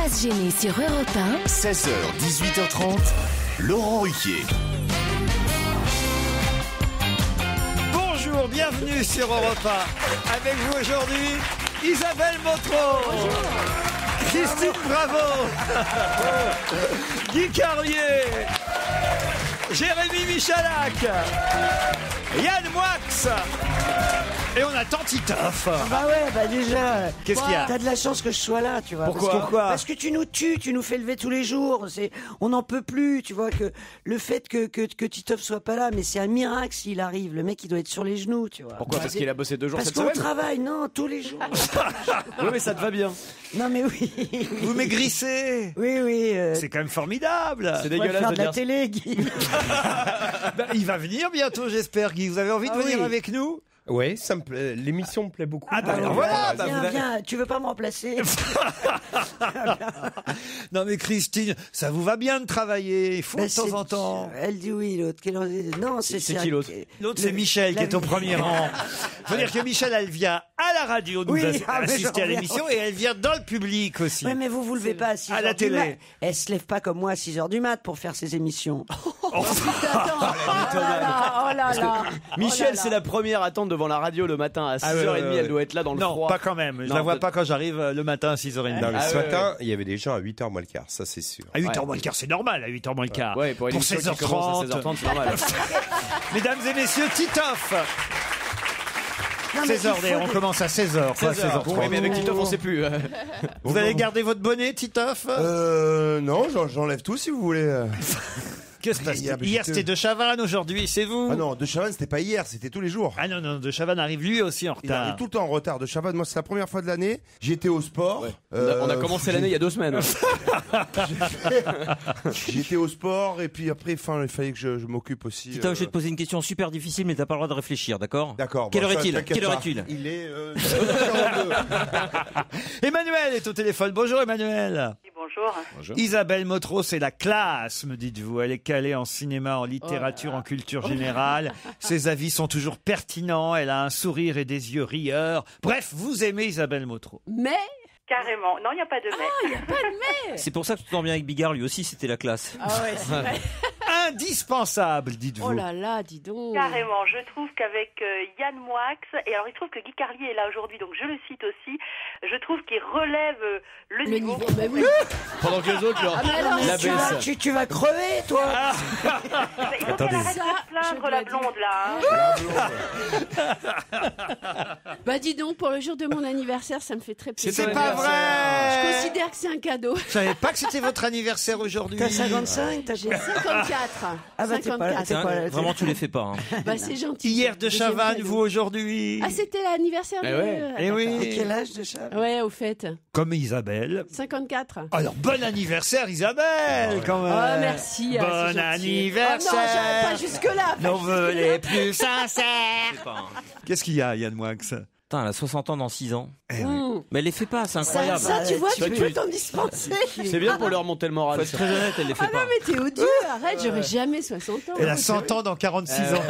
Pas se gêner sur Europe 1. 16h, 18h30, Laurent Ruquier. Bonjour, bienvenue sur Europe 1. Avec vous aujourd'hui, Isabelle Motro. Christine Bravo. Guy Carlier. Jérémy Michalak. Yann Moix. Et on attend Titoff. Bah ouais, bah déjà. Qu'est-ce qu'il y a ? T'as de la chance que je sois là, tu vois. Pourquoi ? Parce que tu nous tues, tu nous fais lever tous les jours. On n'en peut plus, tu vois, que le fait que Titoff soit pas là, mais c'est un miracle s'il arrive. Le mec, il doit être sur les genoux, tu vois. Pourquoi ? Parce qu'il a bossé 2 jours Parce cette qu'on semaine. travaille, non, tous les jours. Oui, mais ça te va bien. Non, mais oui. Vous maigrissez. Oui. C'est quand même formidable. C'est On va dégueulasse faire de de la dire. télé, Guy. Ben, il va venir bientôt, j'espère, Guy. Vous avez envie de Ah venir oui. avec nous ? Oui, ça me plaît. L'émission me plaît beaucoup. Ah bah alors voilà, bah Viens, vous- viens, tu veux pas me remplacer? Non mais Christine, ça vous va bien de travailler, il faut Bah, de temps c'est- en temps. Elle dit oui, l'autre. Non, c'est qui l'autre ? L'autre c'est Michel qui est au premier rang. Faut dire que Michel, elle vient à la radio nous Oui, mais assister à j'en l'émission reviens. et elle vient dans le public aussi. Ouais, mais vous levez pas à 6 À heures la du télé. mat. Elle se lève pas comme moi à 6 heures du mat pour faire ses émissions. Oh là là. Michel, c'est la première à attendre devant la radio le matin à 6h30. Elle doit être là dans le non, froid. pas quand même. Je Non, la vois peut- pas quand j'arrive le matin à 6h30. Non, mais Ah ce ouais, matin, il y avait des gens à 8h moins le quart, ça c'est sûr. À 8h moins le quart, c'est normal, à 8h moins le quart. Ouais, pour une émission qui commence à 16h30, c'est normal. Mesdames et messieurs, Titoff. Non, mais 16h, il faut on des- commence à 16h, pas 16h30. Oui, mais avec Titoff, on sait plus. Vous allez garder votre bonnet, Titoff Non, j'enlève tout si vous voulez. Qu'est-ce qui se passe Hier, Hier, c'était De Chavannes, aujourd'hui, c'est vous Ah non, De Chavannes, c'était pas hier, c'était tous les jours. Ah non, De Chavannes arrive lui aussi en Il arrive retard. tout le temps en retard. De Chavannes, moi, c'est la première fois de l'année. J'étais au sport. On a commencé l'année il y a 2 semaines. J'étais au sport et puis après, il fallait que je m'occupe aussi. Titoff, je vais te poser une question super difficile, mais t'as pas le droit de réfléchir, d'accord ? D'accord. Quelle bon, heure ça, est-il ? t'inquiète Quelle heure pas. est-il ? Il est 42. Emmanuel est au téléphone. Bonjour Emmanuel. Bonjour. Isabelle Motro, c'est la classe, me dites-vous. Elle est calée en cinéma, en littérature, en culture générale. Ses avis sont toujours pertinents. Elle a un sourire et des yeux rieurs. Bref, vous aimez Isabelle Motro. Mais carrément. Non, il n'y a pas de mais. C'est pour ça que tu t'entends bien avec Bigard, lui aussi, c'était la classe. Ah ouais, c'est vrai. Indispensable, dites-vous. Oh là là, dis donc. Carrément. Je trouve qu'avec Yann Moix, et alors il trouve que Guy Carlier est là aujourd'hui, donc je le cite aussi, je trouve qu'il relève le niveau. Bah oui. Pendant que les autres, leur, Ah, mais alors, la Tu vas, baisse. tu vas crever, toi. Il faut qu'elle arrête Ça, de se plaindre, je la dois blonde, là. Bah dis donc, pour le jour de mon anniversaire, ça me fait très plaisir. C'est pas Je vrai. considère que c'est un cadeau. Je savais pas que c'était votre anniversaire aujourd'hui. T'as 55, t'as J'ai 54. Ah bah t'es pas, 54. t'es pas, Vraiment, tu les fais pas. Bah c'est gentil. Hier de Deuxième Chavannes, cadeau. vous aujourd'hui. Ah, c'était l'anniversaire Eh de... ouais. Ah, Eh d'accord. oui. Et quel âge de chat? Ouais, au fait. Comme Isabelle. 54. Alors, bon anniversaire Isabelle, quand même. Oh, merci. Bon c'est gentil. anniversaire. Oh non, j'irai pas jusque-là. Nos vœux les plus sincères. C'est pas, hein. Qu'est-ce qu'il y a, Yann Moix? Putain, elle a 60 ans dans 6 ans. Mmh. Mais elle les fait pas, c'est incroyable. Ça, tu vois, Tu tu peux peux t'en dispenser. C'est bien pour leur monter le moral. Faut être très honnête, elle les fait Ah non, pas. mais t'es odieux. Arrête, j'aurais jamais 60 ans. Elle a 100 ans dans 46 ans.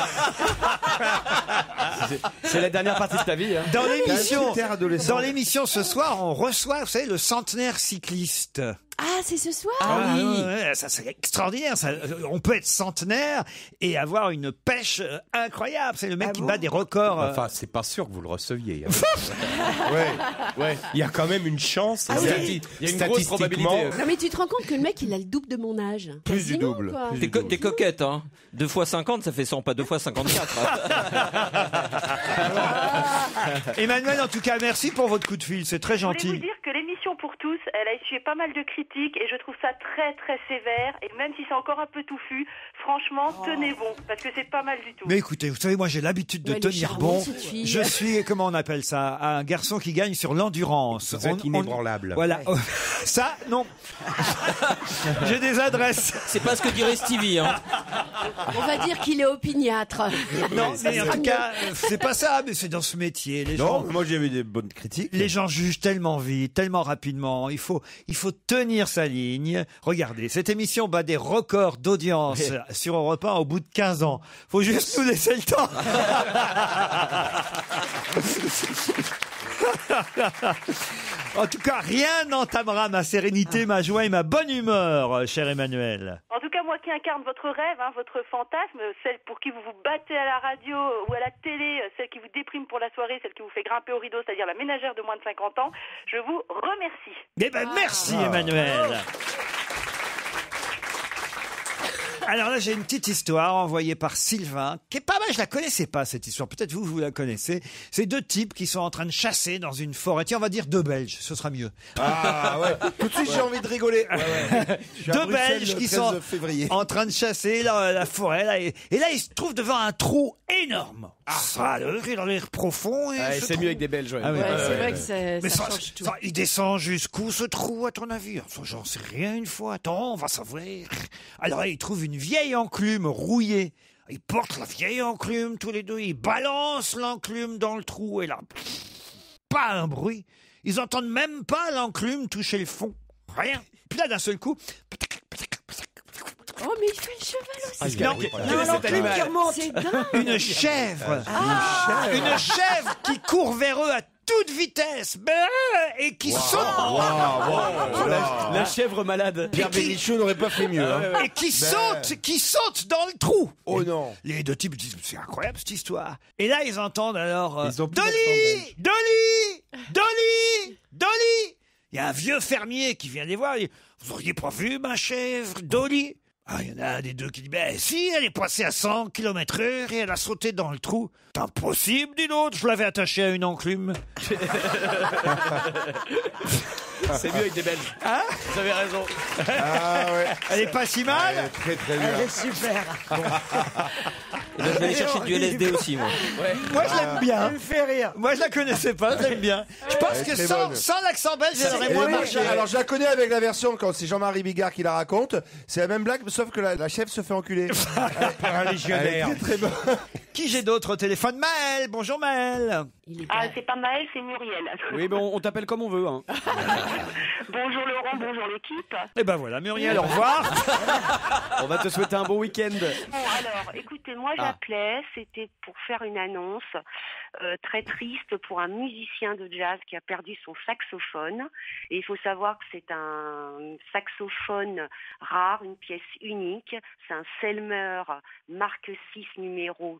C'est la dernière partie de ta vie. Hein. Dans l'émission, Critère adolescent. dans l'émission ce soir, on reçoit, vous savez, le centenaire cycliste. Ah, c'est ce soir. Ouais, ouais, ça c'est extraordinaire. Ça, on peut être centenaire et avoir une pêche incroyable. C'est le mec qui bat des records. Enfin, c'est pas sûr que vous le receviez. Ouais. Il y a quand même une chance. Ah oui. Il y a une grosse probabilité. Non, mais tu te rends compte que le mec, il a le double de mon âge. Plus du Quasiment, double. quoi. Plus T'es coquette, hein. 2 fois 50, ça fait 100, pas 2 fois 54. Emmanuel, en tout cas, merci pour votre coup de fil. C'est très Je voulais vous gentil. dire que l'émission pour tous, elle a essuyé pas mal de critiques et je trouve ça très très sévère. Et même si c'est encore un peu touffu, franchement, tenez bon parce que c'est pas mal du tout. Mais écoutez, vous savez, moi j'ai l'habitude de Ouais, elle est tenir charmante, bon. cette fille. Je suis, comment on appelle ça, un garçon qui gagne sur l'endurance. Vous êtes inébranlable. Voilà. Ça, non. J'ai des adresses. C'est pas ce que dirait Stevie, hein. On va dire qu'il est opiniâtre. Non, Ça mais en sera tout mieux. cas, c'est pas ça, mais c'est dans ce métier. Les gens, Non, mais moi j'ai eu des bonnes critiques. les gens jugent tellement vite, tellement rapidement. Il faut tenir sa ligne. Regardez, cette émission bat des records d'audience sur Europe 1 au bout de 15 ans. Faut juste nous laisser le temps. En tout cas, rien n'entamera ma sérénité, ma joie et ma bonne humeur, cher Emmanuel. En tout cas, moi qui incarne votre rêve, votre fantasme, celle pour qui vous vous battez à la radio ou à la télé, celle qui vous déprime pour la soirée, celle qui vous fait grimper au rideau, c'est-à-dire la ménagère de moins de 50 ans, je vous remercie. Eh ben, merci Emmanuel. Alors là, j'ai une petite histoire envoyée par Sylvain, qui est pas mal, je la connaissais pas cette histoire, peut-être vous la connaissez. C'est deux types qui sont en train de chasser dans une forêt, tiens on va dire deux Belges, ce sera mieux. Ah ouais, tout de suite j'ai envie de rigoler. Deux Belges qui sont en train de chasser la forêt, là, et là ils se trouvent devant un trou énorme. Ça, il a l'air profond. C'est mieux avec des Belges. Ouais. C'est vrai que Mais ça change tout. il descend jusqu'où ce trou, à ton avis? J'en sais rien une fois. Attends, on va savoir. Alors, il trouve une vieille enclume rouillée. Ils portent la vieille enclume tous les deux. Ils balancent l'enclume dans le trou. Et là, pas un bruit. Ils entendent même pas l'enclume toucher le fond. Rien. Puis là, d'un seul coup... Oh, mais il fait le cheval aussi. Non, l'enclume qui remonte. C'est dingue. Une chèvre. Une chèvre qui court vers eux à toute vitesse et qui saute. La chèvre malade. Pierre Bénichou n'aurait pas fait mieux. Et qui saute dans le trou. Oh non. Les deux types disent, c'est incroyable cette histoire. Et là, ils entendent alors, Ils ont plus Dolly, Dolly, Dolly, Dolly. Il y a un vieux fermier qui vient les voir. Il dit, vous auriez pas vu ma chèvre, Dolly? Ah, il y en a un des deux qui dit, ben si, elle est passée à 100 km/h et elle a sauté dans le trou. C'est impossible, dit l'autre, je l'avais attachée à une enclume. C'est mieux avec des Belges. Hein? Vous avez raison. Ah ouais. Elle est pas si mal. Elle est très très bien. Elle est super. Et ben, je vais aller chercher du LSD aussi, moi. Moi, je l'aime bien. Elle me fait rire. Moi, je la connaissais pas, je l'aime bien. Je pense Elle est que très sans, bonne. sans l'accent belge, elle aurait Et moins moi, marché. alors je la connais avec la version quand c'est Jean-Marie Bigard qui la raconte. C'est la même blague, sauf que la chèvre se fait enculer. Par un légionnaire. Elle est très bonne. Qui j'ai d'autre au téléphone? Maël, bonjour Maël. Ah, c'est pas Maël, c'est Muriel. Oui, bon, on t'appelle comme on veut. Hein. Bonjour Laurent, bonjour l'équipe. Et ben voilà, Muriel, au revoir. On va te souhaiter un bon week-end. Bon, alors, écoutez, moi j'appelais, c'était pour faire une annonce très triste pour un musicien de jazz qui a perdu son saxophone. Et il faut savoir que c'est un saxophone rare, une pièce unique. C'est un Selmer Mark 6 numéro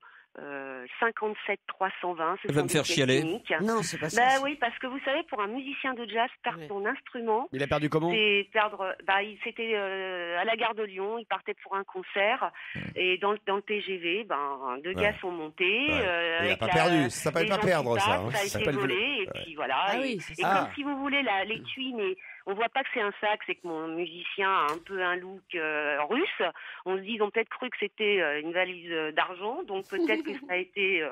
57320. Ça va me faire chialer. Non, c'est pas ça. Bah oui, parce que vous savez, pour un musicien de jazz, perdre son instrument, Il a perdu comment? c'est perdre. Bah, c'était à la gare de Lyon. Il partait pour un concert et dans le TGV, deux gars sont montés. Il a avec pas perdu. Ça s'appelle les pas gens perdre, qui ça, passent, hein. Ça a Ça été s'appelle volé et puis voilà. Ah et oui, c'est et ça. comme si vous voulez l'étui, mais on voit pas que c'est un sax, c'est que mon musicien a un peu un look russe. On se dit, ils ont peut-être cru que c'était une valise d'argent, donc peut-être que ça a été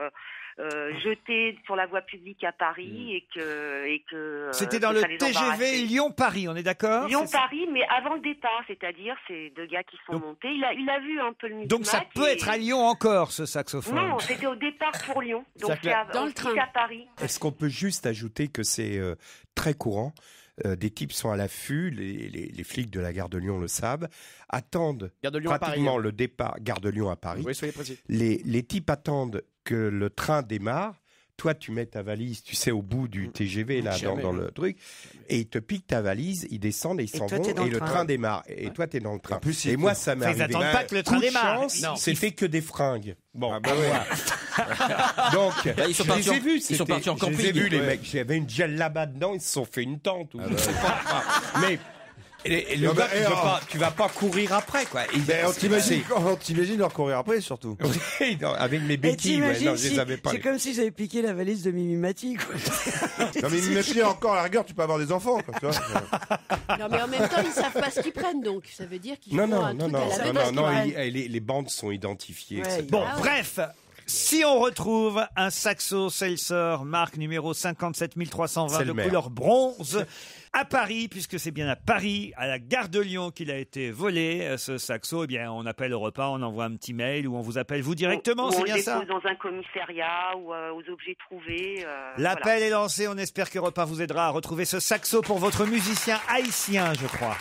jeté sur la voie publique à Paris et que C'était dans que le ça les TGV embarrassait. Lyon-Paris, on est d'accord? Lyon-Paris, mais avant le départ, c'est-à-dire ces deux gars qui sont montés. Il a vu un peu le micmac. Donc ça peut être à Lyon encore, ce saxophone. Non, c'était au départ pour Lyon. Donc c'est dans le train. à Paris. Est-ce qu'on peut juste ajouter que c'est très courant? Des types sont à l'affût, les flics de la gare de Lyon le savent, attendent Gare de Lyon à Paris. pratiquement le départ, gare de Lyon à Paris. Oui, soyez précis. Les types attendent que le train démarre. Toi, tu mets ta valise, tu sais, au bout du TGV, là, Jamais, dans le truc, et ils te piquent ta valise, ils descendent et ils s'en toi, vont, t'es dans et le le train. train démarre. Et toi, t'es dans le train. En plus, Et moi, ça m'est Enfin, ils arrivé. attendent pas que le train Coup de démarre. chance, Non. c'était que des fringues. Bon, Ah bah ouais. donc, Bah, ils sont je partis les ai en- vus. ils sont c'était- partis en je les ai camping. vus, les Ouais. mecs. J'avais une djellaba dedans, ils se sont fait une tente. Ou je sais pas. Mais le Non, gars, bah, tu vas pas courir après, quoi. Ben, on t'imagine leur courir après, surtout. Oui, non, avec mes béquilles, ouais, non, je les avais pas. C'est comme si j'avais piqué la valise de Mimi Mati, quoi. Non, mais imagine encore, à la rigueur, tu peux avoir des enfants, quoi, tu vois. Non, mais en même temps, ils savent pas ce qu'ils prennent, donc ça veut dire qu'ils font Non, un truc à la non, base. non, non, les bandes sont identifiées. Ouais, etc. Bon, Ah ouais. bref. Si on retrouve un saxo Seltzer, marque numéro 57320 de Selmer. couleur bronze, à Paris, puisque c'est bien à Paris, à la gare de Lyon qu'il a été volé, ce saxo, eh bien, on appelle Europe 1, on envoie un petit mail ou on vous appelle vous directement, Ou c'est on bien le ça? dépose dans un commissariat ou aux objets trouvés. L'appel est lancé, on espère qu'Europe 1 vous aidera à retrouver ce saxo pour votre musicien haïtien, je crois.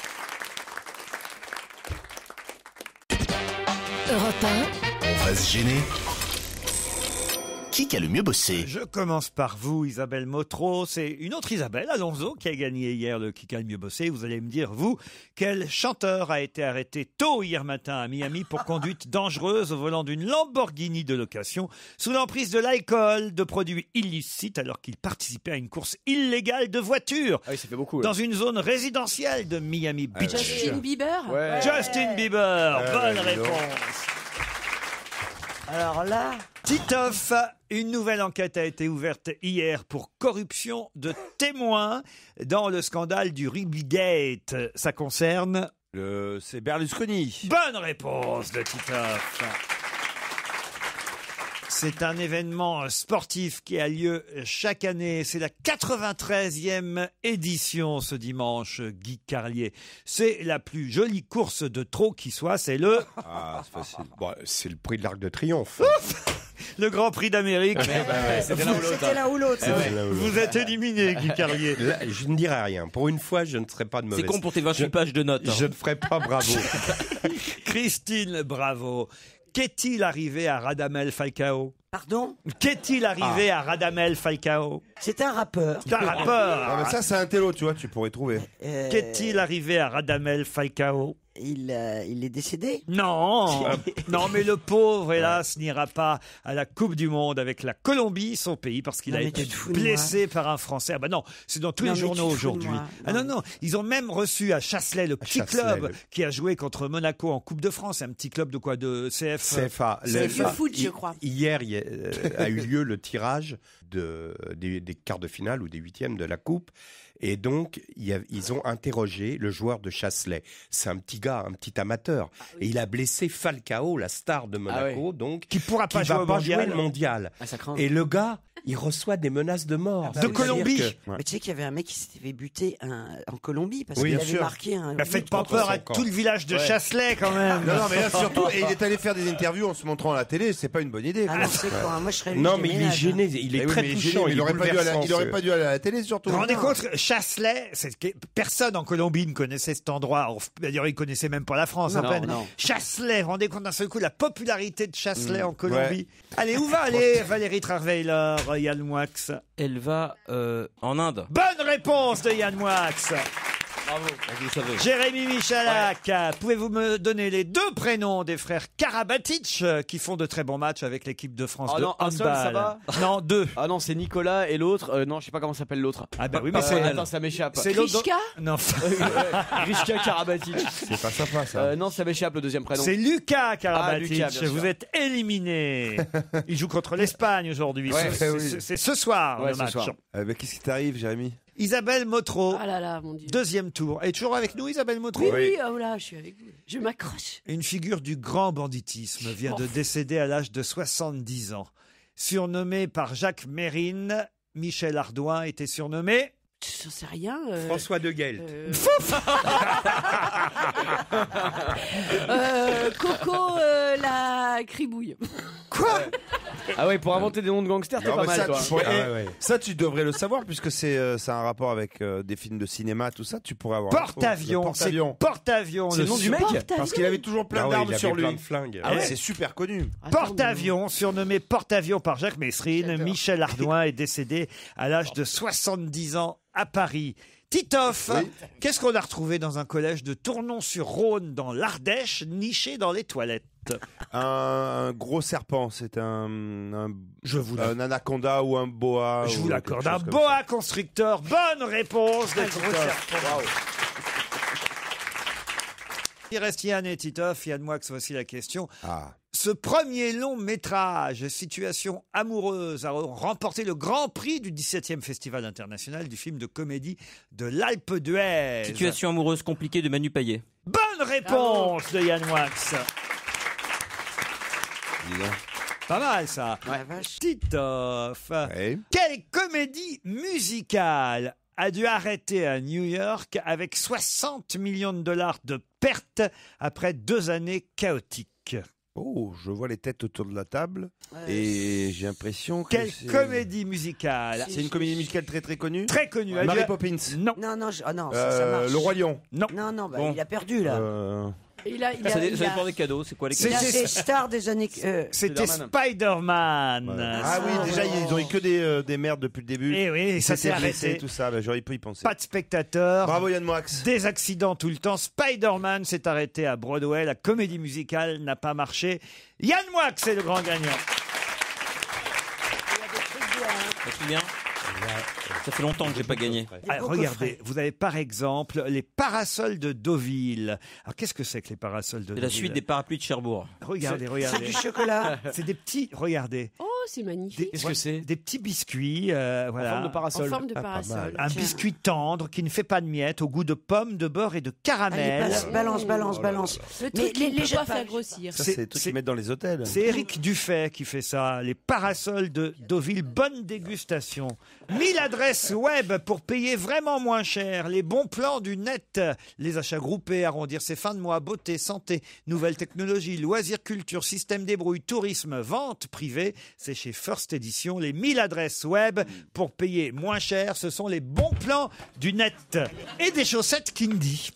On va se gêner. Qui a le mieux bossé? Je commence par vous, Isabelle Motro. C'est une autre Isabelle Alonso qui a gagné hier le Qui a le mieux bossé. Vous allez me dire, vous, quel chanteur a été arrêté tôt hier matin à Miami pour conduite dangereuse au volant d'une Lamborghini de location sous l'emprise de l'alcool, de produits illicites alors qu'il participait à une course illégale de voitures Ah oui, ça fait beaucoup. dans une zone résidentielle de Miami Beach. Justin Bieber. Ouais. Justin Bieber, bonne réponse. Alors là, Titoff, une nouvelle enquête a été ouverte hier pour corruption de témoins dans le scandale du Rubygate. Ça concerne... C'est Berlusconi. Bonne réponse de Titoff. C'est un événement sportif qui a lieu chaque année. C'est la 93e édition ce dimanche, Guy Carlier. C'est la plus jolie course de trot qui soit. C'est le... Ah, c'est facile. Bon, c'est le prix de l'Arc de Triomphe. Le Grand Prix d'Amérique. C'était l'un ou l'autre. c'était l'un ou l'autre. c'est vrai. Vous êtes éliminé, Guy Carlier. Là, je ne dirai rien. Pour une fois, je ne serai pas de mauvaise. C'est con pour tes 28 pages de notes. Je ne ferai pas bravo. Christine Bravo. Qu'est-il arrivé à Radamel Falcao? Pardon? Qu'est-il arrivé à Radamel Falcao? C'est un rappeur. C'est un rappeur. Ah, mais ça, c'est un télo, tu vois, tu pourrais trouver. Qu'est-il arrivé à Radamel Falcao? Il est décédé? Non, non, mais le pauvre, hélas, n'ira pas à la Coupe du Monde avec la Colombie, son pays, parce qu'il Non, a mais été tu te fous de blessé par un Français. Ah bah non, c'est dans tous Non, les mais journaux tu te fous de aujourd'hui. moi. Ah non, non, ils ont même reçu à Chasselet, le petit Chasselet, club le- qui a joué contre Monaco en Coupe de France. C'est un petit club de quoi? De CF CFA. C'est du foot, je crois. Hier, a eu lieu le tirage des quarts de finale ou des huitièmes de la Coupe. Et donc, ils ont interrogé le joueur de Chasselet. C'est un petit gars, un petit amateur. Et il a blessé Falcao, la star de Monaco, donc, qui pourra pas qui jouer va au pas mondial. jouer le mondial. Ah, ça craint. Et le gars, il reçoit des menaces de mort. De Colombie. Mais tu sais qu'il y avait un mec qui s'était fait buter en Colombie parce Oui, qu'il bien avait sûr. marqué un. Bah, faites pas contre peur à son camp. tout le village de Ouais. Chasselet quand même. Non, mais là, surtout, et il est allé faire des interviews en se montrant à la télé, c'est pas une bonne idée. Ah quoi. non, c'est quoi? Moi, je serais lui, Non, je mais il est déménage, hein. gêné. Il est Eh oui, très mais touchant. il aurait pas dû bouleversant, il aurait ce- pas dû aller à la télé, surtout. Vous vous rendez compte, Chasselet, personne en Colombie ne connaissait cet endroit. D'ailleurs, ils connaissaient même pas la France à Non, peine. non. Chasselet, vous vous rendez compte d'un seul coup la popularité de Chasselet en Colombie. Allez, où va aller Valérie Trierweiler, Yann Moix? Elle va en Inde. Bonne réponse de Yann Moix. Bravo. Vous savez. Jérémy Michalak, pouvez-vous me donner les deux prénoms des frères Karabatic qui font de très bons matchs avec l'équipe de France Ah de non, un seul, handball? ça va Non, deux. Ah non, c'est Nicolas et l'autre. Non, je sais pas comment s'appelle l'autre. Ah bah oui, mais c'est Attends, ça m'échappe. c'est l'autre. Krishka Non, Grishka Karabatic. C'est pas sympa, ça. Non, ça m'échappe le deuxième prénom. c'est Lucas Karabatic. Lucas, bien sûr. Vous êtes éliminé. Il joue contre l'Espagne aujourd'hui. Ouais, C'est ce soir Ouais, le ce match. soir. Qu'est-ce qui t'arrive, Jérémy? Isabelle Motro, Ah là là, mon Dieu. deuxième tour. Elle est toujours avec nous, Isabelle Motro? Oui, oui, oh là, je suis avec vous. Je m'accroche. Une figure du grand banditisme vient de décéder à l'âge de 70 ans. Surnommé par Jacques Mérine, Michel Ardouin était surnommé... Je sais rien. François de Guel. Coco la cribouille. Quoi? Ah ouais, pour inventer des noms de gangsters, t'es Non, pas mais mal, ça, toi. tu pourrais- Ah ouais. ça, tu devrais le savoir puisque c'est un rapport avec des films de cinéma, tout ça. Tu pourrais avoir. Porte-avions. Le porte-avions. C'est Porte-avions. C'est le nom du mec. Parce qu'il avait toujours plein Ah ouais, d'armes il avait sur lui. plein de flingues. Ah ouais, c'est super connu. Porte-avions, surnommé Porte-avions par Jacques Messrine, Michel Ardouin est décédé à l'âge de 70 ans à Paris. Titoff, qu'est-ce qu'on a retrouvé dans un collège de Tournon-sur-Rhône dans l'Ardèche, niché dans les toilettes? Un gros serpent, c'est un anaconda ou un boa. Je ou vous quelque l'accorde. chose Un comme boa constrictor. Bonne réponse de Titoff. Il reste Yann et Titoff. Yann Moix, voici la question. Ah. Ce premier long métrage, Situation amoureuse, a remporté le grand prix du 17e Festival international du film de comédie de l'Alpe d'Huez. Situation amoureuse compliquée de Manu Payet. Bonne réponse de Yann Wax. Pas mal ça. Ouais, vache. Titoff. Ouais. Quelle comédie musicale a dû arrêter à New York avec 60 millions de dollars de pertes après 2 années chaotiques? Oh, je vois les têtes autour de la table et j'ai l'impression que Quelle c'est... comédie musicale? C'est une comédie musicale très très connue. Très connue. Mary Poppins. Non. Non, non, ça marche. Le Roi Lion. Non. Non, non, bah, Bon. il a perdu là. Ça dépend des cadeaux. C'est quoi les cadeaux? C'est star des années. C'était Spider-Man. Ah oui, déjà ils ont eu que des merdes depuis le début. Et oui, ça s'est arrêté. Tout ça, j'aurais pu y penser. Pas de spectateurs. Bravo Yann Moix. Des accidents tout le temps. Spider-Man s'est arrêté à Broadway. La comédie musicale n'a pas marché. Yann Moix est le grand gagnant. Ça bien. Ça fait longtemps que j'ai pas gagné. Alors, regardez, vous avez par exemple les parasols de Deauville. Alors qu'est-ce que c'est que les parasols de C'est Deauville? la suite des parapluies de Cherbourg. Regardez. C'est du chocolat. C'est des petits, regardez. Oh, c'est magnifique. Qu'est-ce que c'est? Des petits biscuits, En voilà. forme de parasol. En forme de parasol. Un biscuit tendre qui ne fait pas de miettes, au goût de pommes, de beurre et de caramel. Allez, balance. Le Mais truc qui ne peut pas pas- faire grossir. Ça, c'est des trucs qu'ils mettent dans les hôtels. C'est Éric Dufay qui fait ça. Les parasols de Deauville, bonne dégustation. 1000 adresses web pour payer vraiment moins cher. Les bons plans du net. Les achats groupés, arrondir ses fins de mois, beauté, santé, nouvelles technologies, loisirs, culture, système débrouille, tourisme, vente privée. C'est chez First Edition. Les 1000 adresses web pour payer moins cher. Ce sont les bons plans du net. Et des chaussettes Kindy.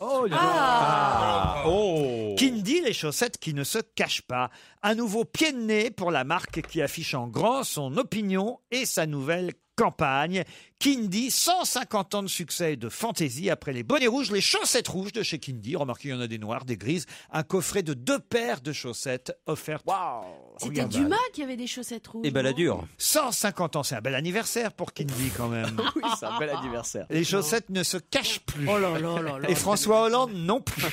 Kindy, les chaussettes qui ne se cachent pas. Un nouveau pied de nez pour la marque qui affiche en grand son opinion et sa nouvelle campagne. Kindy, 150 ans de succès et de fantaisie après les bonnets rouges, les chaussettes rouges de chez Kindy. Remarquez, il y en a des noires, des grises. Un coffret de 2 paires de chaussettes offertes. C'était Dumas qui avait des chaussettes rouges. Et baladure. 150 ans, c'est un bel anniversaire pour Kindy quand même. Oui, c'est un bel anniversaire. Les chaussettes ne se cachent plus. Oh là là là là. Et François Hollande non plus.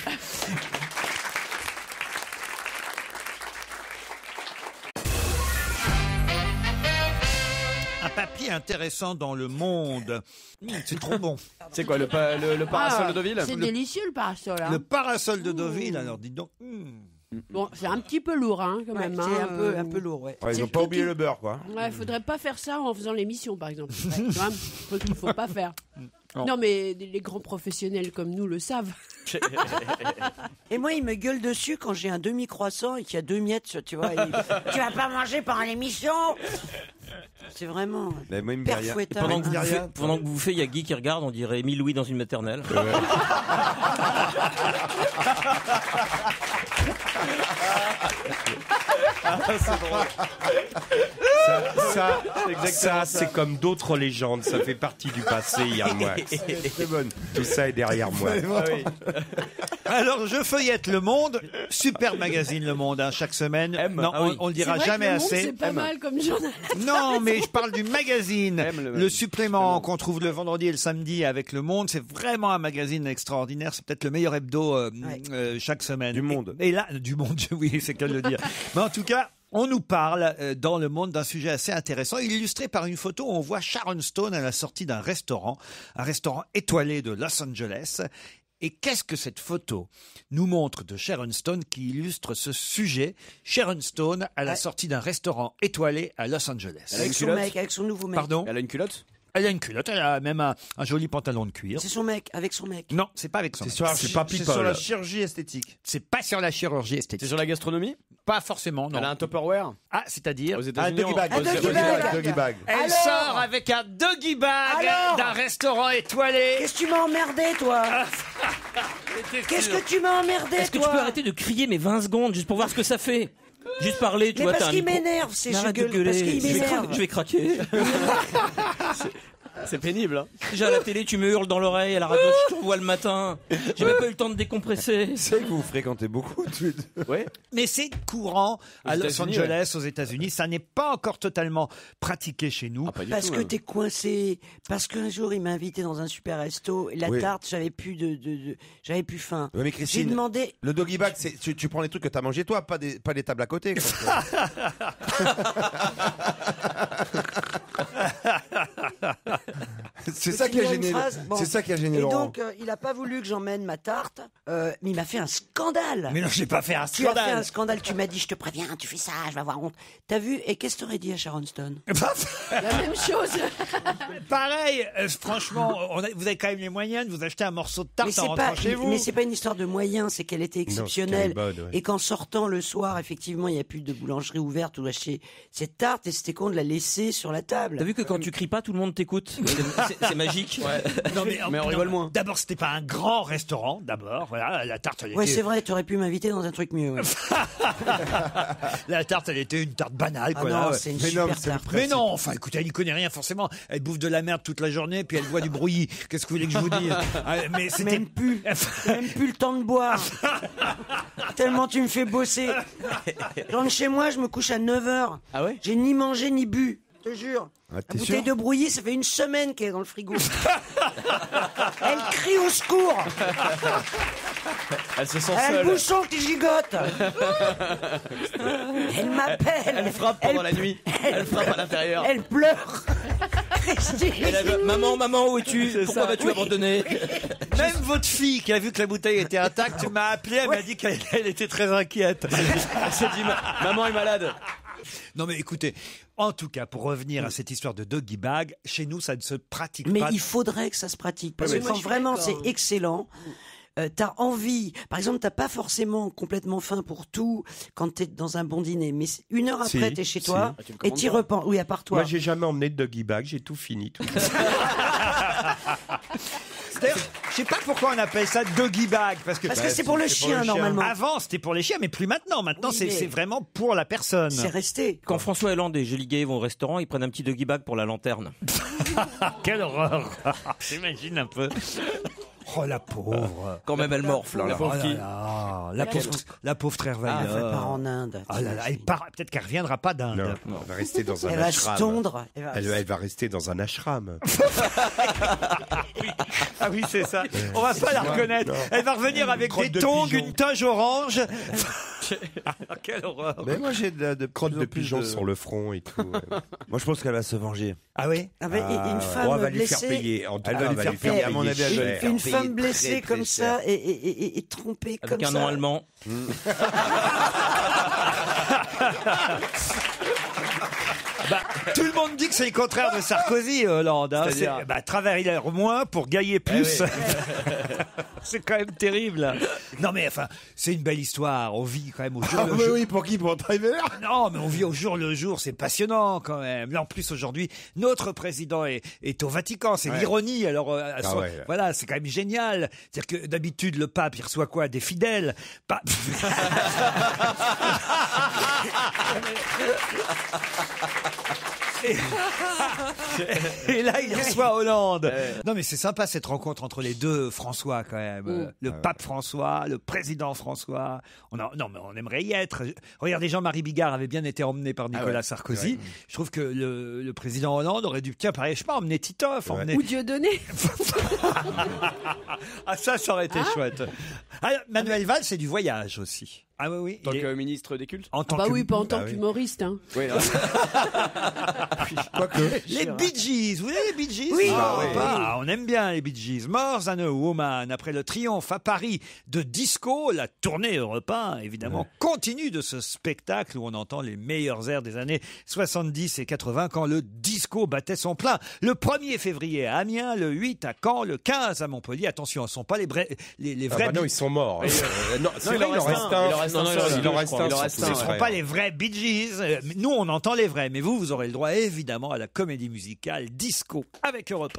Un papier intéressant dans Le Monde. C'est trop bon. C'est quoi le parasol de Deauville? C'est délicieux le parasol. Hein. Le parasol de Deauville, alors dites donc. Bon, c'est un petit peu lourd hein, quand même. C'est hein, un peu lourd, ouais. Ouais, ils C'est ont le pas truc oublié qui- le beurre, quoi. Ouais, faudrait pas faire ça en faisant l'émission, par exemple. Ouais, quand même, truc qu'il faut pas faire. Non, mais les grands professionnels comme nous le savent. Et moi, il me gueule dessus quand j'ai un demi-croissant et qu'il y a 2 miettes, tu vois. Tu vas pas manger pendant l'émission. C'est vraiment Mais moi, il me dit père rien. fouettard. Pendant que vous Il y a bouffez, rien. pendant que vous bouffez, il y a Guy qui regarde, on dirait Émile Louis dans une maternelle. Ça, c'est comme d'autres légendes. Ça fait partie du passé, Yann Moix. Très bonne. Tout ça est derrière moi. Alors, je feuillette Le Monde. Super magazine, Le Monde, hein, chaque semaine. Non, Ah oui. on le C'est dira vrai que jamais Le Monde, assez. C'est pas mal comme journal. Non, mais je parle du magazine. le Le supplément qu'on trouve le vendredi et le samedi avec Le Monde, c'est vraiment un magazine extraordinaire. C'est peut-être le meilleur hebdo chaque semaine. Du monde. Et là, du monde, oui, c'est qu'à le dire. Mais en tout cas, on nous parle dans Le Monde d'un sujet assez intéressant, illustré par une photo où on voit Sharon Stone à la sortie d'un restaurant, un restaurant étoilé de Los Angeles. Et qu'est-ce que cette photo nous montre de Sharon Stone qui illustre ce sujet? Sharon Stone à la sortie d'un restaurant étoilé à Los Angeles. Avec son mec, avec son nouveau mec. Pardon? Elle a une culotte? Elle a une culotte, elle a même un joli pantalon de cuir. C'est son mec, avec son mec. Non, c'est pas avec son mec. C'est pas C'est people. sur la chirurgie esthétique. C'est pas sur la chirurgie esthétique. C'est sur la gastronomie? Pas forcément, non. Elle a un Tupperware? Ah, c'est-à-dire Aux États-Unis? Doggy bag. Un doggy bag. Doggy bag. elle sort avec un doggy bag Alors d'un restaurant étoilé. Qu'est-ce que tu m'as emmerdé, toi Qu'est-ce que tu m'as emmerdé, Est-ce que toi tu peux arrêter de crier mais 20 secondes juste pour voir ce que ça fait? Juste parler, tu Mais vois, parce t'as un qu'il micro. m'énerve, c'est je Arrête de gueule, gueuler. parce qu'il m'énerve. Je vais craquer. C'est pénible, hein. Déjà à la télé, tu me hurles dans l'oreille, à la radio, je te vois le matin. J'ai même pas eu le temps de décompresser. C'est que vous fréquentez beaucoup, tous les deux. Ouais. Mais c'est courant à Aux Los États-Unis, Angeles, aux États-Unis. Ça n'est pas encore totalement pratiqué chez nous. Pas du Parce tout, que même. t'es coincé. Parce qu'un jour, il m'a invité dans un super resto. Et la Oui. tarte, j'avais plus j'avais plus faim. Ouais, mais J'ai Christine, demandé. le doggy bag, tu prends les trucs que t'as mangé toi, pas les tables à côté. quoi. C'est ça qui a Finir une gêné. phrase, bon. C'est ça qui a gêné Et Laurent. donc, il a pas voulu que j'emmène ma tarte, mais il m'a fait un scandale. Mais non, j'ai pas fait un Tu as fait un scandale. scandale, tu m'as dit, je te préviens, tu fais ça, je vais avoir honte. T'as vu? Et qu'est-ce que t'aurais dit à Sharon Stone? La même chose. Pareil, franchement, vous avez quand même les moyens de vous acheter un morceau de tarte en rentrant chez vous. mais c'est pas une histoire de moyens, c'est qu'elle était exceptionnelle. qu'elle est bonne, ouais. Et qu'en sortant le soir, effectivement, il n'y a plus de boulangerie ouverte où acheter cette tarte et c'était con de la laisser sur la table. T'as vu que quand tu cries pas, tout le monde t'écoute? c'est magique. Non, Mais on rigole moins. D'abord, c'était pas un grand restaurant. D'abord, voilà, la tarte. Elle Ouais, était... c'est vrai, tu aurais pu m'inviter dans un truc mieux. Ouais. La tarte, elle était une tarte banale. Ah Quoi, non, là, ouais. c'est une super tarte. Mais non, enfin, écoutez, elle n'y connaît rien forcément. Elle bouffe de la merde toute la journée, puis elle boit du brouillis. Qu'est-ce que vous voulez que je vous dise? Mais c'était Même plus le temps de boire. Tellement tu me fais bosser. Je rentre chez moi, je me couche à 9h. Ah ouais? J'ai ni mangé ni bu. Je te jure. Ah, t'es La bouteille sûr de brouillis, ça fait une semaine qu'elle est dans le frigo. Elle crie au secours. Elle se sent Elle a le seule. bouchon qui gigote. Elle m'appelle. Elle frappe pendant la nuit. Elle frappe à l'intérieur. Elle pleure. Christine. Maman, où es-tu? Pourquoi vas-tu Oui. abandonner? Même votre fille qui a vu que la bouteille était intacte m'a appelé, elle m'a dit qu'elle était très inquiète. Elle s'est dit, maman est malade. Non mais écoutez, en tout cas, pour revenir à cette histoire de doggy bag, chez nous ça ne se pratique Mais pas. il faudrait que ça se pratique. Parce Oui, que moi, quand je suis vraiment c'est d'accord. excellent. T'as envie, par exemple, t'as pas forcément complètement faim pour tout quand t'es dans un bon dîner, mais une heure après Si, t'es chez si. toi Ah, tu le et commandes t'y pas. repenses. Oui, à part toi. Moi, j'ai jamais emmené de doggy bag, j'ai tout fini. Tout. D'ailleurs, je sais pas pourquoi on appelle ça doggy bag parce que Parce que c'est pour le chien normalement. avant c'était pour les chiens, mais plus maintenant. Maintenant Oui, c'est mais- c'est vraiment pour la personne. C'est resté. Quand François Hollande et Julie Gay vont au restaurant, ils prennent un petit doggy bag pour la lanterne. Quelle horreur. J'imagine un peu. Oh la pauvre. Quand même, elle morfle. Hein, la pauvre fille. La pauvre Elle Trerweiler. part en Inde. Oh là là, elle part. Peut-être qu'elle reviendra pas d'Inde. Non, elle va rester dans un Elle va se ashram. tondre. Elle va rester dans un ashram. Ah oui, c'est ça. On va pas la reconnaître. Elle va revenir avec crotte des de tongs, pigeon. une toge orange. Quelle horreur. Mais moi j'ai de Crotte plus de en plus pigeon sur le front et tout. Moi je pense qu'elle va se venger. Ah oui. Ah, mais une femme Oh, elle va lui faire blessée. payer. En tout Elle cas, va lui faire payer, à mon avis, elle va lui cher. faire Une payer femme très, blessée très comme cher. ça et trompée Avec comme un ça. nom allemand. Bah, tout le monde dit que c'est le contraire de Sarkozy, Hollande. Hein. C'est-à-dire Travailler moins pour gagner plus. C'est quand même terrible. Non mais enfin, c'est une belle histoire. On vit quand même au jour Ah le oui, jour. oui, pour qui? Pour Driver? Non, mais on vit au jour le jour, c'est passionnant quand même. Là, en plus, aujourd'hui, notre président est au Vatican, c'est l'ironie. Alors, voilà, c'est quand même génial. C'est-à-dire que d'habitude, le pape, il reçoit quoi? Des fidèles. Pas... Et là, il reçoit Hollande. Non, mais c'est sympa cette rencontre entre les deux François quand même. Le pape François, le président François. Non, mais on aimerait y être. Regardez, Jean-Marie Bigard avait bien été emmené par Nicolas Sarkozy. Je trouve que le président Hollande aurait dû, tiens, pareil, je sais pas, emmener Titoff. Ou Dieudonné. Ah, ça aurait été chouette. Alors, Manuel Valls, c'est du voyage aussi. Ah oui. En tant que ministre des cultes. En tant Bah que... oui, pas en tant qu'humoriste. Hein. Oui, Les Bee Gees, vous voulez les Bee Gees? Oui. On aime bien les Bee Gees. More Than a Woman, après le triomphe à Paris de Disco, la tournée Europe 1, évidemment, continue de ce spectacle où on entend les meilleurs airs des années 70 et 80 quand le disco battait son plein. Le 1er février à Amiens, le 8 à Caen, le 15 à Montpellier. Attention, ce ne sont pas les vrais non, ils sont morts. Non, c'est il vrai, en il en reste reste un. un. Il en reste un seul, Il en reste je crois. un. Il en reste sur un, tous Ce les ne sont frères. pas les vrais Bee Gees. Nous, on entend les vrais. Mais vous aurez le droit, évidemment, à la comédie musicale Disco avec Europe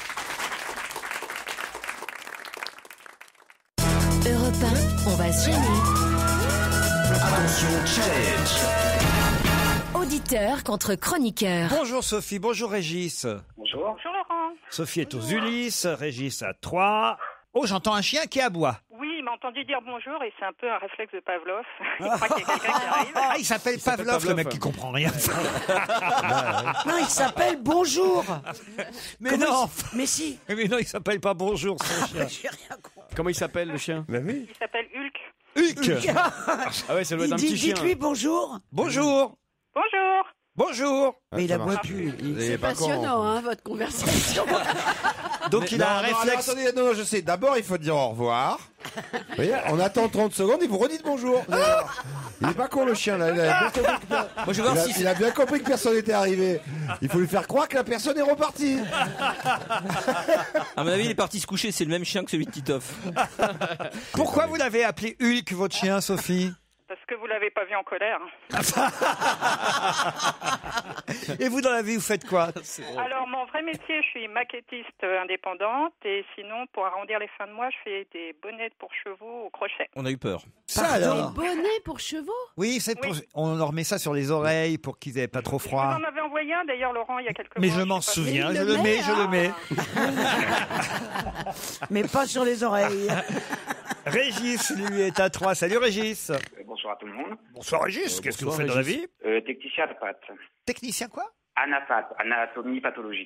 1. Europe 1, on va se gêner. Attention, challenge. Auditeur contre chroniqueur. Bonjour Sophie, bonjour Régis. Bonjour. Bonjour Laurent. Sophie est aux Ulysses, Régis à Troyes. Oh, j'entends un chien qui aboie. Oui, il m'a entendu dire bonjour et c'est un peu un réflexe de Pavlov. Il croit qu'il y a quelqu'un qui arrive. Ah, il s'appelle Pavlov, le mec qui comprend rien. Non, il s'appelle Bonjour. Mais Comment non, Mais si. mais non, il s'appelle pas Bonjour, son chien. J'ai rien compris. Comment il s'appelle le chien? Il s'appelle Hulk. Huc. Ah ouais, ça doit être un petit chien. Dites-lui bonjour. Bonjour. Bonjour. Bonjour. Mais il aboie plus. C'est passionnant, hein, votre conversation. Donc il a un réflexe. Attendez, non, je sais. D'abord, il faut dire au revoir. Vous voyez, on attend 30 secondes et vous redites bonjour. Il est pas con le chien là. Il a bien compris que, Moi, je vais voir si il a bien compris que personne n'était arrivé. Il faut lui faire croire que la personne est repartie. à mon avis, il est parti se coucher. C'est le même chien que celui de Titoff. Pourquoi vous l'avez appelé Hulk, votre chien, Sophie? Parce que vous l'avez pas vu en colère. Et vous, dans la vie, vous faites quoi? Alors, mon vrai métier, je suis maquettiste indépendante. Et sinon, pour arrondir les fins de mois, je fais des bonnets pour chevaux au crochet. On a eu peur. Ça alors? Des bonnets pour chevaux? Oui, on leur met ça sur les oreilles pour qu'ils aient pas trop froid. Vous en avez envoyé un, d'ailleurs, Laurent, il y a quelques Mais mois. je m'en sais pas. souviens, je le mets. Mais pas sur les oreilles. Régis, lui, est à 3. Salut Régis. Bonsoir à tout le monde. Bonsoir Régis, qu'est-ce que vous faites dans la vie? Technicien de pattes. Technicien quoi? Anatomie pathologique.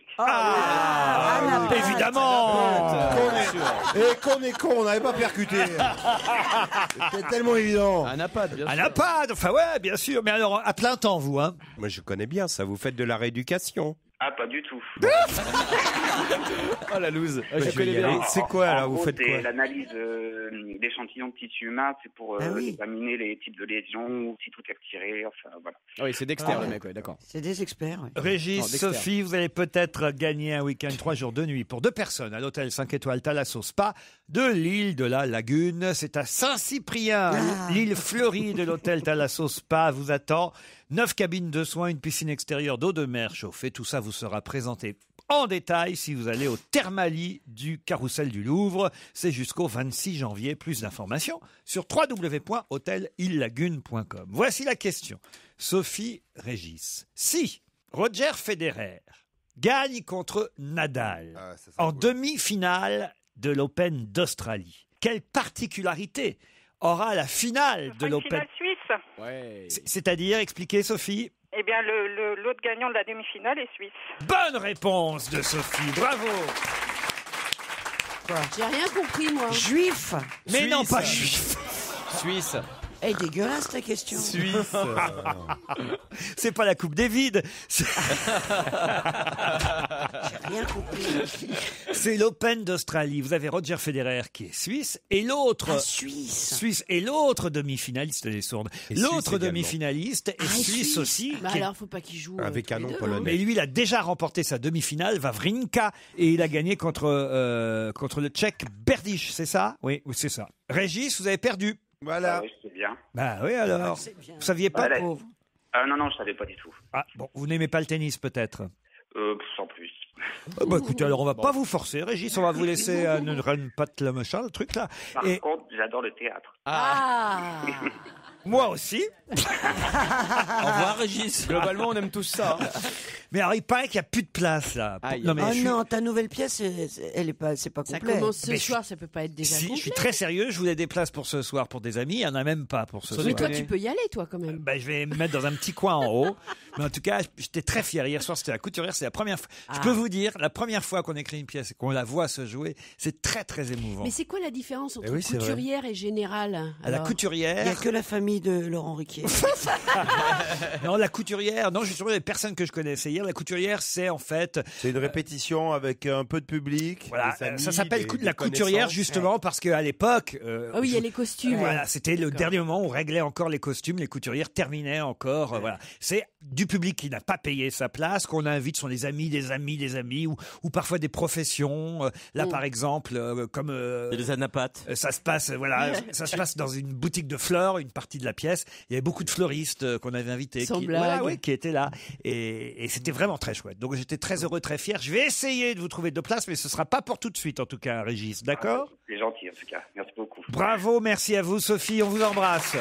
Évidemment. Qu'on est con, on n'avait pas percuté. C'était tellement évident. Anapad, bien sûr. Anapad, enfin ouais, bien sûr. Mais alors, à plein temps, vous, hein? Moi, je connais bien ça. Vous faites de la rééducation. Ah, pas du tout. Oh la loose. Je vais y aller. C'est quoi alors? Vous faites c'est quoi? l'analyse d'échantillons de tissu humain, c'est pour oui. examiner les types de lésions, si tout est retiré, enfin voilà. Ah oui, c'est Dexter le mec, ouais, d'accord. C'est des experts. Ouais. Régis, Non, Dexter. Sophie, vous allez peut-être gagner un week-end 3 jours de nuit pour 2 personnes à l'hôtel 5 étoiles Thalasso Spa de l'île de la Lagune. C'est à Saint-Cyprien. L'île fleurie de l'hôtel Thalasso Spa vous attend. 9 cabines de soins, une piscine extérieure d'eau de mer chauffée. Tout ça vous sera présenté en détail si vous allez au Thermali du Carrousel du Louvre. C'est jusqu'au 26 janvier. Plus d'informations sur www.hotelillagune.com. Voici la question. Sophie, Régis. Si Roger Federer gagne contre Nadal en demi-finale de l'Open d'Australie, quelle particularité aura la finale de Une l'Open? finale suisse. Ouais. C'est-à-dire, expliquez Sophie. Eh bien, l'autre gagnant de la demi-finale est suisse. Bonne réponse de Sophie, bravo. J'ai rien compris, moi. Juif. Mais Suisse. non, pas juif. Suisse. Elle est dégueulasse ta question. Suisse. C'est pas la Coupe des vides. J'ai rien compris. C'est l'Open d'Australie. Vous avez Roger Federer qui est suisse et l'autre Suisse et l'autre demi-finaliste, les sourdes. Et L'autre Suisse demi-finaliste est suisse aussi. Bah qui est- alors, faut pas qu'il joue. Avec un tous les nom deux, polonais. Mais lui, il a déjà remporté sa demi-finale, Wawrinka, et il a gagné contre le Tchèque Berdych, c'est ça? Oui, c'est ça. Régis, vous avez perdu. Voilà. Ah oui, c'est bien. Bah oui, alors. c'est bien. Vous saviez pas, Voilà. pauvre. Non, je savais pas du tout. Ah, bon, vous n'aimez pas le tennis, peut-être? Sans plus. Bah écoutez, alors on va pas vous forcer, Régis, on va vous laisser ne run pas le machin, le truc là. Par Et contre, j'adore le théâtre. Ah. moi aussi. Au revoir, Régis. Globalement, on aime tous ça. hein. Mais alors il paraît qu'il n'y a plus de place là. Aïe. Non mais Oh je suis- non, ta nouvelle pièce, elle est pas, c'est pas Ça complet. commence ce Mais je soir, ça peut pas être déjà Si, je complet. suis très sérieux, je voulais des places pour ce soir pour des amis, il n'y en a même pas pour ce soir. Mais toi, tu peux y aller, toi, quand même. Ben, je vais me mettre dans un petit coin en haut. Mais en tout cas, j'étais très fier. Hier soir, c'était la couturière. C'est la première fois. Je peux vous dire, la première fois qu'on écrit une pièce et qu'on la voit se jouer, c'est très, très émouvant. Mais c'est quoi la différence entre Eh oui, c'est vrai. couturière et générale À la alors Il n'y a couturière. que la famille de Laurent Ruquier. Non, la couturière. Non, justement, les personnes que je connaissais hier, la couturière, c'est en fait. C'est une répétition avec un peu de public. Voilà, des amis, ça s'appelle des la couturière connaissances. justement parce qu'à l'époque. Ah oui, il y a les costumes. Voilà, c'était le D'accord. dernier moment où on réglait encore les costumes, les couturières terminaient encore. Voilà, c'est du public qui n'a pas payé sa place, qu'on invite, sont des amis, ou parfois des professions. Là, par exemple, comme Les anapates. ça se passe, voilà, ça se passe dans une boutique de fleurs, une partie de la pièce. Il y avait beaucoup de fleuristes qu'on avait invités, Sans qui, blague. voilà, oui, qui étaient là, et c'était vraiment très chouette. Donc j'étais très heureux, très fier. Je vais essayer de vous trouver 2 places, mais ce sera pas pour tout de suite, en tout cas, Régis. D'accord? C'est gentil, en tout cas. Merci beaucoup. Bravo, merci à vous, Sophie. On vous embrasse.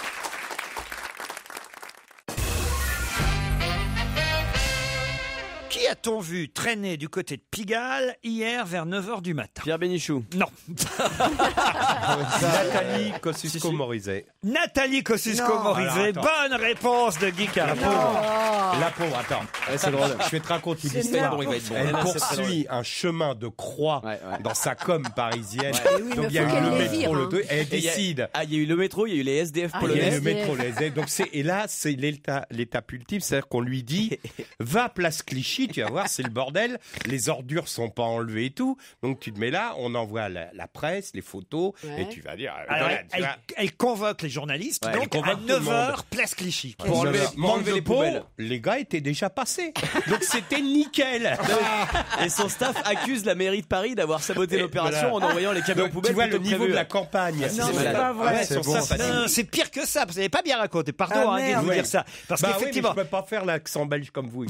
Qui a-t-on vu traîner du côté de Pigalle hier vers 9h du matin? Pierre Bénichou. Non. Nathalie Kosciusko-Morizet. Nathalie Non. Kosciusko-Morizet. Alors, Bonne réponse de Guy Carpot. La pauvre, attends. c'est drôle. Je vais te raconter C'est l'histoire. bon, il va être bon. Elle Là, c'est très poursuit un chemin de croix dans sa com parisienne. Oui, mais Donc il y a faut eu qu'elle le les métro, vire, le hein. 2, elle Et il y a- décide. Ah, il y a eu le métro, il y a eu les SDF Il y a polonais. le métro, les aides. Donc l'étape ultime, c'est-à-dire qu'on lui dit, va place Clichy, tu vas voir, c'est le bordel. Les ordures sont pas enlevées et tout. Donc tu te mets là, on envoie la presse, les photos, et tu vas dire. Alors, voilà, tu vois. elle convoque les journalistes, Ouais, donc elle convoque à tout le 9h, monde. place Clichy. Pour enlever les poubelles. Les gars étaient déjà passés. Donc c'était nickel. Et son staff accuse la mairie de Paris d'avoir saboté l'opération voilà. en envoyant les camions Donc, poubelles. tu vois le plutôt que niveau prévu. de la campagne. Non, c'est malade. pas vrai. Ouais, C'est sur bon, ça, ça. pas dit. Non, c'est pire que ça. Vous n'avez pas bien raconté. Pardon Ah, de merde. vous dire ça. Parce Bah oui, mais qu'effectivement, je peux pas faire l'accent belge comme vous.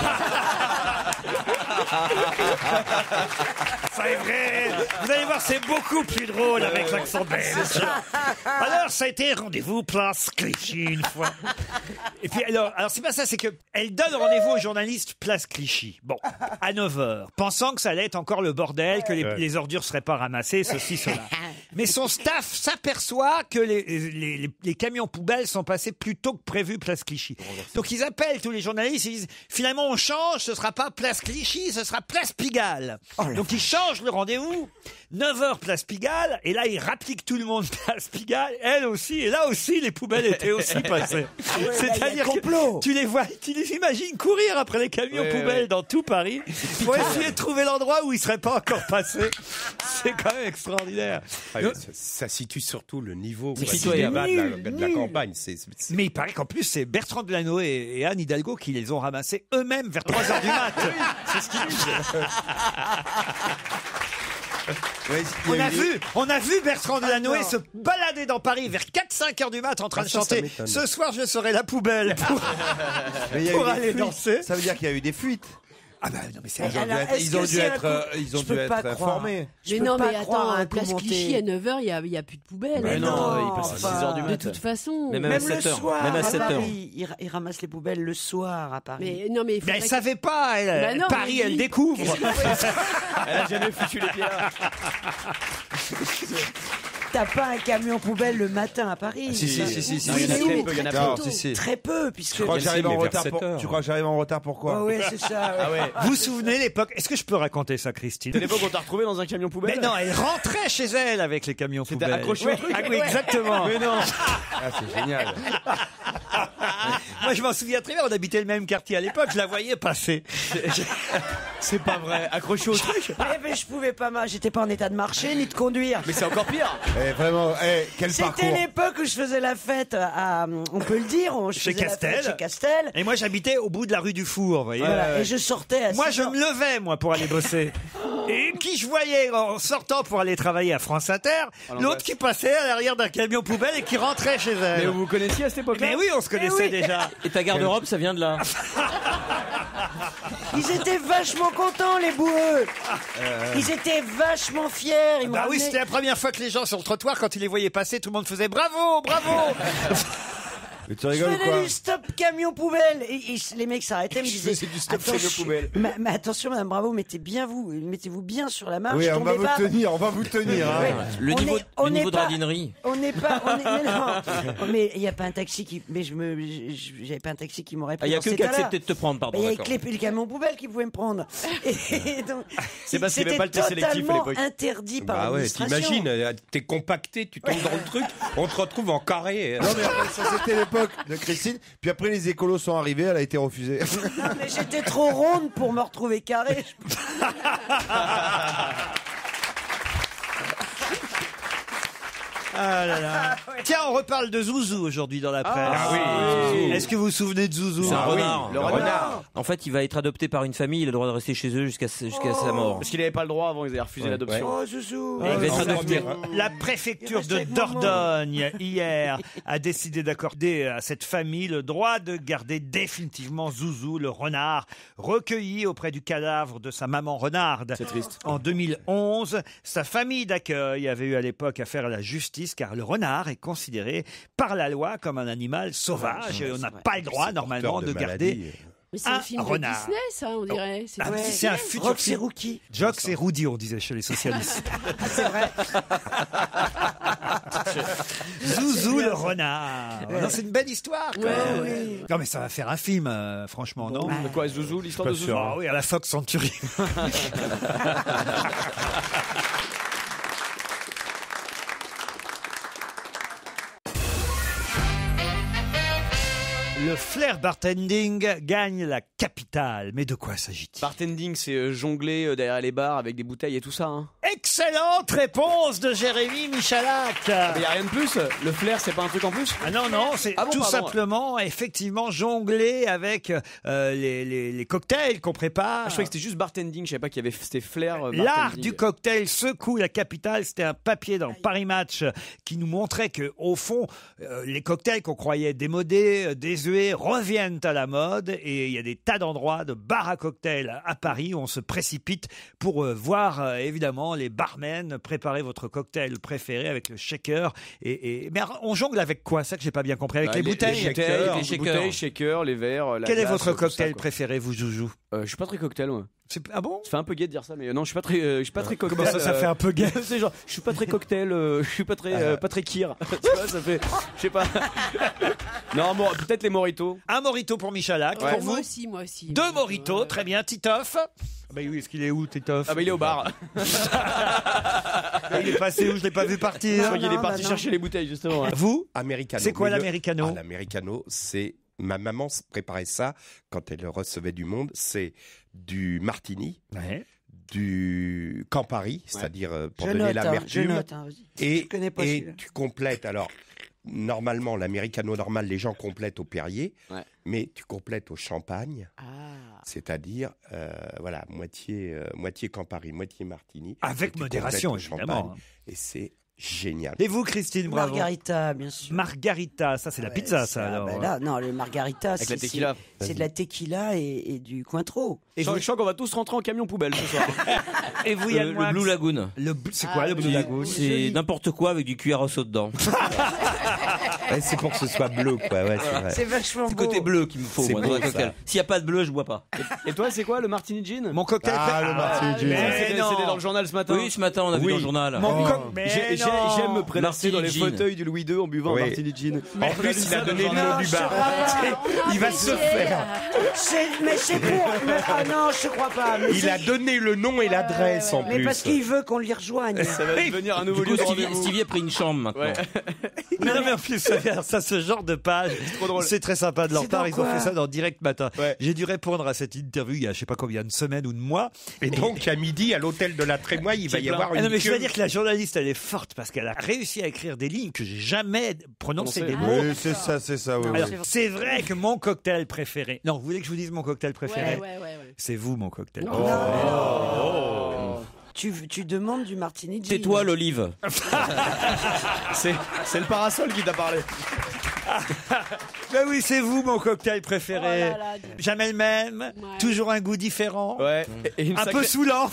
ça est vrai. Vous allez voir, c'est beaucoup plus drôle avec l'accent belge. Alors, ça a été rendez-vous place Clichy une fois. Et puis, alors c'est pas ça, c'est que elle donne rendez-vous aux journalistes place Clichy. Bon, à 9h, pensant que ça allait être encore le bordel, que les ordures seraient pas ramassées, ceci, cela. Mais son staff s'aperçoit que les camions poubelles sont passés plus tôt que prévu place Clichy. Donc ils appellent tous les journalistes, ils disent finalement on change, ce sera pas place Clichy, ce sera place Pigalle. Donc ils changent le rendez-vous, 9h place Pigalle, et là ils rappliquent tout le monde place Pigalle, elle aussi, et là aussi les poubelles étaient aussi passées. C'est-à-dire que tu les vois, tu les imagines courir après les camions poubelles dans tout Paris pour essayer de trouver l'endroit où ils seraient pas encore passés. C'est quand même extraordinaire. Ah, ça situe surtout le niveau C'est cinéma nul, de la campagne. Mais il paraît qu'en plus, c'est Bertrand Delanoë et Anne Hidalgo qui les ont ramassés eux-mêmes vers 3h du mat. C'est ce qu'ils disent. On a vu Bertrand Delanoë se balader dans Paris vers 4-5 heures du mat en train de chanter « Ce soir, je serai la poubelle » pour aller danser. Ça veut dire qu'il y a eu des fuites. Ah bah non mais c'est Ils ont dû être informés. Mais non, mais attends, à place Clichy à 9h, il n'y a plus de poubelle. Mais non, il passe à 6h du De matin. toute façon. Même le soir, même à 7h. Ils ramassent les poubelles le soir à Paris. Mais non, mais elle savait pas, elle. Bah non, Paris, mais elle oui. découvre. Elle a jamais foutu les pieds là. T'as pas un camion poubelle le matin à Paris. Si. Non, il y en a très peu, il y en a Non, peu. si. Très peu, puisque. Tu crois que j'arrive en retard heures. Tu crois que j'arrive en retard pourquoi? Ouais, c'est ça. Ah ouais. Vous vous souvenez l'époque? Est-ce que je peux raconter ça, Christine? C'est l'époque où on t'a retrouvé dans un camion Mais poubelle? non, elle rentrait chez elle avec les camions poubelles. accroché au truc. Ah oui, exactement. Mais non. Ah, c'est génial. Moi, je m'en souviens très bien. On habitait le même quartier à l'époque. Je la voyais passer. C'est pas vrai. Accroché au truc. Mais je pouvais pas, j'étais pas en état de marcher ni de conduire. Mais c'est encore pire. Vraiment, quel parcours. C'était l'époque où je faisais la fête à, on peut le dire, je Chez faisais la Castel. fête chez Castel. Et moi, j'habitais au bout de la rue du Four, vous voyez. Voilà, et je sortais à Moi, 6 je heures. me levais, moi, pour aller bosser. Et qui je voyais en sortant pour aller travailler à France Inter, l'autre qui passait à l'arrière d'un camion poubelle et qui rentrait chez elle. Mais vous vous connaissiez à cette époque-là? Mais oui, on se connaissait déjà. Et ta garde-robe, ça vient de là. Ils étaient vachement contents, les boueux. Ils étaient vachement fiers. Ils me Bah oui, ramenaient- c'était la première fois que les gens sur le trottoir, quand ils les voyaient passer, tout le monde faisait bravo, bravo. Mais tu Je rigoles ou faisais quoi? du stop camion poubelle et les mecs s'arrêtaient, me disaient faisais du stop attention, camion poubelle. Mais attention madame Bravo, mettez-vous bien sur la marche. Oui, on va tombez vous pas. tenir, on va vous tenir. hein. Le On niveau, est- on le niveau n'est de pas- radinerie. On n'est pas, mais non. Mais il n'y a pas un taxi qui, mais j'avais pas un taxi qui m'aurait Ah, pris. il y a dans que cet qui état-là. acceptait de te prendre, pardon. Et avec D'accord. les camions poubelles qui pouvaient me prendre. Et donc, C'est parce qu'il y avait c'était pas le test sélectif à totalement l'époque. interdit par Bah ouais, l'administration. t'imagines, t'es compacté, tu tombes dans le truc, on te retrouve en carré. Non, mais après, ça, c'était l'époque de Christine. Puis après, les écolos sont arrivés, elle a été refusée. Non, mais j'étais trop ronde pour me retrouver carré. Ah là là. Tiens, on reparle de Zouzou aujourd'hui dans la presse. Ah oui. Est-ce que vous vous souvenez de Zouzou? C'est un Ah oui. renard. Le renard. En fait, il va être adopté par une famille. Il a le droit de rester chez eux jusqu'à sa mort. Parce qu'il avait pas le droit avant, ils avaient refusé l'adoption. Oh, Zouzou. Il va être adopté. La préfecture Il de reste avec maman. Dordogne, hier, a décidé d'accorder à cette famille le droit de garder définitivement Zouzou, le renard, recueilli auprès du cadavre de sa maman renarde. C'est triste. En 2011, sa famille d'accueil avait eu à l'époque affaire à la justice car le renard est considéré par la loi comme un animal sauvage et on n'a pas le droit normalement de garder Mais c'est un un film de renard. Disney, ça, on dirait. Ah, Ouais. c'est un futur Rox et film. Rookie. Jox et Rudy, on disait chez les socialistes. C'est vrai. Zouzou le renard. Non, c'est une belle histoire. Quand même. oui. Non, mais ça va faire un film, franchement, non? De quoi, Zouzou, l'histoire de Pas Zouzou? sûr. Ah oui, à la Fox Century. Le flair bartending gagne la capitale. Mais de quoi s'agit-il? Bartending, c'est jongler derrière les bars avec des bouteilles et tout ça. Hein. Excellente réponse de Jérémy Michalak. Il n'y a rien de plus. Le flair, c'est pas un truc en plus? Ah non, c'est tout simplement, effectivement, jongler avec les cocktails qu'on prépare. Je croyais que c'était juste bartending. Je savais pas qu'il y avait c'était flair. L'art du cocktail secoue la capitale. C'était un papier dans Paris Match qui nous montrait que, au fond, les cocktails qu'on croyait démodés, désuets, reviennent à la mode. Et il y a des tas d'endroits, de bars à cocktails à Paris où on se précipite pour voir, évidemment, les barmen préparer votre cocktail préféré avec le shaker. Mais on jongle avec quoi? Ça que j'ai pas bien compris. Avec les bouteilles, les shakers, les verres. Quel est votre cocktail préféré, vous, Joujou? Je suis pas très cocktail, moi. Ah bon? Ça fait un peu gay de dire ça, mais non, je suis pas très cocktail. Comment ça fait un peu gay? C'est genre, je suis pas très cocktail, je suis pas très kir. Tu vois, ça fait, je sais pas. Non, peut-être les mojitos. Un mojito pour Michalak, ouais. pour vous? Moi aussi. 2 mojitos, très bien. Titoff? Bah oui, est-ce qu'il est où, Titoff? Ah bah il est au bar. Il est passé où? Je l'ai pas vu partir. Je crois qu'il est parti chercher les bouteilles, justement. Vous? Americano. C'est quoi l'americano? L'americano, c'est... Ma maman préparait ça quand elle recevait du monde. C'est du martini, du Campari, c'est-à-dire pour donner l'amertume. Et tu complètes. Alors, normalement, l'americano normal, les gens complètent au Perrier, mais tu complètes au champagne. C'est-à-dire, moitié Campari, moitié martini. Avec modération, évidemment. Et c'est génial. Et vous, Christine, bravo. Margarita, bien sûr. Margarita, ça c'est la pizza, ça alors. Là, non, le margarita, avec la tequila. C'est de la tequila et du Cointreau. Et je sens qu'on va tous rentrer en camion poubelle ce soir. Et vous, le Blue Lagoon. C'est quoi le Blue Lagoon? C'est n'importe quoi avec du cuir à saut dedans. C'est pour que ce soit bleu, quoi. Ouais, c'est vrai. C'est vachement beau. Côté bleu qu'il me faut. Moi, dans un cocktail. S'il n'y a pas de bleu, je bois pas. Et toi, c'est quoi le martini gin? Mon cocktail. Le martini gin. C'était dans le journal ce matin. Oui, ce matin, on a vu dans le journal. J'aime me prélasser dans les fauteuils du Louis II en buvant un martini gin. En plus, il a donné le nom du bar. Il va se faire. Mais c'est pour. Ah non, je crois pas. Il a donné le nom et l'adresse en plus. Mais parce qu'il veut qu'on l'y rejoigne. Ça va devenir un nouveau lieu de rendez-vous. Stevie a pris une chambre maintenant. Mais non, mais en plus, ça, ce genre de page, c'est très sympa de leur part. Ils ont fait ça dans Direct Matin. J'ai dû répondre à cette interview il y a je sais pas combien de semaines ou de mois. Et donc, à midi, à l'hôtel de la Trémoille, il va y avoir une non, mais je queue. veux dire que la journaliste, elle est forte parce qu'elle a réussi à écrire des lignes que j'ai jamais prononcé des mots. Oui, c'est ça. Oui, alors, c'est vrai que mon cocktail préféré. Non, vous voulez que je vous dise mon cocktail préféré? Ouais. C'est vous, mon cocktail. Tu demandes du martini gin. C'est toi l'olive. C'est le parasol qui t'a parlé. Ben oui, c'est vous mon cocktail préféré. Jamais le même, toujours un goût différent. Ouais. Et un peu saoulant.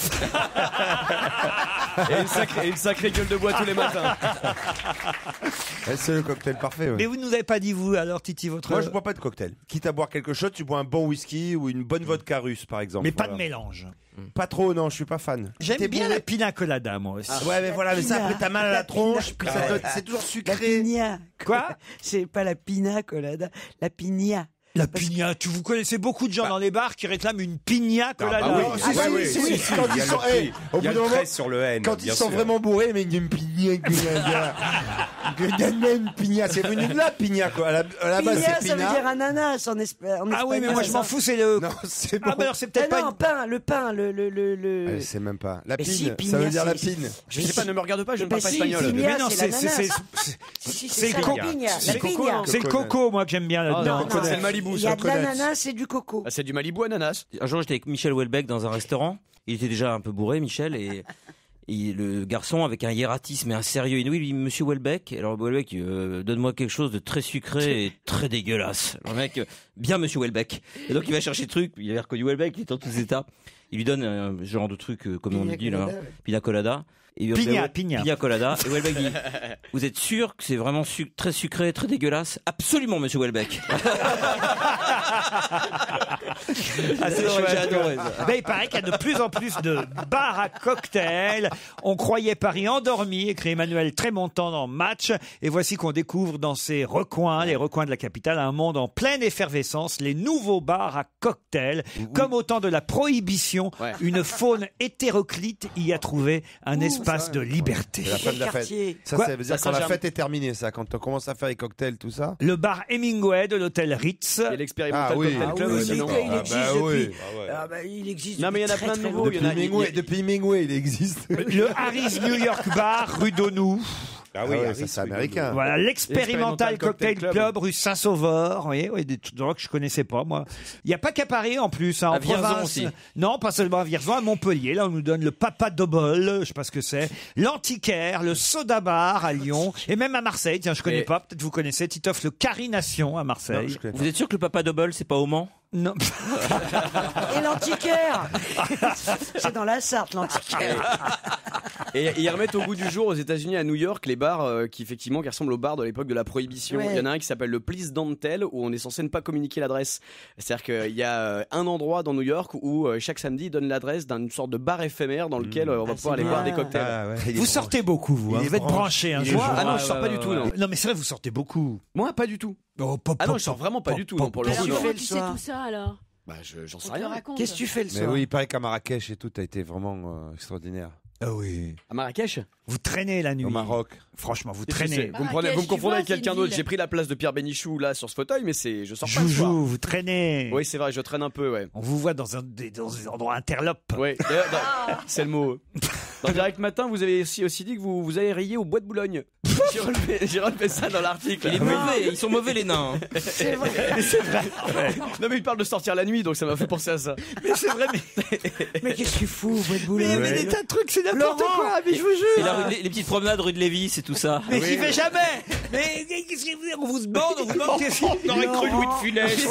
et une sacrée gueule de bois tous les matins. C'est le cocktail parfait. Ouais. Mais vous ne nous avez pas dit vous alors, Titi, votre. Moi, je bois pas de cocktail. Quitte à boire quelque chose, tu bois un bon whisky ou une bonne vodka russe, par exemple. Mais pas de mélange. Pas trop, non, je suis pas fan. J'aime bien la pina colada, moi aussi. Ouais, mais voilà, mais ça, après, t'as mal à la tronche, puis c'est toujours sucré. La pina. Quoi? C'est pas la pina colada, la pina. La pina, vous connaissez beaucoup de gens dans les bars qui réclament une pina colada. Oui. Quand ils sont, au bout d'un moment, sur le N, quand ils sont vraiment bourrés, mais une pina colada. Une pina, c'est venu de là, pina quoi. À la base, c'est ça pina. veut dire ananas en espagnol. Ah oui, mais moi je m'en fous, c'est le. Non, c'est bon. Ah ben alors c'est peut-être pas. Non, le pain. C'est même pas. La pine, si, ça veut dire la pine. Je sais pas, ne me regarde pas, je ne parle pas espagnol. Mais non, c'est le coco. C'est le coco, moi que j'aime bien là-dedans. C'est le Malibu. Il y a de l'ananas et du coco. C'est du Malibu ananas. Un jour, j'étais avec Michel Houellebecq dans un restaurant. Il était déjà un peu bourré, Michel, et le garçon, avec un hiératisme et un sérieux inouï, lui dit Monsieur Houellebecq. Alors Houellebecq, donne-moi quelque chose de très sucré et très dégueulasse. Le mec, bien Monsieur Houellebecq. Et donc il va chercher le truc. Il avait reconnu Houellebecq, il est dans tous les états. Il lui donne un genre de truc, comme on dit là, pina colada. Pina colada. Et Houellebecq dit vous êtes sûr que c'est vraiment très sucré, très dégueulasse? Absolument, Monsieur Houellebecq. C'est chouette, j'ai adoré ça. Ben, il paraît qu'il y a de plus en plus de bars à cocktails. On croyait Paris endormi, écrit Emmanuel Trémontant dans Match. Et voici qu'on découvre dans ces recoins, les recoins de la capitale, un monde en pleine effervescence, les nouveaux bars à cocktails, comme au temps de la Prohibition. citation, une faune hétéroclite y a trouvé un espace de liberté. C'est la fin de la fête. Ça, Quoi ça veut dire quand la fête est terminée, ça, quand on commence à faire les cocktails, tout ça. Le bar Hemingway de l'hôtel Ritz. Et l'expérimental cocktail club aussi, non? Il existe depuis. Il existe. Non, mais il y en a plein de nouveaux. Depuis Hemingway, il existe. Le Harry's New York Bar, rue d'Onou. Ah oui, ça c'est américain. Voilà, l'expérimental cocktail club rue Saint-Sauveur. Vous voyez, des trucs que je connaissais pas, moi. Il n'y a pas qu'à Paris, en plus, en Vierzon province. aussi. Non, pas seulement à Vierzon, à Montpellier. Là, on nous donne le Papa Double, je sais pas ce que c'est. L'Antiquaire, le Soda Bar à Lyon. Et même à Marseille. Tiens, je connais pas. Peut-être vous connaissez. Titoff, le Carination à Marseille. Vous êtes sûr que le Papa Double, c'est pas au Mans? Non. Et l'antiquaire. C'est dans la Sarthe, l'antiquaire. Et ils remettent au goût du jour aux États-Unis, à New York, les bars qui ressemblent aux bars de l'époque de la Prohibition. Ouais. Il y en a un qui s'appelle le Please Don't Tell, où on est censé ne pas communiquer l'adresse. C'est-à-dire qu'il y a un endroit dans New York où chaque samedi ils donnent l'adresse d'une sorte de bar éphémère dans lequel on va pouvoir aller boire des cocktails. Vous sortez beaucoup, vous. Vous êtes branché un jour. Moi, ah non, je sors pas du tout, non. Non, mais c'est vrai, vous sortez beaucoup. Moi, pas du tout. Ah non, je sors vraiment pas du tout, non, pour le coup. Comment tu sais tout ça alors? Bah, j'en sais On te rien. raconte. Qu'est-ce que tu fais le Mais soir? oui, il paraît qu'à Marrakech et tout, t'as été vraiment extraordinaire. Ah oui. À Marrakech? Vous traînez la nuit. Au Maroc. Franchement, vous Qu'est-ce que traînez. c'est Vous me Marrakech, tu confondez vois, avec c'est quelqu'un une d'autre. ville. J'ai pris la place de Pierre Bénichou là sur ce fauteuil, mais je sors pas le soir. Joujou, vous traînez. Oui, c'est vrai, je traîne un peu, ouais. On vous voit dans des endroits interlopes. Ouais, d'ailleurs, c'est le mot. Dans Direct Matin, vous avez aussi dit que vous allez rayer au Bois de Boulogne. J'ai relevé ça dans l'article. Il est mauvais, ils sont mauvais les nains. hein. C'est vrai. C'est vrai. Non mais il parle de sortir la nuit, donc ça m'a fait penser à ça. Mais c'est vrai, Mais qu'est-ce que tu fous, Bois de mais Boulogne? des tas de trucs, c'est n'importe Laurent, quoi, mais je vous Et jure. les petites promenades rue de Lévis et tout ça. Mais j'y vais jamais. Mais qu'est-ce que vous dire? On vous demande qu'est-ce qu'on aurait cru Louis de Funès.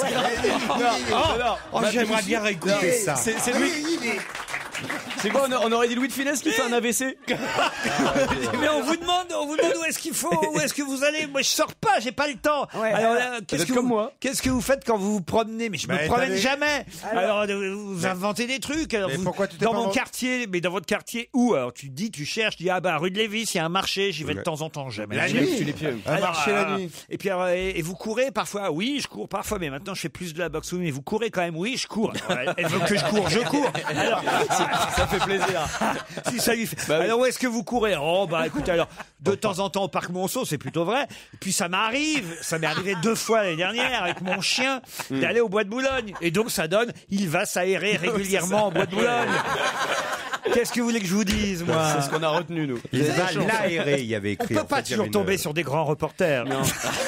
J'aimerais bien réécouter ça. C'est lui. C'est quoi, on aurait dit Louis de Funès qui fait un AVC? Mais on vous demande où est-ce qu'il faut, où est-ce que vous allez. Moi, je sors pas, j'ai pas le temps. Ouais. Alors là, qu'est-ce que comme moi. Qu'est-ce que vous faites quand vous vous promenez? Mais je me promène jamais. Alors, vous inventez des trucs. Alors, Mais vous, pourquoi tu t'es dans pas mon rendu- quartier, mais dans votre quartier où? Alors, tu cherches, tu dis rue de Lévis, il y a un marché, j'y vais de temps en temps, jamais. La Jamais. nuit. Tu les pieds. Un marché la nuit. Et puis, alors, et vous courez parfois? Oui, je cours parfois, mais maintenant je fais plus de la boxe. Oui, mais vous courez quand même? Oui, je cours. Alors, elle veut que je cours, je cours. Alors, Ça fait plaisir. si ça lui fait. Bah oui. Alors où est-ce que vous courez? Oh bah écoutez, alors de temps en temps au parc Monceau, c'est plutôt vrai. Et puis ça m'est arrivé 2 fois l'année dernière avec mon chien d'aller au Bois de Boulogne. Et donc ça donne, il va s'aérer régulièrement au Bois de Boulogne. Qu'est-ce que vous voulez que je vous dise, moi? C'est ce qu'on a retenu, nous. Il va l'aérer, il y avait On écrit. peut en pas fait, il y toujours avait tomber une- sur des grands reporters. Non.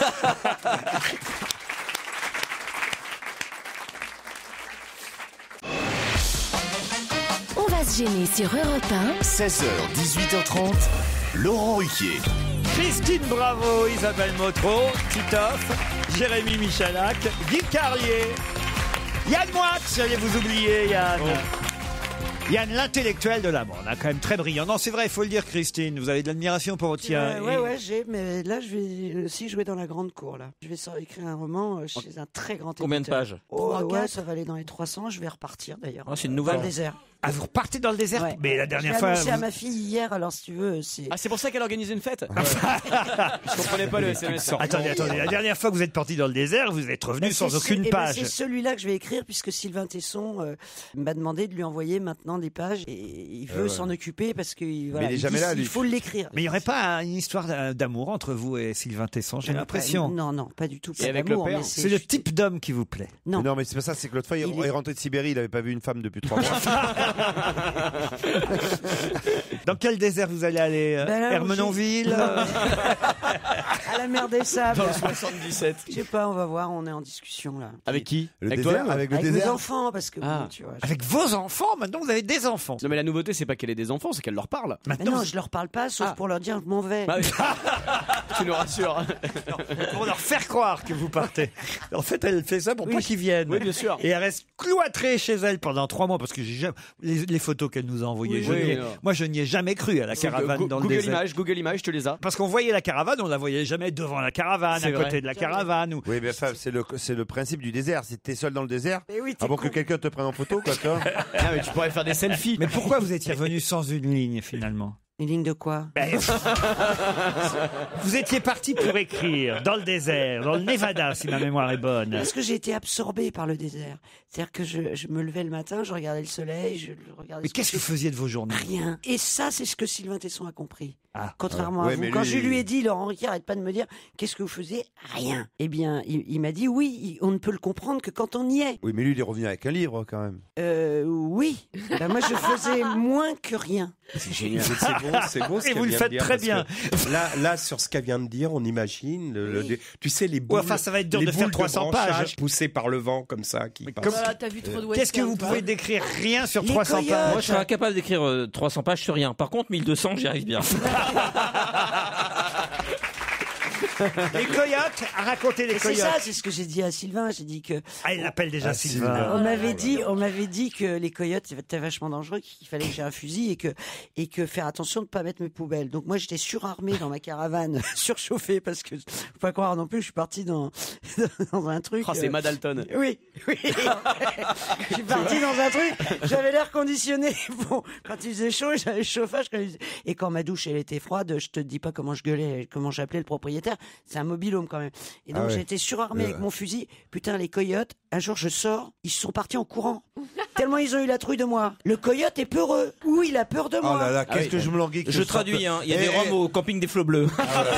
On va se gêner sur Europe 1. 16h, 18h30, Laurent Ruquier. Christine Bravo, Isabelle Motro, Titoff, Jérémy Michalak, Guy Carlier, Yann Moix, j'allais vous oublier, Yann. Yann, l'intellectuel de la bande, quand même très brillant. Non, c'est vrai, il faut le dire, Christine, vous avez de l'admiration pour votre tien. Ouais, j'ai, mais là, je vais aussi jouer dans la grande cour, là. Je vais écrire un roman chez un très grand éditeur. Combien de pages? Oh, ouais, ça va aller dans les 300, je vais repartir, d'ailleurs. Oh, c'est une nouvelle. Dans le désert. Ah, vous repartez dans le désert? Ouais. Mais la dernière J'ai fois. annoncé à vous- ma fille hier, alors si tu veux, c'est... Ah, c'est pour ça qu'elle organisait une fête? Je comprenais pas le SMS. Attendez, la dernière fois que vous êtes parti dans le désert, vous êtes revenu Bah, sans c'est aucune ce- eh ben, page. c'est celui-là que je vais écrire, puisque Sylvain Tesson m'a demandé de lui envoyer maintenant des pages, et il veut s'en occuper, parce que voilà, il est jamais là, lui. il faut l'écrire. Mais il n'y aurait pas une histoire d'amour entre vous et Sylvain Tesson, j'ai l'impression. Non, pas du tout. Et pas avec d'amour, le père mais C'est le type d'homme qui vous plaît. Non. Non, mais c'est pas ça, c'est que l'autre fois, il est rentré de Sibérie, il avait pas vu une femme depuis 3 mois. Dans quel désert vous allez aller? Ben là, Hermenonville À la mer des Sables. Dans le 77. Je sais pas, on va voir, on est en discussion là. Avec qui? Le Avec désert, toi-même? avec le Avec mes désert. enfants, parce que Ah. bon, tu vois. Avec vos enfants? Maintenant, vous avez des enfants. Non mais la nouveauté c'est pas qu'elle ait des enfants, c'est qu'elle leur parle. Mais Maintenant, non, je leur parle pas, sauf pour leur dire je m'en vais. Ah oui. Tu nous rassures. pour leur faire croire que vous partez. En fait, elle fait ça pour pas qu'ils viennent. Oui, bien sûr. Et elle reste cloîtrée chez elle pendant 3 mois parce que j'ai jamais les photos qu'elle nous a envoyées. Oui, je oui, n'y ai- non. moi, je n'y ai jamais cru à la caravane dans le désert. Google Images, tu les as. Parce qu'on voyait la caravane, on la voyait jamais devant la caravane, C'est à côté vrai. de la caravane. Ou... Oui, mais enfin, c'est le principe du désert. Si t'es seul dans le désert, Mais oui, t'es avant con. que quelqu'un te prenne en photo, quoi, toi. Ah mais tu pourrais faire des selfies. Mais pourquoi vous étiez revenu sans une ligne finalement? Une ligne de quoi? Vous étiez parti pour écrire dans le désert, dans le Nevada, si ma mémoire est bonne. Parce que j'ai été absorbé par le désert. C'est-à-dire que je me levais le matin, je regardais le soleil, je regardais... Mais qu'est-ce que vous faisiez de vos journées? Rien. Et ça, c'est ce que Sylvain Tesson a compris. Ah. Contrairement à vous. Quand je lui ai dit, Laurent Ruquier, arrête pas de me dire, qu'est-ce que vous faisiez? Rien. Eh bien, il m'a dit, oui, on ne peut le comprendre que quand on y est. Oui, mais lui, il est revenu avec un livre quand même. Oui. Ben, moi, je faisais moins que rien. C'est génial. C'est beau ce Et qu'elle vous le vient faites de dire, très parce bien. que Là, sur ce qu'elle vient de dire, on imagine, tu sais, les boules. Enfin, ça va être dur les de faire boules 300 pages. branchage poussées par le vent, comme ça, qui passent. Voilà, t'as vu trop de Qu'est-ce que western, vous toi. pouvez décrire? Rien sur Les 300 coyotes. pages. Moi, je serais incapable d'écrire 300 pages sur rien. Par contre, 1200, j'y arrive bien. Les coyotes, racontez les Et c'est coyotes. ça, c'est ce que j'ai dit à Sylvain. J'ai dit que Ah, il l'appelle déjà Sylvain. on m'avait dit que les coyotes c'était vachement dangereux, qu'il fallait que j'ai un fusil et que faire attention de pas mettre mes poubelles. Donc moi j'étais surarmé dans ma caravane, surchauffée parce que faut pas croire non plus, je suis parti dans un truc. Oh, c'est Madalton. Oui. Je suis parti dans un truc. J'avais l'air conditionné. Bon, quand il faisait chaud, j'avais le chauffage. Et quand ma douche elle était froide, je te dis pas comment je gueulais, comment j'appelais le propriétaire. C'est un mobil-home quand même. Et donc Ah ouais. j'ai été surarmé avec mon fusil. Putain, les coyotes. Un jour, je sors, ils sont partis en courant. Tellement ils ont eu la trouille de moi. Le coyote est peureux. Ou il a peur de moi. Oh là là, qu'est-ce que je me languis. Je traduis, hein. Il y a des roms au camping des Flots Bleus.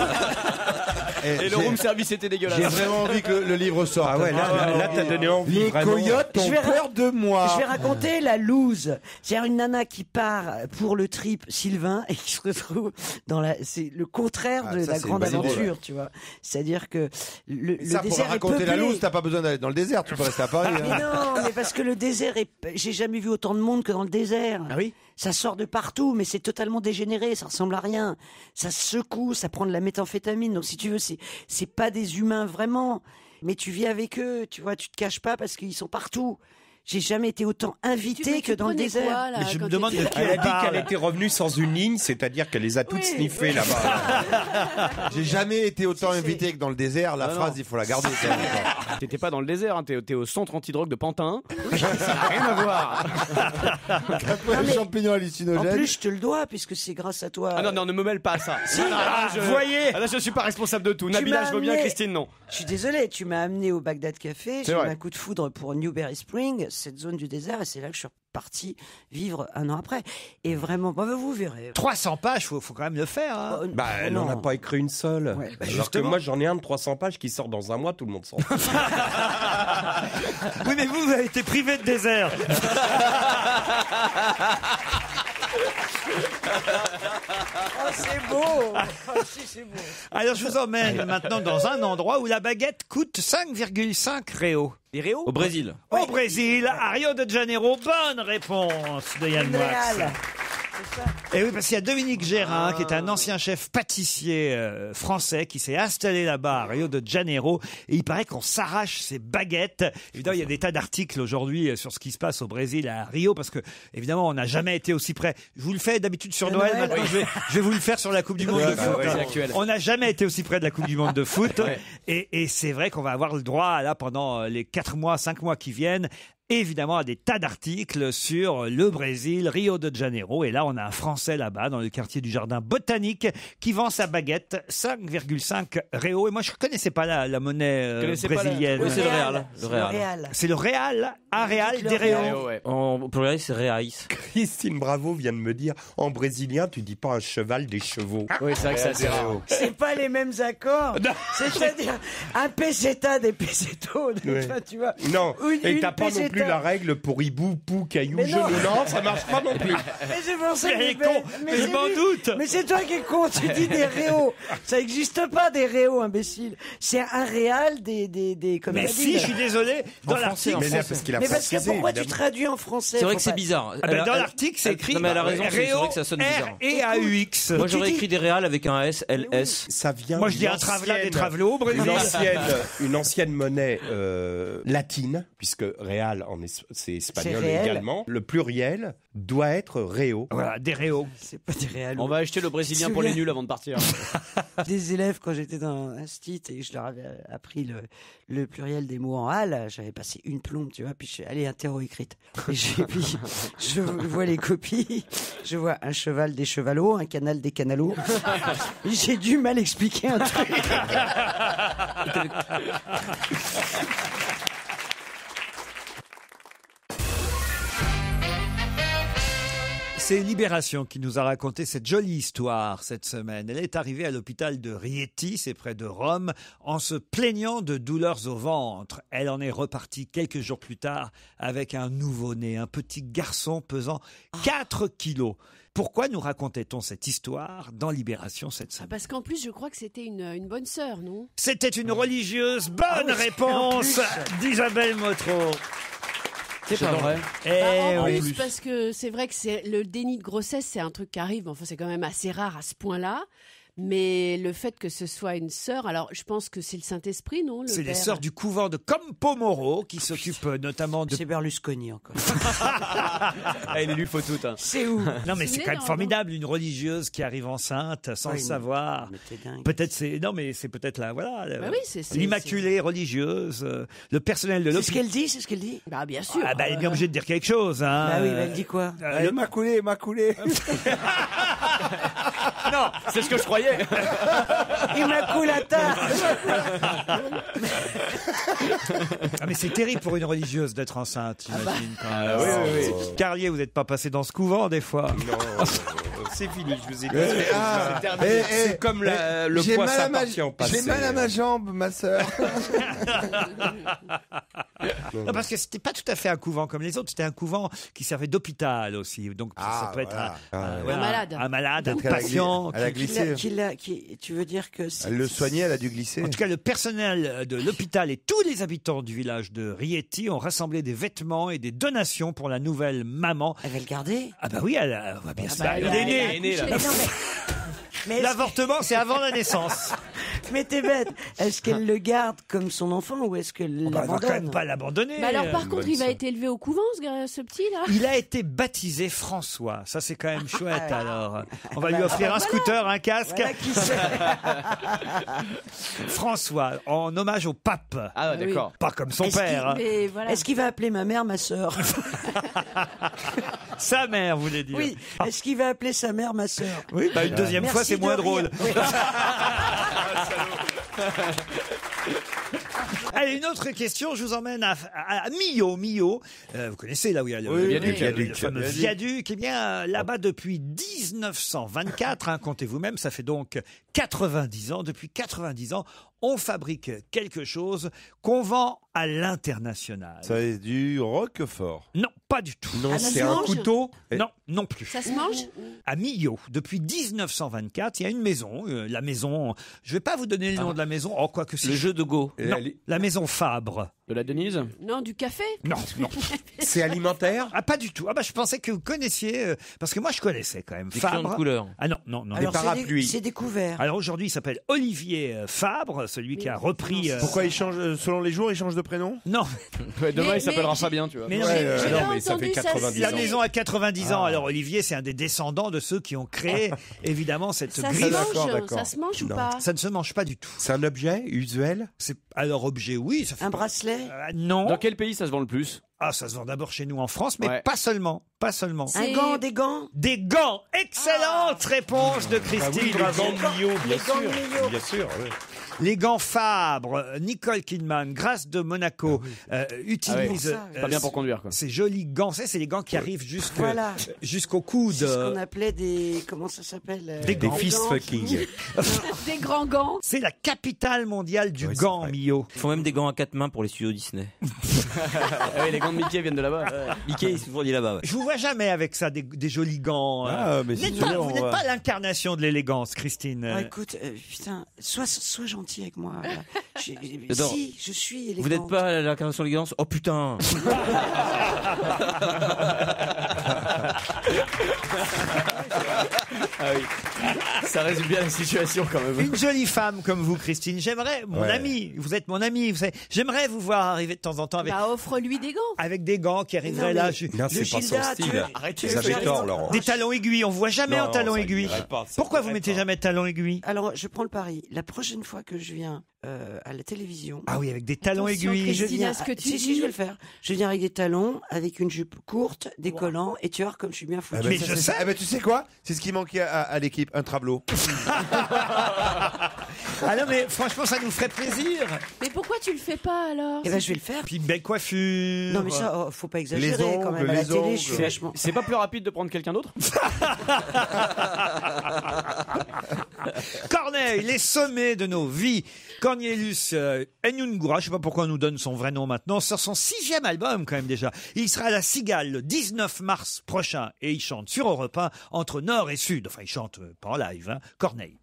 Et le room service était dégueulasse. J'ai vraiment envie que le livre sorte. Ah ouais, là t'as donné envie. Les vraiment. coyotes ont peur de moi. Je vais raconter la loose. C'est-à-dire une nana qui part pour le trip Sylvain et qui se retrouve c'est le contraire de ça, la c'est grande une bonne idée, aventure, tu vois. C'est-à-dire que le Ça, pour désert est raconter peuplé. la loose, t'as pas besoin d'aller dans le désert, tu peux rester à Paris. Mais non, mais parce que le désert j'ai jamais vu autant de monde que dans le désert. Ah oui? Ça sort de partout, mais c'est totalement dégénéré, ça ressemble à rien. Ça secoue, ça prend de la méthamphétamine. Donc si tu veux, c'est pas des humains vraiment, mais tu vis avec eux, tu vois, tu te caches pas parce qu'ils sont partout. J'ai jamais été autant invité que dans le désert. Quoi, là, Mais je me quand demande de t'étais- qui Elle a elle dit qu'elle parle. était revenue sans une ligne, c'est-à-dire qu'elle les a toutes sniffées là-bas. J'ai jamais été autant invité que dans le désert. La Non, phrase, non. il faut la garder. quand même. T'étais pas dans le désert, hein, t'es au centre antidrogue de Pantin. Ça n'a rien à voir. Après le champignon En hallucinogène. plus, je te le dois puisque c'est grâce à toi. Ah non, non, ne me mêle pas à ça. Vous voyez? Ah là, je suis pas responsable de tout. Nabila, m'as je veux bien, amené- Christine, non. Je suis désolé, tu m'as amené au Bagdad Café, j'ai eu vrai. un coup de foudre pour Newberry Spring, cette zone du désert, et c'est là que je suis reparti vivre un an après. Et vraiment, vous verrez. 300 pages, faut quand même le faire. Hein. Bah, elle n'en a pas écrit une seule. Ouais, bah, Alors que justement. moi, j'en ai un de 300 pages qui sort dans un mois, tout le monde s'en fout. Oui, mais vous avez été privé de désert. Oh, c'est beau. Oh, si, c'est beau. Alors, je vous emmène maintenant dans un endroit où la baguette coûte 5,5 réaux. Les Réaux? Au Brésil. Au Brésil, à Rio de Janeiro. Bonne réponse de Yann Moix. Réal. Et oui, parce qu'il y a Dominique Gérin, qui est un ancien chef pâtissier français, qui s'est installé là-bas à Rio de Janeiro. Et il paraît qu'on s'arrache ses baguettes. Évidemment, il y a des tas d'articles aujourd'hui sur ce qui se passe au Brésil, à Rio, parce que, évidemment, on n'a jamais été aussi près. Je vous le fais d'habitude sur Noël. Noël, Maintenant, oui. je vais vous le faire sur la Coupe du Monde de foot. c'est actuel. On n'a jamais été aussi près de la Coupe du Monde de foot. Ouais. Et c'est vrai qu'on va avoir le droit, là, pendant les 4 mois, 5 mois qui viennent, évidemment à des tas d'articles sur le Brésil, Rio de Janeiro. Et là, on a un Français là-bas, dans le quartier du Jardin Botanique, qui vend sa baguette 5,5 réaux. Et moi, je ne connaissais pas la monnaie connaissais pas la- brésilienne. Oui, c'est le Réal. Real. C'est Le Real. Réal. C'est le Real, un Real, Le des Real. réaux. Réaux, ouais. En pluriel, c'est Reais. Christine Bravo vient de me dire, en brésilien, tu dis pas un cheval, des chevaux. Oui, c'est vrai que c'est assez rare. C'est pas les mêmes accords. C'est-à-dire un peseta des pesetos. Ouais. Tu vois. Non, et Une t'as pas non peseta. plus la règle pour hibou, pou, caillou, Mais non. genou. Non, ça marche pas non plus. Mais c'est pour ça que Mais con, mais je m'en doute. Mais c'est toi qui es con, tu dis des réaux. Ça n'existe pas des réaux, imbécile. C'est un réal des comme Mais t'as si, dit, je suis désolé, dans l'article. Mais là, parce qu'il a Mais parce que francisé, pourquoi tu évidemment. traduis en français? C'est vrai Faut que c'est pas- bizarre. Ah ben, dans l'article, c'est écrit Non, mais elle a raison, c'est Réaux, vrai que ça sonne bizarre. R-E-A-U-X. Moi, j'aurais tu dis- écrit des réals avec un S, LS. Ça vient Moi, je dis d'une un travelin des ancienne- travelots au Brésil. une ancienne monnaie latine, puisque réal c'est espagnol C'est réel. également. Le pluriel doit être réo. Voilà, des réaux. C'est pas des réels. On va acheter le brésilien pour les nuls avant de partir. Des élèves, quand j'étais dans un stit et je leur avais appris le pluriel des mots en hal, j'avais passé une plombe, tu vois, puis je suis allé interro écrite. Et puis je vois les copies, je vois un cheval des chevalots, un canal des canalos. J'ai dû mal expliquer un truc. C'est Libération qui nous a raconté cette jolie histoire cette semaine. Elle est arrivée à l'hôpital de Rieti, c'est près de Rome, en se plaignant de douleurs au ventre. Elle en est repartie quelques jours plus tard avec un nouveau-né, un petit garçon pesant 4 kilos. Pourquoi nous racontait-on cette histoire dans Libération cette semaine? Parce qu'en plus, je crois que c'était une bonne sœur, non? C'était une religieuse. Bonne réponse d'Isabelle Motro. C'est pas vrai. En plus, parce que c'est vrai que le déni de grossesse, c'est un truc qui arrive. Enfin, c'est quand même assez rare à ce point-là. Mais le fait que ce soit une sœur, alors je pense que c'est le Saint-Esprit, non? C'est les sœurs du couvent de Campomoro qui s'occupent notamment de... C'est Berlusconi encore. Il est lu faut tout. C'est où? Non mais c'est quand même formidable, une religieuse qui arrive enceinte sans le savoir. Peut-être c'est... Non mais c'est peut-être là, voilà. Bah oui, c'est l'immaculée religieuse, le personnel de l'hôpital. C'est ce qu'elle dit, c'est ce qu'elle dit? Bah bien sûr. Ah bah elle est bien obligée de dire quelque chose. Hein. Bah oui, elle dit quoi? Il m'a coulé. Non, c'est ce que je croyais. Immaculata. Ah mais c'est terrible pour une religieuse d'être enceinte, j'imagine. Oui. Carlier, vous n'êtes pas passé dans ce couvent des fois? Non, c'est fini, je vous ai dit. C'est comme le poids, ça appartient au passé. J'ai mal à ma jambe, ma sœur. Non, parce que c'était pas tout à fait un couvent comme les autres, c'était un couvent qui servait d'hôpital aussi. Donc ça peut être un malade, un patient. Elle a glissé. Tu veux dire que Elle le soignait, elle a dû glisser. En tout cas, le personnel de l'hôpital et tous les habitants du village de Rieti ont rassemblé des vêtements et des donations pour la nouvelle maman. Elle va le garder? Ah bah oui, elle va bien sûr. Il est né là. Mais l'avortement, c'est avant la naissance. Mais t'es bête. Est-ce qu'elle le garde comme son enfant ou est-ce qu'elle Elle va quand même l'abandonne? pas l'abandonner. Mais alors par contre, il va être élevé au couvent, ce petit là? Il a été baptisé François. Ça, c'est quand même chouette, alors. On va lui offrir un scooter, un casque. Voilà qui c'est. François, en hommage au pape. Ah ouais, d'accord. Pas comme son Est-ce père. hein. Mais voilà. Est-ce qu'il va appeler ma mère ma sœur? Sa mère, vous voulez dire. Oui. Est-ce qu'il va appeler sa mère ma sœur? Oui, bah, une deuxième Merci fois, c'est de moins rire. drôle. Oui. Allez, une autre question, je vous emmène à Millau. Millau, vous connaissez là où il y a le fameux viaduc. Eh bien, là-bas, depuis 1924, hein, comptez vous-même, ça fait donc 90 ans. Depuis 90 ans, on fabrique quelque chose qu'on vend à l'international. Ça est du Roquefort. Non, pas du tout. Non, ça c'est se un mange couteau. Non, non plus. Ça se mange? À Millau, depuis 1924, il y a une maison. La maison, je vais pas vous donner le nom de la maison. Oh, quoi que c'est. Le jeu de Go. Non, la maison Fabre. De la Denise? Non, du café? Non, non. C'est alimentaire. Ah, pas du tout. Ah bah, je pensais que vous connaissiez, parce que moi, je connaissais quand même Des crayons de Fabre. couleur. Ah non, non, non. Alors, Des parapluies. c'est découvert. Alors aujourd'hui, il s'appelle Olivier Fabre, celui qui a repris. Pourquoi il change, selon les jours, il change de prénom? Non, Ouais, demain, Mais- il s'appellera mais- Fabien, tu vois. mais non. J'ai non, pas mais ça fait entendu 90 La ans. maison a 90 ans. Ah. Alors Olivier, c'est un des descendants de ceux qui ont créé évidemment cette Ça grille. se mange? d'accord. Ça se mange ou Non. pas? Ça ne se mange pas du tout. C'est un objet usuel. C'est alors objet, oui. Ça fait Un pas- bracelet? Non. Dans quel pays ça se vend le plus? Ah, ça se vend d'abord chez nous en France, mais Ouais. pas seulement. Pas seulement. C'est- Un gant, des gants? Des gants. Excellente réponse de Christine. Bravo. Les gants de Millau. Bien sûr. Oui. Les gants Fabre, Nicole Kidman, Grâce de Monaco utilisent Ah oui. Pas bien pour conduire, quoi. ces jolis gants. C'est les gants qui arrivent Voilà. jusqu'au coude. C'est ce qu'on appelait des... Comment ça s'appelle? Des Des gants. fist fucking. Des grands gants? C'est la capitale mondiale du Oui, c'est gant, vrai. Millau. Ils font même des gants à 4 mains pour les studios Disney. Ah oui, les gants de Mickey viennent de là-bas. Mickey, il se fournit là-bas. Ouais. Je vous vois jamais avec ça, des jolis gants. Ah, mais Vous c'est n'êtes pas, sûr, vous on n'êtes va- pas l'incarnation de l'élégance, Christine. Ah, écoute, putain, sois gentil avec moi. là. J'adore. Si, je suis élégante. Vous n'êtes pas l'incarnation de l'élégance? Oh putain! Ah oui. Ça résume bien la situation quand même. Une jolie femme comme vous, Christine, j'aimerais, mon Ouais. ami, vous êtes mon ami, vous savez, j'aimerais vous voir arriver de temps en temps avec, Bah, offre-lui des gants. avec des gants qui arriveraient Non, là. mais- Non, c'est pas son Gilda, style. Arrêtez. Vous avez tort, Laurent. Des talons aiguilles, on voit jamais Non, en talons ça aiguilles. irait pas, ça Pourquoi vous irait mettez pas. jamais de talons aiguilles? Alors, je prends le pari. La prochaine fois que je viens à la télévision, Ah oui, avec des talons Attention, aiguilles. je Christina, viens. ce que tu si, dis- je vais le faire. Je viens avec des talons, avec une jupe courte, des collants, et tu vois comme je suis bien foutu. Ah bah, Mais ça, je c'est sais. ça. Ah bah, tu sais quoi? C'est ce qui manquait à l'équipe, un tableau. Ah non, mais franchement, ça nous ferait plaisir. Mais pourquoi tu le fais pas alors? Eh ben, je vais le faire. Puis une belle coiffure. Non, mais ça, faut pas exagérer Les quand même. ongles, À la les télé, ongles. je suis vachement. C'est pas plus rapide de prendre quelqu'un d'autre? Corneille, les sommets de nos vies. Cornelius Enyungura, je sais pas pourquoi on nous donne son vrai nom maintenant, sur son 6e album quand même déjà. Il sera à la Cigale le 19 mars prochain et il chante sur Europe 1 entre Nord et Sud. Enfin, il chante pas en live, hein. Corneille.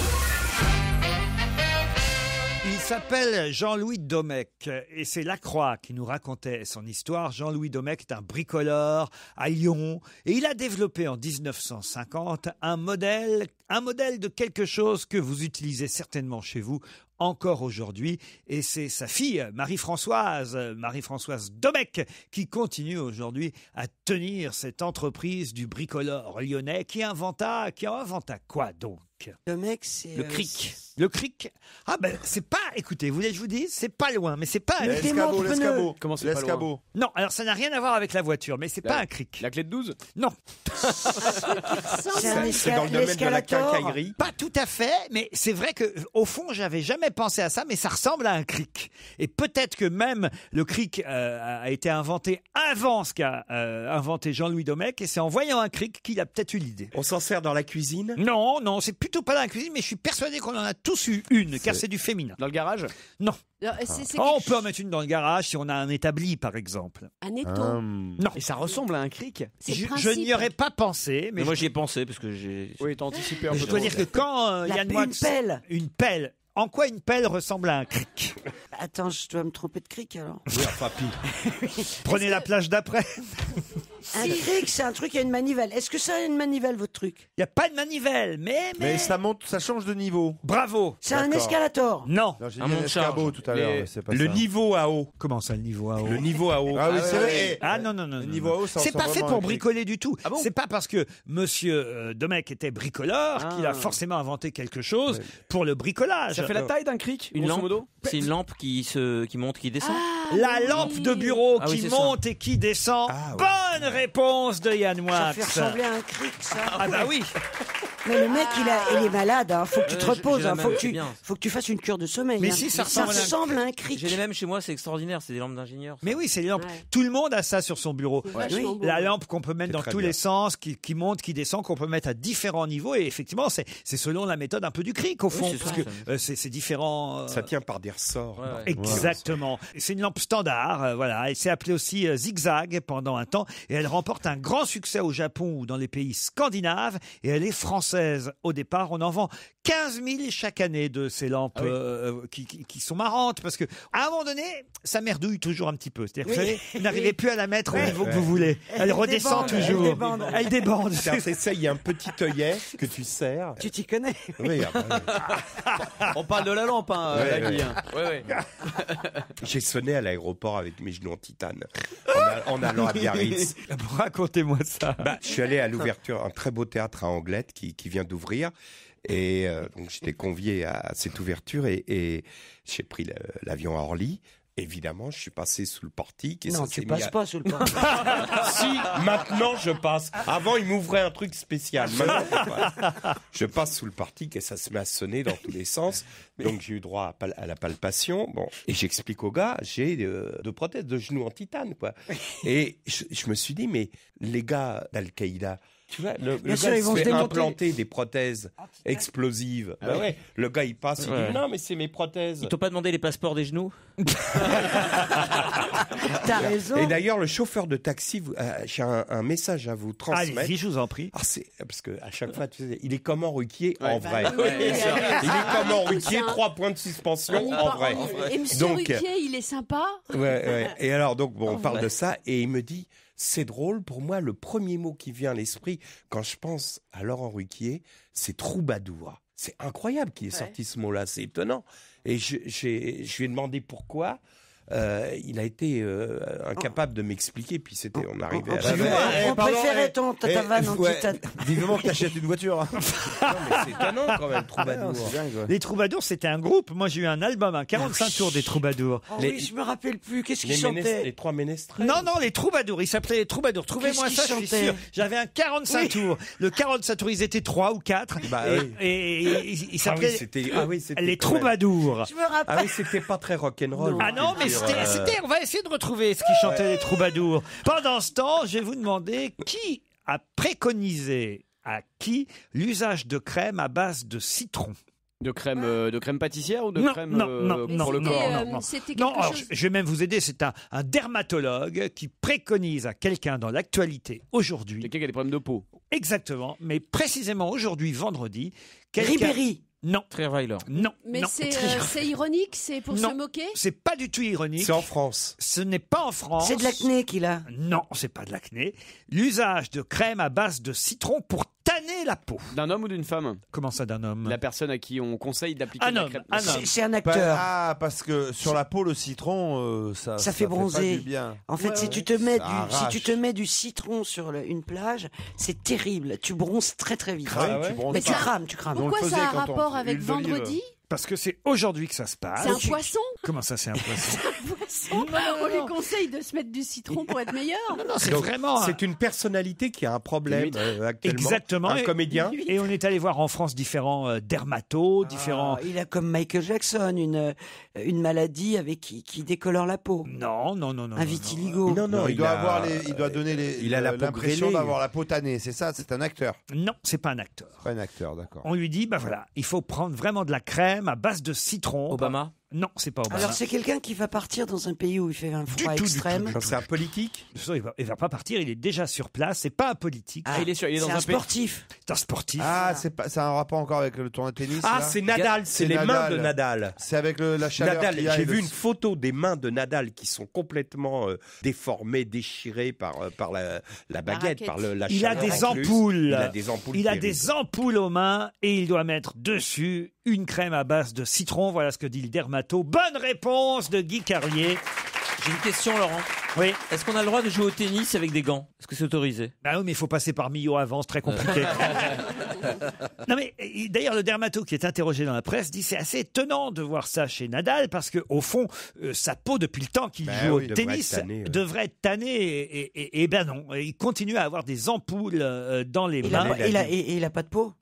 Il s'appelle Jean-Louis Domecq et c'est Lacroix qui nous racontait son histoire. Jean-Louis Domecq est un bricoleur à Lyon et il a développé en 1950 un modèle de quelque chose que vous utilisez certainement chez vous encore aujourd'hui. Et c'est sa fille, Marie-Françoise Domecq, qui continue aujourd'hui à tenir cette entreprise du bricoleur lyonnais qui inventa quoi donc? Le mec, c'est. Le cric. Le cric. Ah ben, c'est pas, écoutez, vous voulez que je vous dise, c'est pas loin, mais c'est pas un L'escabeau. Comment c'est pas loin? L'escabeau. Non, alors ça n'a rien à voir avec la voiture, mais c'est pas un cric. La clé de 12? Non. C'est un C'est dans le domaine de la l'escalator. quincaillerie. Pas tout à fait, mais c'est vrai que au fond, j'avais jamais pensé à ça, mais ça ressemble à un cric. Et peut-être que même le cric a été inventé avant ce qu'a inventé Jean-Louis Domecq, et c'est en voyant un cric qu'il a peut-être eu l'idée. On s'en sert dans la cuisine? Non, c'est plutôt pas dans la cuisine, mais je suis persuadé qu'on en a tous eu une, car c'est du féminin. Dans le garage? Non. C'est Oh, on peut en mettre une dans le garage si on a un établi, par exemple. un étau. Non. Et ça ressemble à un cric? C'est le Je principe. n'y aurais pas pensé, mais Mais moi j'y ai pensé parce que j'ai. Oui, t'as anticipé un je peu. dois dire que quand La Yann une Moix... pelle. Une pelle. En quoi une pelle ressemble à un cric? Attends, je dois me tromper de cric alors. Oui, enfin, Prenez la plage d'après. Un cric, c'est un truc, il y a une manivelle. Est-ce que ça a une manivelle, votre truc? Il n'y a pas de manivelle, Mais ça monte, ça change de niveau. Bravo. C'est un D'accord. escalator. Non. Non, j'ai Un dit un monte-charge. escabeau tout à l'heure, mais c'est pas le ça. niveau à eau. Comment ça, le niveau à eau? Le niveau à eau. Ah oui, c'est vrai. Ah non. Le niveau à eau, ça c'est ressemble pas fait vraiment à pour un cric. bricoler du tout. Ah bon C'est pas parce que monsieur Domecq était bricoleur qu'il a forcément inventé quelque chose pour le bricolage. Ça fait la taille d'un cric, Une grosso lampe. modo? C'est une lampe qui monte, qui descend. La lampe de bureau Ah oui, qui c'est ça. monte et qui descend. Ah, ouais. Bonne réponse de Yann Ça Moix. fait ressembler à un cric, ça. Ah bah oui. Mais le mec, il est malade. Hein. Faut que tu te j'ai reposes. la Hein. même, Faut que c'est tu, bien. faut que tu fasses une cure de sommeil. Mais hein. si, ça ressemble à un cric. J'ai les mêmes chez moi, c'est extraordinaire. C'est des lampes d'ingénieur. ça. Mais oui, c'est les lampes. Ouais. Tout le monde a ça sur son bureau. C'est vachement beau. La lampe qu'on peut mettre C'est dans très tous bien. les sens, qui monte, qui descend, qu'on peut mettre à différents niveaux. Et effectivement, c'est selon la méthode un peu du cric, au fond. c'est parce ça, que c'est différents. Ça tient par des ressorts. Ouais, ouais. Exactement. C'est une lampe standard, voilà. Elle s'est appelée aussi Zigzag pendant un temps et elle remporte un grand succès au Japon ou dans les pays scandinaves et elle est française au départ. On en vend 15 000 chaque année de ces lampes qui sont marrantes parce que à un moment donné, ça merdouille toujours un petit peu. C'est-à-dire que vous savez, vous n'arrivez plus à la mettre au niveau que vous voulez. Elle redescend débande, toujours. elle débande. Elle débande. C'est il y a un petit œillet que tu serres. Tu t'y connais. Oui, ah bah oui. On parle de la lampe, hein, Ouais, la ouais. Guy, hein. Ouais. J'ai sonné à l'aéroport avec mes genoux en titane en allant à Biarritz. Racontez-moi ça. Bah, je suis allé à l'ouverture, un très beau théâtre à Anglette qui vient d'ouvrir. Et donc j'étais convié à cette ouverture et j'ai pris l'avion à Orly. Évidemment, je suis passé sous le portique. Et Non, ça tu s'est passes mis à- pas sous le portique. Si, maintenant je passe. Avant, il m'ouvrait un truc spécial. Maintenant, je passe sous le portique et ça se met à sonner dans tous les sens. Donc j'ai eu droit à la palpation. Bon, et j'explique au gars, j'ai deux prothèses de genoux en titane, quoi. Et je me suis dit, mais les gars d'Al-Qaïda, tu vois, le Bien sûr, gars ils il vont se se fait démonter. implanter des prothèses explosives. Bah ouais. Le gars, il passe, il Ouais. dit, non, mais c'est mes prothèses. Ils t'ont pas demandé les passeports des genoux? T'as raison. Et d'ailleurs, le chauffeur de taxi, j'ai un message à vous transmettre. Allez-y, je vous en prie. Ah, c'est parce que à chaque fois, tu sais, il est comme en Ruquier en Ouais. vrai. Bah oui, bien sûr. Il est comme en Arrête tout Ruquier, ça. 3 points de suspension en vrai. Et monsieur Donc, Ruquier, il est sympa. ouais. Et alors, donc, bon, on En parle vrai. de ça et il me dit, c'est drôle. Pour moi, le premier mot qui vient à l'esprit quand je pense à Laurent Ruquier, c'est troubadour. C'est incroyable qu'il ait sorti ce mot-là, c'est étonnant. Et je lui ai demandé pourquoi. Il a été incapable de m'expliquer, puis on arrivait à la On préférait ta vanne en Vivement que t'achètes une voiture. Non, mais c'est étonnant quand même, Troubadour. Les Troubadours, c'était un groupe. Moi, j'ai eu un album, un 45 tours des Troubadours. Oui, je me rappelle plus. Qu'est-ce qu'ils chantaient? Les trois ménestrels. Non, les Troubadours. Ils s'appelaient les Troubadours. Trouvez-moi ça, je suis sûr. J'avais un 45 tours. Le 45 tours, ils étaient 3 ou 4. Et ils s'appelaient les Troubadours. Je me rappelle. Ah oui, c'était pas très rock'n'roll. Ah non, mais on va essayer de retrouver ce qui chantait les Troubadours. Pendant ce temps, je vais vous demander qui a préconisé à qui l'usage de crème à base de citron. De crème pâtissière ou de crème pour le corps? Non, alors, je vais même vous aider. C'est un dermatologue qui préconise à quelqu'un dans l'actualité aujourd'hui. Quelqu'un qui a des problèmes de peau. Exactement, mais précisément aujourd'hui, vendredi. Ribéry. Non. Trierweiler. Non. Mais non. c'est ironique, c'est pour se moquer? C'est pas du tout ironique. C'est en France. Ce n'est pas en France. C'est de l'acné qu'il a. Non, c'est pas de l'acné. L'usage de crème à base de citron pour tanner la peau. D'un homme ou d'une femme? Comment ça, d'un homme? La personne à qui on conseille d'appliquer Un la homme. crème. C'est un acteur. Ah, parce que sur la peau, le citron, ça fait bronzer. pas du bien. En fait, si tu te mets du citron sur une plage, c'est terrible. Tu bronzes très très vite. Mais tu crames. Pourquoi ça a un rapport avec vendredi? Parce que c'est aujourd'hui que ça se passe. C'est un poisson? Comment ça, c'est un poisson? On lui conseille de se mettre du citron pour être meilleur. Non, c'est vraiment. C'est une personnalité qui a un problème actuellement. Exactement. Un comédien. Et on est allé voir en France différents dermatos, différents. Il a comme Michael Jackson une maladie qui décolore la peau. Non. Un vitiligo. Non, il doit donner l'impression d'avoir la peau tannée. C'est ça, c'est un acteur. Non, c'est pas un acteur. Pas un acteur, d'accord. On lui dit, il faut prendre vraiment de la crème à base de citron. Obama? Non, c'est pas Obama. Alors c'est quelqu'un qui va partir dans un pays où il fait un froid extrême. C'est un politique? Il va pas partir, il est déjà sur place. C'est pas un politique. Il est dans un sportif. C'est un sportif. Ah, c'est un rapport encore avec le tournoi de tennis? Ah, c'est Nadal, c'est les mains de Nadal. C'est avec la chaleur. Nadal, j'ai vu une photo des mains de Nadal qui sont complètement déformées, déchirées par la baguette, par la chaleur. Il a des ampoules. Il a des ampoules. Il a des ampoules aux mains et il doit mettre dessus une crème à base de citron. Voilà ce que dit le dermato. Bonne réponse de Guy Carlier. J'ai une question, Laurent. Oui. Est-ce qu'on a le droit de jouer au tennis avec des gants? Est-ce que c'est autorisé? Bah oui, mais il faut passer par Millau avant, c'est très compliqué. Non mais d'ailleurs le dermato qui est interrogé dans la presse dit c'est assez étonnant de voir ça chez Nadal parce que au fond sa peau depuis le temps qu'il joue au tennis devrait être tannée et ben non, il continue à avoir des ampoules dans les mains. Il a pas de peau.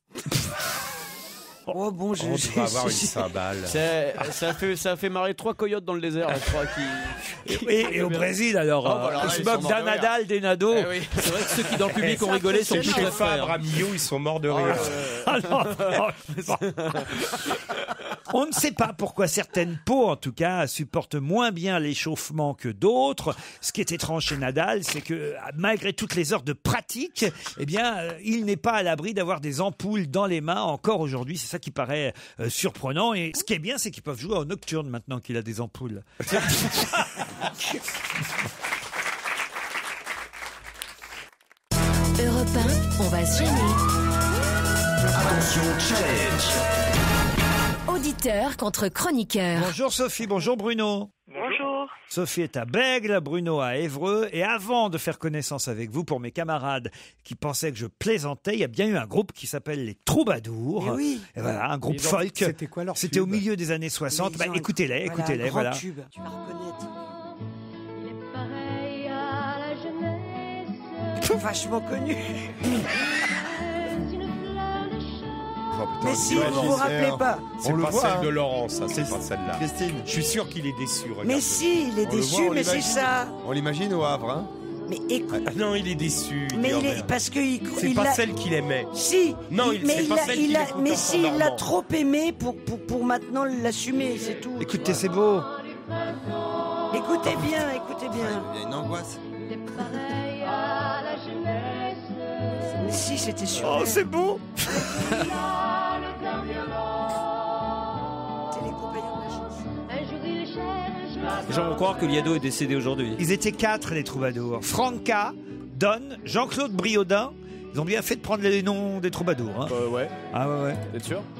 Oh bon, on devrait avoir une cymbale. Ça fait marrer 3 coyotes dans le désert, je crois. Et au Brésil, alors, on se moque d'un Nadal, des Nados. Oui. C'est vrai que ceux qui dans le public ont rigolé sont tous à Fabre, à Millau, ils sont morts de rire. On ne sait pas pourquoi certaines peaux, en tout cas, supportent moins bien l'échauffement que d'autres. Ce qui est étrange chez Nadal, c'est que malgré toutes les heures de pratique, eh bien, il n'est pas à l'abri d'avoir des ampoules dans les mains encore aujourd'hui. C'est ça qui paraît surprenant. Et ce qui est bien, c'est qu'ils peuvent jouer en nocturne maintenant qu'il a des ampoules. Europe 1, on va se gêner. Attention, challenge. Auditeur contre chroniqueur. Bonjour Sophie, bonjour Bruno. Bonjour. Sophie est à Bègle, Bruno à Évreux. Et avant de faire connaissance avec vous, pour mes camarades qui pensaient que je plaisantais, il y a bien eu un groupe qui s'appelle les Troubadours. Et oui. Et voilà, un groupe folk. C'était quoi leur C'était au milieu des années 60. Bah, écoutez-les, écoutez-les. Voilà. Tube. Tu vas reconnaître. Vachement connu. Mais si, vous vous rappelez pas. C'est pas celle de Laurent, ça, c'est pas celle-là. Christine. Je suis sûr qu'il est déçu. Mais si, il est déçu, mais c'est ça. On l'imagine au Havre, hein? Mais écoute. Non, il est déçu. Mais il est parce que c'est pas celle qu'il aimait. Si. Non, c'est pas celle qu'il écoutait. Mais si, il l'a trop aimé pour maintenant l'assumer, c'est tout. Écoutez, c'est beau. Écoutez bien, écoutez bien. Il y a une angoisse. Mais si, c'était sûr. Oh, c'est beau. C'est les compagnons de la chanson. Les gens vont croire que Liado est décédé aujourd'hui. Ils étaient 4, les Troubadours. Franca, Donne, Jean-Claude Briodin. Ils ont bien fait de prendre les noms des troubadours. Hein. Ouais. Ah ouais. Vous êtes sûr?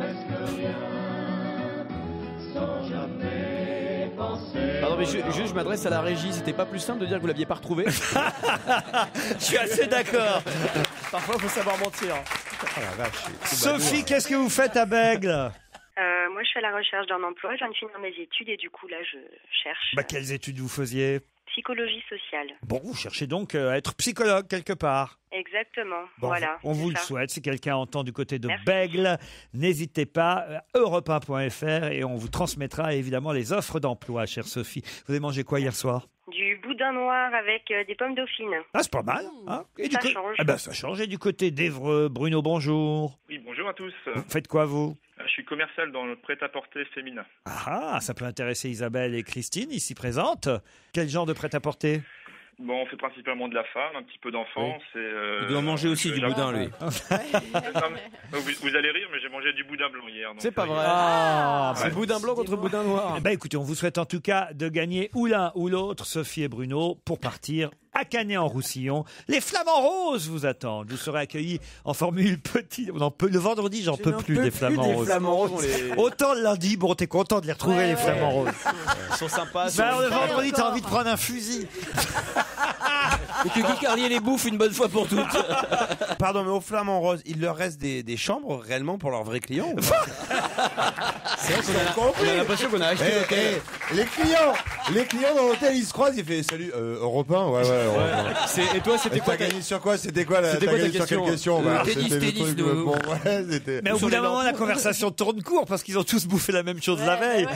Pardon, mais je m'adresse à la régie. C'était pas plus simple de dire que vous l'aviez pas retrouvé? Je suis assez d'accord. Parfois, il faut savoir mentir. Oh la vache, Sophie, qu'est-ce que vous faites à Bègle? Moi, je fais la recherche d'un emploi. Je viens de finir mes études et du coup, là, je cherche Quelles études vous faisiez? psychologie sociale. Bon, vous cherchez donc à être psychologue quelque part. Exactement. Bon, voilà. on vous c'est le ça. souhaite. Si quelqu'un entend du côté de Merci. Bègle, n'hésitez pas, europe1.fr et on vous transmettra évidemment les offres d'emploi, chère Sophie. Vous avez mangé quoi hier soir? Du boudin noir avec des pommes dauphines. Ah, c'est pas mal. Hein. Et Ça du change. Ah ben, ça change. Et du côté d'Évreux, Bruno, bonjour. Oui, bonjour à tous. Vous faites quoi, vous? Je suis commercial dans le prêt-à-porter féminin. Ah, ça peut intéresser Isabelle et Christine, ici présentes. Quel genre de prêt-à-porter? Bon, on fait principalement de la femme, un petit peu d'enfance. Il doit manger aussi du boudin, lui. Vous allez rire, mais j'ai mangé du boudin blanc hier. donc, C'est pas vrai. Ah, C'est boudin blanc contre boudin noir. Eh ben, écoutez, on vous souhaite en tout cas de gagner ou l'un ou l'autre, Sophie et Bruno, pour partir à Canet-en-Roussillon. Les Flamands Roses vous attendent. Vous serez accueillis en formule petit. Le vendredi, j'en peux plus des Flamands Roses. Autant le lundi, bon, t'es content de les retrouver, les Flamands Roses. Ils sont sympas. Alors, le vendredi, t'as envie de prendre un fusil. Et que Guy Carlier les bouffe une bonne fois pour toutes. Pardon, mais aux Flamands Roses, il leur reste des chambres réellement pour leurs vrais clients ou pas? C'est vrai qu'on a l'impression qu'on a acheté l'hôtel. Les clients dans l'hôtel, ils se croisent, ils font salut, Europe 1, ouais. Et toi, c'était quoi T'as gagné sur quoi? C'était quoi la C'était quoi ta sur quelle question question? Tennis, nous. Bon, ouais, c'était. Mais au bout d'un moment, la conversation tourne court parce qu'ils ont tous bouffé la même chose la veille.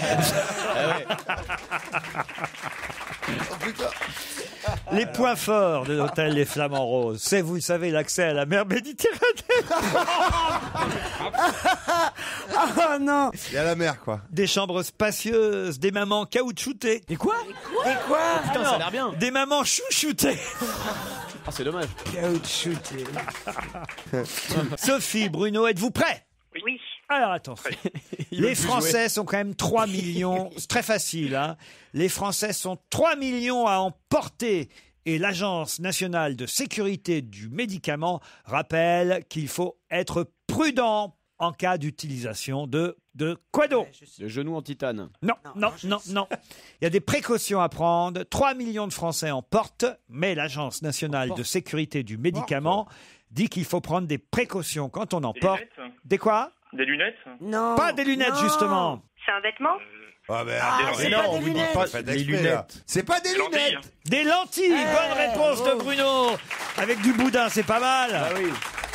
Les points forts de l'hôtel Les Flamands Roses, c'est, vous le savez, l'accès à la mer Méditerranée. Oh non. Il y a la mer, quoi. Des chambres spacieuses, des mamans caoutchoutées. Et quoi? Et quoi? Putain, ça a l'air bien. Des mamans chouchoutées. Ah, c'est dommage. Caoutchouté. Sophie, Bruno, êtes-vous prêts? Oui. Alors attention, les Français sont quand même 3 millions, c'est très facile, hein. Les Français sont 3 millions à en porter et l'Agence nationale de sécurité du médicament rappelle qu'il faut être prudent en cas d'utilisation de quoi donc? Le genou en titane. Non. Il y a des précautions à prendre. 3 millions de Français en portent, mais l'Agence nationale de sécurité du médicament dit qu'il faut prendre des précautions quand on en porte. lunettes Des quoi? Des lunettes? Non. Pas des lunettes, Non. justement. C'est un vêtement? Ah, mais c'est non, pas on des vous dit lunettes. pas Faites des exprès, lunettes. là. C'est pas des Lentilles. lunettes. Des lentilles. Bonne réponse de Bruno. Avec du boudin, c'est pas mal. Ah oui.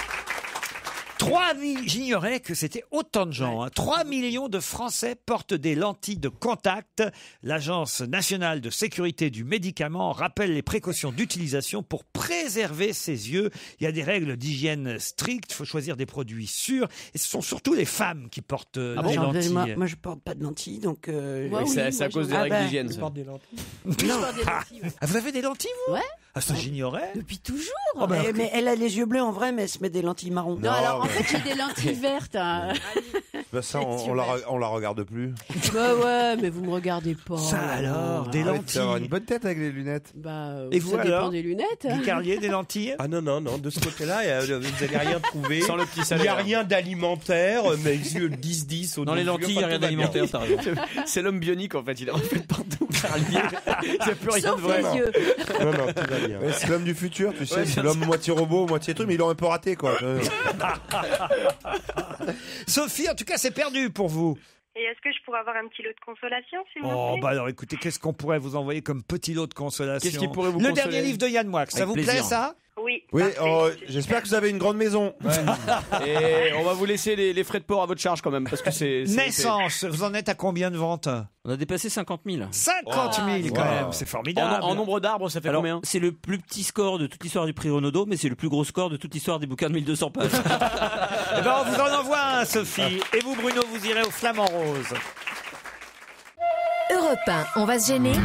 3 000, j'ignorais que c'était autant de gens. 3 millions de Français portent des lentilles de contact. L'Agence nationale de sécurité du médicament rappelle les précautions d'utilisation pour préserver ses yeux. Il y a des règles d'hygiène strictes. Il faut choisir des produits sûrs. Et ce sont surtout les femmes qui portent des lentilles. Moi, je porte pas de lentilles, donc. C'est à cause des règles d'hygiène. ça. Non. Ah, vous avez des lentilles, vous? Ouais. Ah, ça, j'ignorais. Depuis toujours. Oh, bah, Mais elle a les yeux bleus en vrai, mais elle se met des lentilles marron. Non, alors en fait, j'ai des lentilles vertes. Hein. Bah ça, on la regarde plus. Bah ouais, mais vous me regardez pas. Ça alors, des Arrête, lentilles. tu vas avoir une bonne tête avec les lunettes. Bah, Et vous, ça dépend alors des lunettes. Guy Carlier, des lentilles? Ah non, de ce côté-là, vous n'allez rien trouver. Sans le petit Il n'y a salaire. rien d'alimentaire, mes yeux 10-10 au Dans les lentilles, il n'y a rien d'alimentaire, t'as raison. C'est l'homme bionique en fait, il est refait partout. Carlier. Il n'y a plus rien Sauf de vrai. les yeux. Non, tout va bien. Ouais, c'est l'homme du futur, tu sais, Ouais, c'est bien l'homme moitié robot, moitié truc, mais ils l'ont un peu raté, quoi. Sophie, en tout cas, c'est perdu pour vous. Et est-ce que je pourrais avoir un petit lot de consolation, s'il vous Oh, plaît? bah alors écoutez, qu'est-ce qu'on pourrait vous envoyer comme petit lot de consolation? Qu'est-ce qui pourrait vous Le consoler? dernier livre de Yann Moix, ça Avec vous plaît, plaisir. ça? Oui. Oui, parfait. j'espère que vous avez une grande maison. Et on va vous laisser les frais de port à votre charge quand même, parce que c'est. Naissance, vous en êtes à combien de ventes? On a dépassé 50 000. 50 000 quand Wow. même, c'est formidable. En nombre d'arbres, ça fait Alors, combien? c'est le plus petit score de toute l'histoire du prix Renaudot, mais c'est le plus gros score de toute l'histoire des bouquins de 1200 pages. Eh ben, on vous en envoie un, Sophie. Et vous, Bruno, vous irez au Flamand Rose. Europe 1, on va se gêner.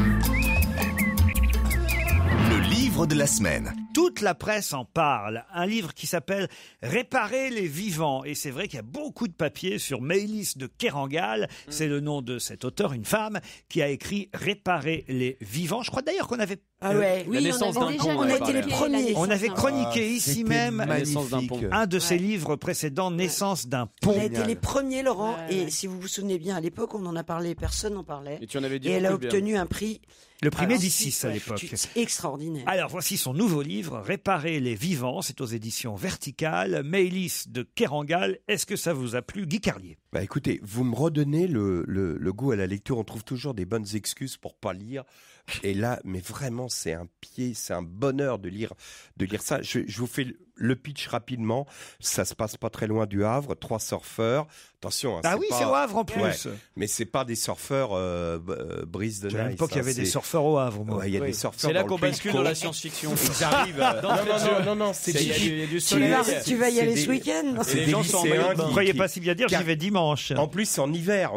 Le livre de la semaine. Toute la presse en parle. Un livre qui s'appelle Réparer les vivants. Et c'est vrai qu'il y a beaucoup de papiers sur Maëlys de Kerangal. C'est le nom de cet auteur, une femme, qui a écrit Réparer les vivants. Je crois d'ailleurs qu'on avait Ah ouais, La naissance d'un pont, on a été les premiers. On avait chroniqué ici c'était même magnifique. un de ses livres précédents, Naissance d'un pont. On a été les premiers, Laurent. Ouais. Et si vous vous souvenez bien, à l'époque, on en a parlé, personne n'en parlait. Et tu en avais dit Et elle a beaucoup de bien. obtenu un prix. Le prix Alors, Médicis à l'époque. C'est extraordinaire. Alors voici son nouveau livre, Réparer les vivants, c'est aux éditions Verticales, Maëlys de Kerangal. Est-ce que ça vous a plu, Guy Carlier? Bah écoutez, vous me redonnez le goût à la lecture. On trouve toujours des bonnes excuses pour pas lire. Et là, mais vraiment, c'est un bonheur de lire ça. Je vous fais le pitch rapidement. Ça se passe pas très loin du Havre. 3 surfeurs. Attention. Hein, Ah oui, c'est au Havre en plus. Ouais, mais c'est pas des surfeurs brise de Je ne savais Nice. pas qu'il y avait des surfeurs au Havre, moi. Ouais, il y a des surfeurs. C'est là dans qu'on le Pays bascule de dans la Caux. science-fiction. Ils arrivent. Non, c'est Il y a du Tu soleil. vas y aller des- ce week-end? C'est les des gens sont en lycéens maillot de bain. Vous croyez qui- pas si bien dire, j'y vais dimanche. En plus, en hiver,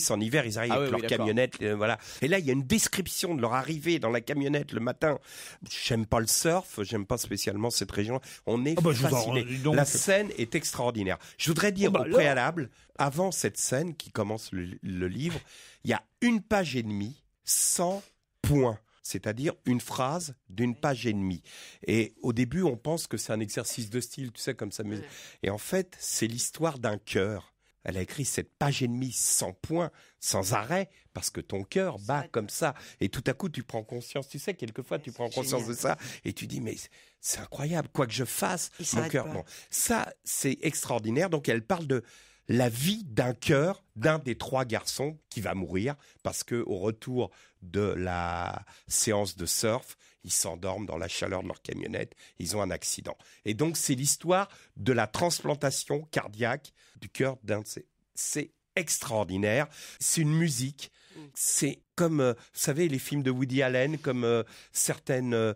ils arrivent Ah avec oui, leur d'accord. camionnette, voilà. Et là, il y a une description de leur arrivée dans la camionnette le matin. J'aime pas le surf, j'aime pas spécialement cette région. On est Ah bah, je vous en fascinés. dis donc. La scène est extraordinaire. Je voudrais dire Oh bah au alors. préalable, avant cette scène qui commence le livre, il y a 1 page et demie, 100 points. C'est-à-dire une phrase d'1 page et demie. Et au début, on pense que c'est un exercice de style, tu sais, comme ça. Et en fait, c'est l'histoire d'un cœur. Elle a écrit cette page et demie, 100 points, sans arrêt, parce que ton cœur bat comme ça. Et tout à coup, tu prends conscience, tu sais, quelquefois, tu prends conscience de ça, et tu dis, mais c'est incroyable, quoi que je fasse, Il mon s'arrête cœur. pas. Bon, ça, c'est extraordinaire. Donc, elle parle de la vie d'un cœur d'un des 3 garçons qui va mourir, parce que au retour de la séance de surf, ils s'endorment dans la chaleur de leur camionnette, ils ont un accident. Et donc, c'est l'histoire de la transplantation cardiaque du cœur d'un de ces... C'est extraordinaire, c'est une musique, c'est comme, vous savez, les films de Woody Allen, comme certaines,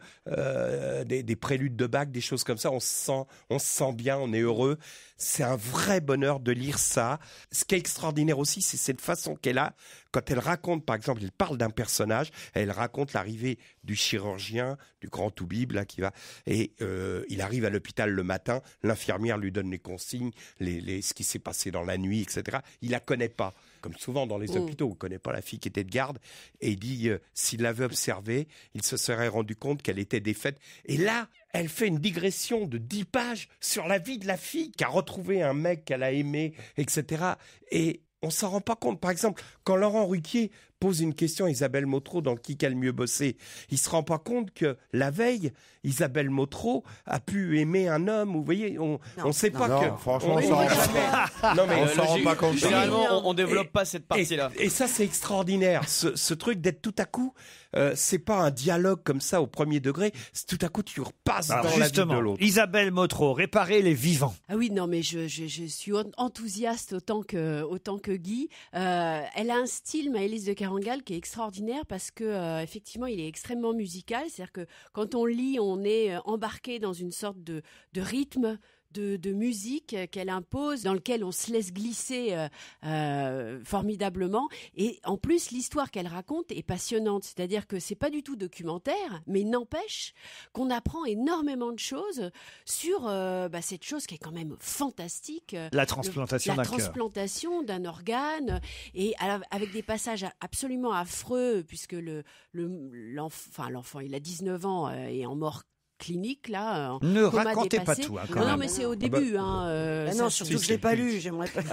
des préludes de Bach, des choses comme ça, on se sent bien, on est heureux. C'est un vrai bonheur de lire ça. Ce qui est extraordinaire aussi, c'est cette façon qu'elle a, quand elle raconte, par exemple, elle parle d'un personnage, elle raconte l'arrivée du chirurgien, du grand toubib, là, qui va, et il arrive à l'hôpital le matin, l'infirmière lui donne les consignes, ce qui s'est passé dans la nuit, etc. Il la connaît pas. Comme souvent dans les hôpitaux, on ne connaît pas la fille qui était de garde. Et il dit, s'il l'avait observée, il se serait rendu compte qu'elle était défaite. Et là, elle fait une digression de 10 pages sur la vie de la fille qui a retrouvé un mec qu'elle a aimé, etc. Et on s'en rend pas compte. Par exemple, quand Laurent Ruquier pose une question à Isabelle Motro dans Qui qu'a le mieux bossé, il se rend pas compte que la veille, Isabelle Motro a pu aimer un homme. Vous voyez, on sait pas non, que. franchement, on s'en rend pas. Non, mais On s'en rend pas compte. Généralement, on développe pas cette partie-là. Et ça, c'est extraordinaire. Ce truc d'être tout à coup, c'est pas un dialogue comme ça au premier degré. C'est tout à coup, tu repasses Alors dans la vie de justement, l'autre. Isabelle Motro, Réparer les vivants. Ah oui, non, mais je suis enthousiaste autant que Guy. Elle a un style, Maëlys de Kerangal, qui est extraordinaire parce que effectivement, il est extrêmement musical. C'est-à-dire que quand on lit, on est embarqué dans une sorte de rythme. De musique qu'elle impose, dans lequel on se laisse glisser formidablement. Et en plus, l'histoire qu'elle raconte est passionnante. C'est-à-dire que c'est pas du tout documentaire, mais n'empêche qu'on apprend énormément de choses sur cette chose qui est quand même fantastique. La transplantation d'un cœur. La transplantation d'un organe. Et avec des passages absolument affreux, puisque l'enfant, il a 19 ans et en mort clinique là. Ne coma racontez pas dépassé. tout, hein, quand non, même. mais c'est au début. Non, surtout que je l'ai pas lu, j'aimerais pas.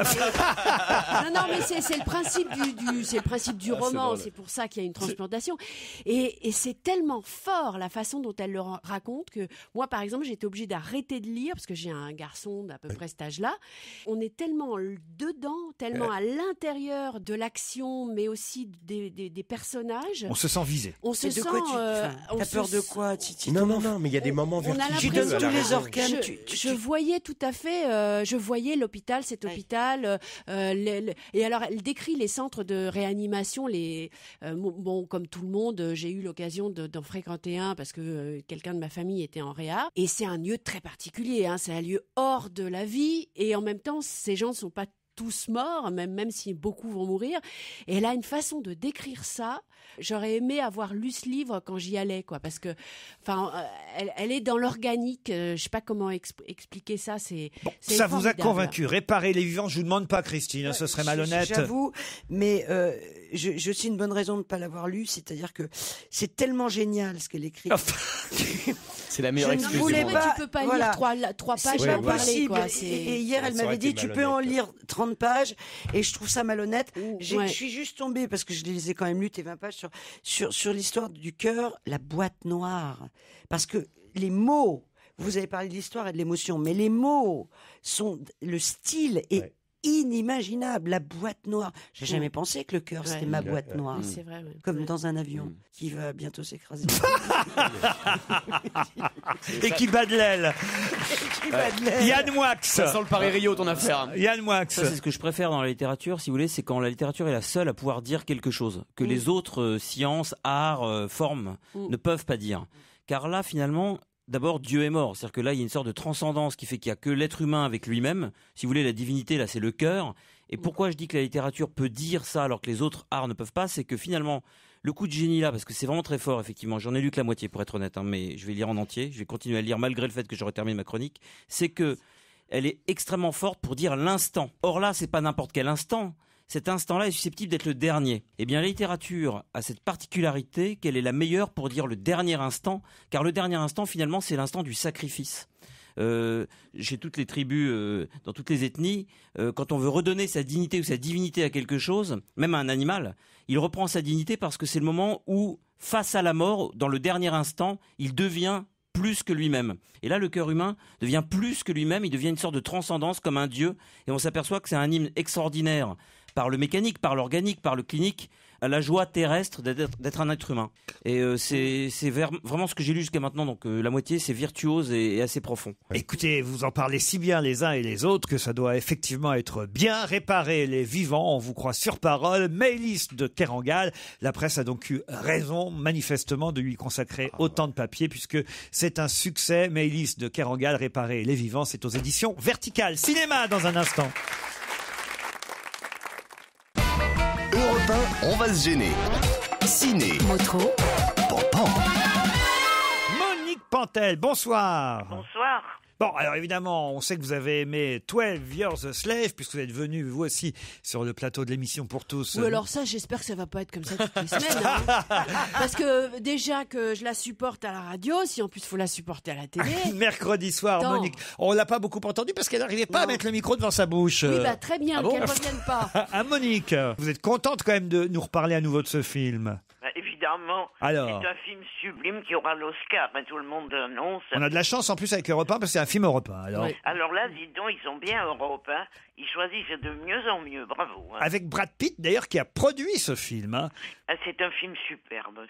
non, mais c'est le principe c'est le principe du roman. C'est pour ça qu'il y a une transplantation. Et c'est tellement fort la façon dont elle le raconte que moi, par exemple, j'ai été obligée d'arrêter de lire parce que j'ai un garçon d'à peu près cet âge-là. On est tellement dedans, tellement à l'intérieur de l'action, mais aussi des personnages. On se sent visé. On se Mais sent. de quoi t'as peur de quoi, Titi? Non, mais il y a des moments On a vertigineux. Tu donnes à la tous les radio. organes. Je voyais tout à fait, je voyais l'hôpital, cet hôpital, et alors elle décrit les centres de réanimation, bon, comme tout le monde, j'ai eu l'occasion d'en fréquenter un parce que quelqu'un de ma famille était en réa, et c'est un lieu très particulier, hein, c'est un lieu hors de la vie, et en même temps, ces gens ne sont pas tous morts, même si beaucoup vont mourir. Et elle a une façon de décrire ça. J'aurais aimé avoir lu ce livre quand j'y allais, quoi, parce que, elle est dans l'organique. Je sais pas comment expliquer ça. C'est Ça vous a formidable. convaincu. Réparer les vivants, je vous demande pas, Christine, ce serait malhonnête. J'avoue, mais je sais une bonne raison de ne pas l'avoir lu, c'est-à-dire que c'est tellement génial ce qu'elle écrit. C'est la meilleure excuse. Tu peux pas lire trois pages C'est pas pour parler, possible. quoi. Et hier, elle m'avait dit, tu peux en lire 30 pages, et je trouve ça malhonnête. Je suis juste tombée, parce que je les ai quand même lues, tes 20 pages, sur l'histoire du cœur, la boîte noire. Parce que les mots, vous avez parlé de l'histoire et de l'émotion, mais les mots le style est inimaginable. La boîte noire. J'ai jamais pensé que le cœur, c'était ma boîte noire. C'est vrai, Comme dans un avion qui va bientôt s'écraser. Et qui bat de l'aile. Yann Moix. Ça sent le Paris Rio, ton affaire. Yann Moix. Ça, c'est ce que je préfère dans la littérature, si vous voulez, c'est quand la littérature est la seule à pouvoir dire quelque chose que les autres sciences, arts, formes ne peuvent pas dire. Car là, finalement, d'abord, Dieu est mort. C'est-à-dire que là, il y a une sorte de transcendance qui fait qu'il n'y a que l'être humain avec lui-même. Si vous voulez, la divinité, là, c'est le cœur. Et pourquoi je dis que la littérature peut dire ça alors que les autres arts ne peuvent pas, c'est que finalement, le coup de génie là, parce que c'est vraiment très fort, effectivement, j'en ai lu que la moitié pour être honnête, mais je vais lire en entier, je vais continuer à lire malgré le fait que j'aurais terminé ma chronique, c'est que elle est extrêmement forte pour dire l'instant. Or là, c'est pas n'importe quel instant. Cet instant-là est susceptible d'être le dernier. Eh bien, la littérature a cette particularité qu'elle est la meilleure pour dire le dernier instant, car le dernier instant, finalement, c'est l'instant du sacrifice. Chez toutes les tribus, dans toutes les ethnies, quand on veut redonner sa dignité ou sa divinité à quelque chose, même à un animal, il reprend sa dignité parce que c'est le moment où, face à la mort, dans le dernier instant, il devient plus que lui-même. Et là, le cœur humain devient plus que lui-même, il devient une sorte de transcendance comme un dieu, et on s'aperçoit que c'est un hymne extraordinaire par le mécanique, par l'organique, par le clinique, à la joie terrestre d'être un être humain. Et c'est vraiment ce que j'ai lu jusqu'à maintenant, donc la moitié, c'est virtuose et assez profond. Écoutez, vous en parlez si bien les uns et les autres que ça doit effectivement être bien. Réparer les vivants, on vous croit sur parole. Maëlys de Kerangal, la presse a donc eu raison manifestement de lui consacrer autant de papier puisque c'est un succès. Maëlys de Kerangal, Réparer les vivants, c'est aux éditions Verticales. Cinéma dans un instant. Europe 1, on va se gêner. Ciné. Motro. Pampan. Monique Pantel, bonsoir. Bonsoir. Bon, alors évidemment, on sait que vous avez aimé 12 Years a Slave, puisque vous êtes venu, vous aussi, sur le plateau de l'émission Pour tous. Oui, alors ça, j'espère que ça va pas être comme ça toutes les semaines. Hein. Parce que déjà que je la supporte à la radio, si en plus il faut la supporter à la télé. Mercredi soir, Monique. On l'a pas beaucoup entendu parce qu'elle n'arrivait pas à mettre le micro devant sa bouche. Oui, bah très bien, qu'elle revienne pas. Ah, Monique, vous êtes contente quand même de nous reparler à nouveau de ce film? Bah, évidemment, alors, c'est un film sublime qui aura l'Oscar, tout le monde l'annonce. On a de la chance en plus avec Europe 1 parce que c'est un film européen. Alors, alors là, dis donc, ils sont bien européens, ils choisissent de mieux en mieux, bravo. Hein. Avec Brad Pitt d'ailleurs qui a produit ce film. Hein. Ah, c'est un film superbe,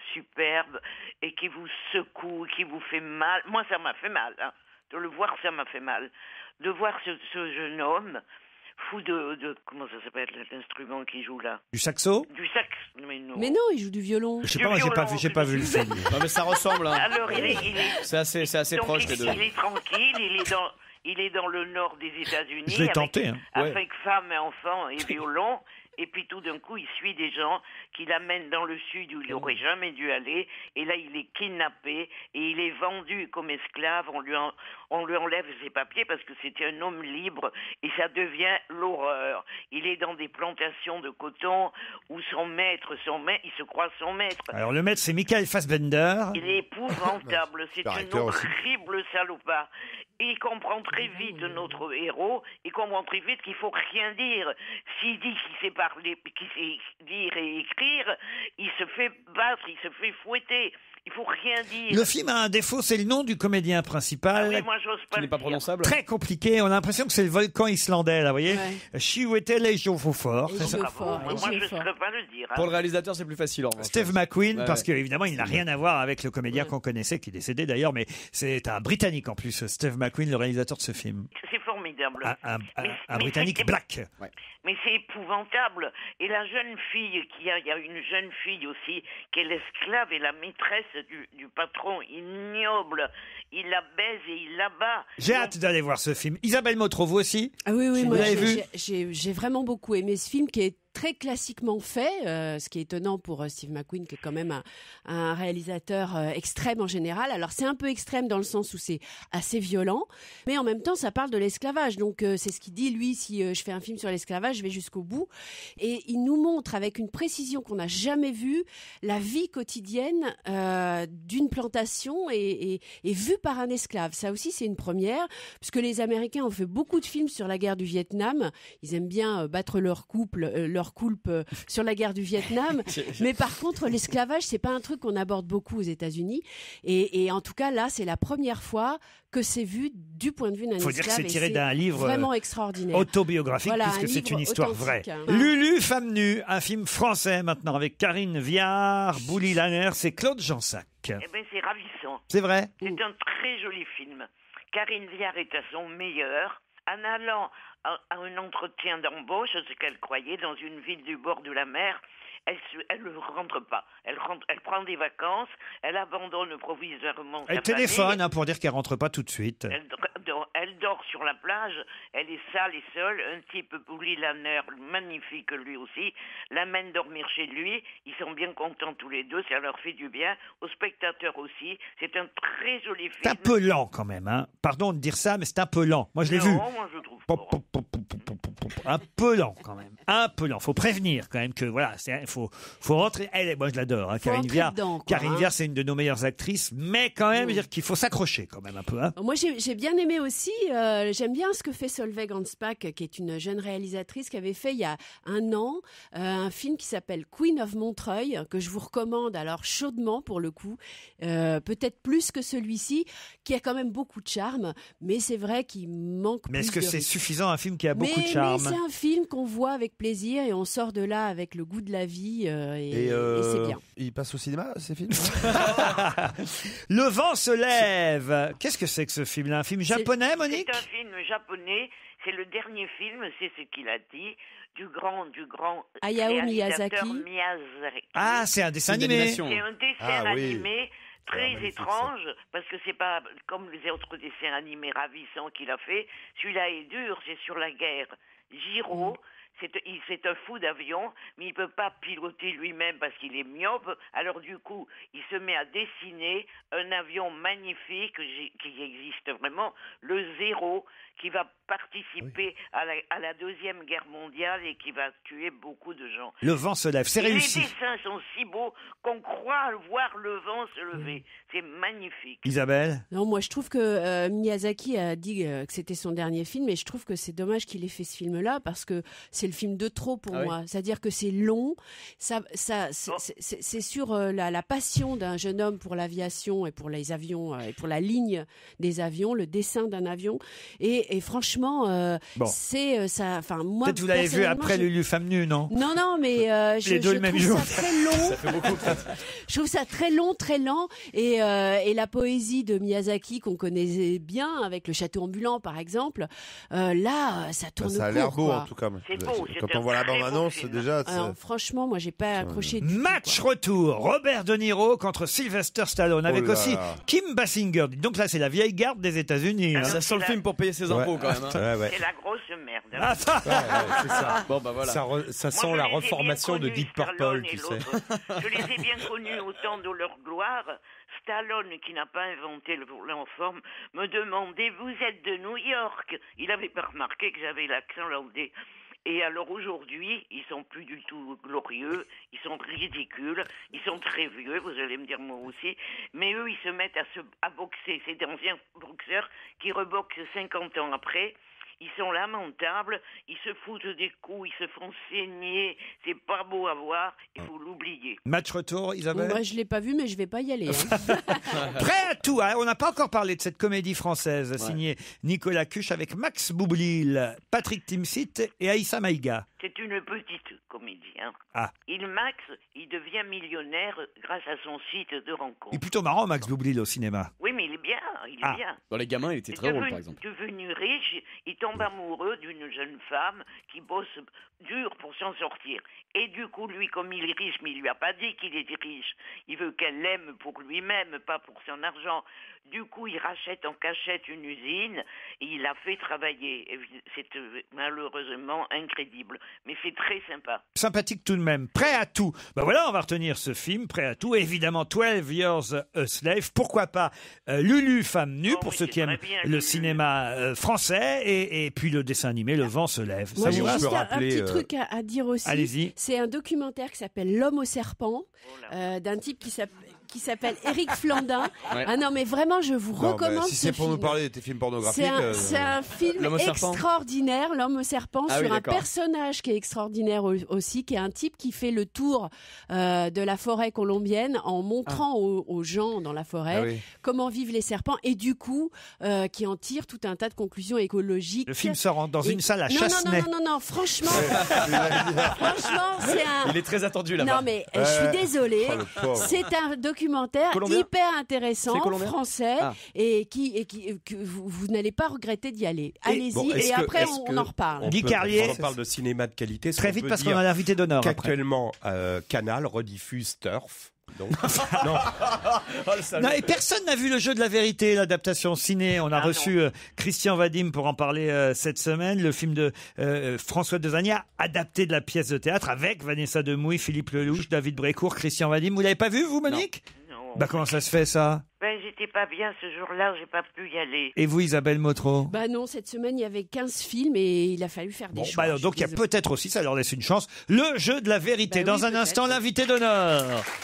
et qui vous secoue, qui vous fait mal. Moi, ça m'a fait mal, hein. De le voir, ça m'a fait mal. De voir ce jeune homme fou de comment ça s'appelle l'instrument qu'il joue là? Du saxo? Du sax. Mais non, il joue du violon. Je sais pas, j'ai pas vu le film. Non, mais ça ressemble. Hein. Alors il est c'est assez donc, proche les deux. Il est tranquille, il est dans le nord des États-Unis. Je l'ai tenté. Hein. Avec femme et enfants et violon. Et puis tout d'un coup, il suit des gens qui l'amènent dans le sud où il n'aurait jamais dû aller. Et là, il est kidnappé et il est vendu comme esclave. On lui enlève ses papiers parce que c'était un homme libre et ça devient l'horreur. Il est dans des plantations de coton où son maître, il se croit son maître. Alors le maître, c'est Michael Fassbender. Il est épouvantable. C'est un horrible salopard. Et il comprend très vite, notre héros, il comprend très vite qu'il faut rien dire. S'il dit qu'il sait parler, qu'il sait dire et écrire, il se fait battre, il se fait fouetter. Il faut rien dire. Le film a un défaut, c'est le nom du comédien principal. Ah oui, moi, j'ose pas qui n'est pas prononçable. Très compliqué. On a l'impression que c'est le volcan islandais, là, vous voyez. Chiwetel Ejiofor. Moi, je ne saurais pas le dire. Hein. Pour le réalisateur, c'est plus facile. Steve McQueen, parce qu'évidemment, il n'a rien à voir avec le comédien qu'on connaissait, qui est décédé d'ailleurs, mais c'est un Britannique en plus, Steve McQueen, le réalisateur de ce film. C'est formidable. formidable. Un Britannique black. Mais c'est épouvantable. Et la jeune fille, il y a une jeune fille aussi, qui est l'esclave et la maîtresse du patron ignoble. Il la baise et il la bat. J'ai hâte d'aller voir ce film. Isabelle Motro, vous aussi? Ah oui, vous moi l'avez vu? j'ai vraiment beaucoup aimé ce film qui est très classiquement fait, ce qui est étonnant pour Steve McQueen, qui est quand même un réalisateur extrême en général. Alors c'est un peu extrême dans le sens où c'est assez violent, mais en même temps ça parle de l'esclavage. Donc c'est ce qu'il dit, lui, si je fais un film sur l'esclavage, je vais jusqu'au bout. Et il nous montre avec une précision qu'on n'a jamais vue la vie quotidienne d'une plantation et vue par un esclave. Ça aussi c'est une première, puisque les Américains ont fait beaucoup de films sur la guerre du Vietnam. Ils aiment bien battre leur coulpe sur la guerre du Vietnam, mais par contre l'esclavage c'est pas un truc qu'on aborde beaucoup aux États-Unis, et en tout cas là c'est la première fois que c'est vu du point de vue d'un esclave. Il faut dire que c'est tiré d'un livre vraiment extraordinaire, autobiographique, voilà, puisque c'est une histoire vraie. Hein. Lulu, femme nue, un film français maintenant avec Karine Viard, Bouli Lanner, c'est Claude Jansac. Eh ben, c'est ravissant. C'est vrai? C'est un très joli film. Karine Viard est à son meilleur. En allant à un entretien d'embauche, ce qu'elle croyait, dans une ville du bord de la mer, elle ne rentre pas. Elle prend des vacances, elle abandonne provisoirement sa Elle téléphone famille. pour dire qu'elle rentre pas tout de suite. Elle dort sur la plage, elle est sale et seule. Un type, Bouli Lanner, magnifique lui aussi, l'amène dormir chez lui. Ils sont bien contents tous les deux, ça leur fait du bien. Aux spectateurs aussi. C'est un très joli film. C'est un peu lent quand même, hein. Pardon de dire ça, mais c'est un peu lent. Moi je l'ai vu. Non, moi je trouve pas. Un peu lent quand même. Un peu lent. Faut prévenir quand même que voilà, faut rentrer. Moi je l'adore, hein, Karine Viard. Karine Viard, c'est une de nos meilleures actrices, mais quand même dire qu'il faut s'accrocher quand même un peu. Hein. Moi j'ai bien aimé aussi. J'aime bien ce que fait Solveig Hansbach, qui est une jeune réalisatrice qui avait fait il y a un an un film qui s'appelle Queen of Montreuil, que je vous recommande alors chaudement pour le coup. Peut-être plus que celui-ci, qui a quand même beaucoup de charme, mais c'est vrai qu'il manque. Mais est-ce que c'est suffisant, un film qui a beaucoup de mais charme? C'est un film qu'on voit avec plaisir et on sort de là avec le goût de la vie et c'est bien. Il passe au cinéma, ces films? Le vent se lève. Qu'est-ce que c'est que ce film-là? Un film japonais, Monique? C'est un film japonais. C'est le dernier film, c'est ce qu'il a dit, du grand Hayao réalisateur Miyazaki. Ah, c'est un dessin animé. C'est un dessin animé très étrange, parce que c'est pas comme les autres dessins animés ravissants qu'il a fait. Celui-là est dur, c'est sur la guerre. Jiro, c'est un fou d'avion, mais il peut pas piloter lui-même parce qu'il est myope. Alors du coup, il se met à dessiner un avion magnifique qui existe vraiment, le Zéro, qui va participer à la Deuxième Guerre mondiale et qui va tuer beaucoup de gens. Le vent se lève, c'est réussi. Les dessins sont si beaux qu'on croit voir le vent se lever. C'est magnifique. Isabelle? Non, moi je trouve que Miyazaki a dit que c'était son dernier film, et je trouve que c'est dommage qu'il ait fait ce film-là parce que c'est le film de trop pour moi. C'est-à-dire que c'est long, c'est sur la passion d'un jeune homme pour l'aviation et pour les avions et pour la ligne des avions, le dessin d'un avion, et franchement, c'est ça. Enfin moi. Peut-être vous l'avez vu après Lulu femme nue, non? Non, mais les deux le même jour. Ça très long. Ça fait beaucoup. Je trouve ça très long, très lent, et la poésie de Miyazaki qu'on connaissait bien avec le château ambulant par exemple, là ça tourne ça a l'air beau quoi. en tout cas. C'est beau, quand on voit la bande-annonce déjà. Alors, franchement, moi j'ai pas accroché. Match retour, Robert De Niro contre Sylvester Stallone, avec aussi Kim Basinger. Donc là c'est la vieille garde des États-Unis. Hein. Ça sent le film pour payer ses impôts quand même. Hein. C'est la grosse merde. Ah, c'est ça. Bon, bah voilà. Ça sent la reformation de Deep Purple, tu sais. Je les ai bien connus au temps de leur gloire. Stallone, qui n'a pas inventé le volant en forme, me demandait « Vous êtes de New York ?» Il n'avait pas remarqué que j'avais l'accent landais. Et alors aujourd'hui, ils sont plus du tout glorieux, ils sont ridicules, ils sont très vieux, vous allez me dire moi aussi, mais eux, ils se mettent à boxer. C'est d'anciens boxeurs qui reboxent 50 ans après. Ils sont lamentables, ils se foutent des coups, ils se font saigner, c'est pas beau à voir, il faut l'oublier. Match retour, Isabelle? Moi je l'ai pas vu, mais je vais pas y aller. Hein. Prêt à tout, hein. On n'a pas encore parlé de cette comédie française signée Nicolas Cuche avec Max Boublil, Patrick Timsit et Aïssa Maïga. C'est une petite comédie. comédien. Ah. Max, il devient millionnaire grâce à son site de rencontre. Il est plutôt marrant, Max Boublil, au cinéma. Oui, mais il est bien, bien. Dans Les Gamins, il était très drôle, par exemple. Devenu riche, il tombe amoureux d'une jeune femme qui bosse dur pour s'en sortir. Et du coup, lui, comme il est riche, mais il lui a pas dit qu'il était riche, il veut qu'elle l'aime pour lui-même, pas pour son argent. Du coup, il rachète en cachette une usine et il la fait travailler. Et c'est malheureusement incrédible, mais c'est très sympa. Sympathique tout de même. Prêt à tout. Ben voilà, on va retenir ce film, Prêt à tout. Évidemment, 12 Years a Slave. Pourquoi pas Lulu, femme nue, pour ceux qui aiment le cinéma français. Et puis le dessin animé, Le vent se lève. Moi, Ça j'ai vous juste rappeler, un petit truc à dire aussi. Allez-y. C'est un documentaire qui s'appelle L'homme au serpent, d'un type qui s'appelle Éric Flandin. Ouais. Ah non, mais vraiment, je vous recommande si c'est ce pour nous film. parler de tes films pornographiques. C'est un film L'homme au serpent. extraordinaire, L'homme au serpent, Ah oui, sur un d'accord. personnage qui est extraordinaire aussi, qui est un type qui fait le tour de la forêt colombienne en montrant aux gens dans la forêt Ah oui. comment vivent les serpents et du coup, qui en tire tout un tas de conclusions écologiques. Le film sort dans une salle à Chassenay. Non, franchement, c'est un... Il est très attendu là-bas. Non mais je suis désolée, Oh, le pauvre. c'est un documentaire Colombien hyper intéressant, C'est colombien français, Ah. et que vous n'allez pas regretter d'y aller. Allez-y, Bon, est-ce et que- après est-ce on que en reparle. Guy on Carlier. parle de cinéma de qualité. Est-ce Très qu'on vite, peut parce qu'on dire a l'invité d'honneur après. Qu'actuellement, Canal rediffuse Turf. Donc, non. Non, et personne n'a vu Le Jeu de la Vérité, l'adaptation ciné. On a reçu Christian Vadim pour en parler cette semaine. Le film de François Dezania, adapté de la pièce de théâtre avec Vanessa Demouy, Philippe Lelouch, David Brécourt, Christian Vadim. Vous l'avez pas vu, vous, Monique? Non. Bah, comment ça se fait, ça? Ben, j'étais pas bien ce jour-là, j'ai pas pu y aller. Et vous, Isabelle Motro? Bah non, cette semaine il y avait 15 films et il a fallu faire des Bon, choix. bah, donc il y a peut-être aussi, ça leur laisse une chance, Le Jeu de la Vérité. Bah Dans oui, un peut-être. instant, l'invité d'honneur.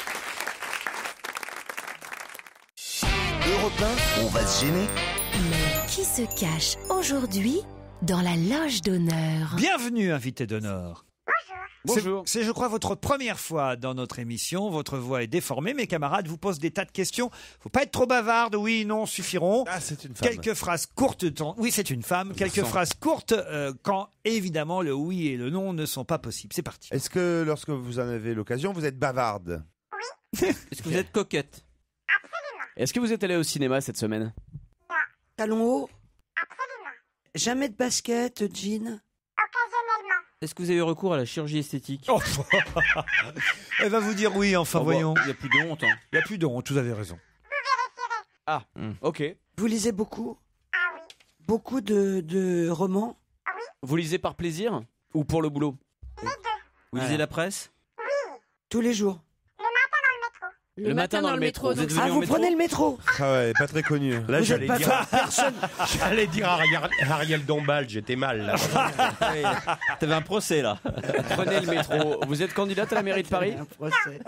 Europe 1, on va se gêner. Mais qui se cache aujourd'hui dans la loge d'honneur? Bienvenue, invité d'honneur. Bonjour. C'est, je crois, votre première fois dans notre émission. Votre voix est déformée. Mes camarades vous posent des tas de questions. Faut pas être trop bavarde. Oui, non, suffiront. Ah, c'est une femme. Quelques phrases courtes. Oui, c'est une femme. Quelques phrases courtes quand, évidemment, le oui et le non ne sont pas possibles. C'est parti. Est-ce que lorsque vous en avez l'occasion, vous êtes bavarde? Est-ce que vous êtes coquette? Est-ce que vous êtes allé au cinéma cette semaine? Talons hauts. Jamais de basket, jean. Est-ce que vous avez eu recours à la chirurgie esthétique? Elle va vous dire oui, enfin, Oh, voyons. Il n'y a plus de honte. Hein. Il n'y a plus de honte, vous avez raison. Ah, ok. Vous lisez beaucoup? Beaucoup de romans? Vous lisez par plaisir ou pour le boulot? Vous lisez la presse? Tous les jours. Le matin dans le métro. Vous êtes venu Ah, en vous métro? prenez le métro? Ah ouais, pas très connu. Là, Vous j'allais êtes pas dire, personne. j'allais dire Ariel Dombal, j'étais mal, là. T'avais un procès là. Prenez le métro. Vous êtes candidate à la mairie de Paris? Un procès.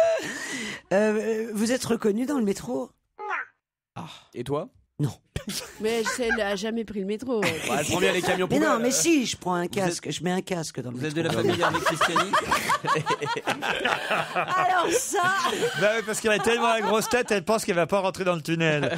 Vous êtes reconnu dans le métro? Et toi? Mais elle a jamais pris le métro. Ouais, elle prend bien les camions Mais poubelles. non, mais si, je prends un casque, je mets un casque dans le Vous métro. êtes de la famille avec Christiani? Alors ça, Bah oui, parce qu'elle a tellement la grosse tête, elle pense qu'elle va pas rentrer dans le tunnel.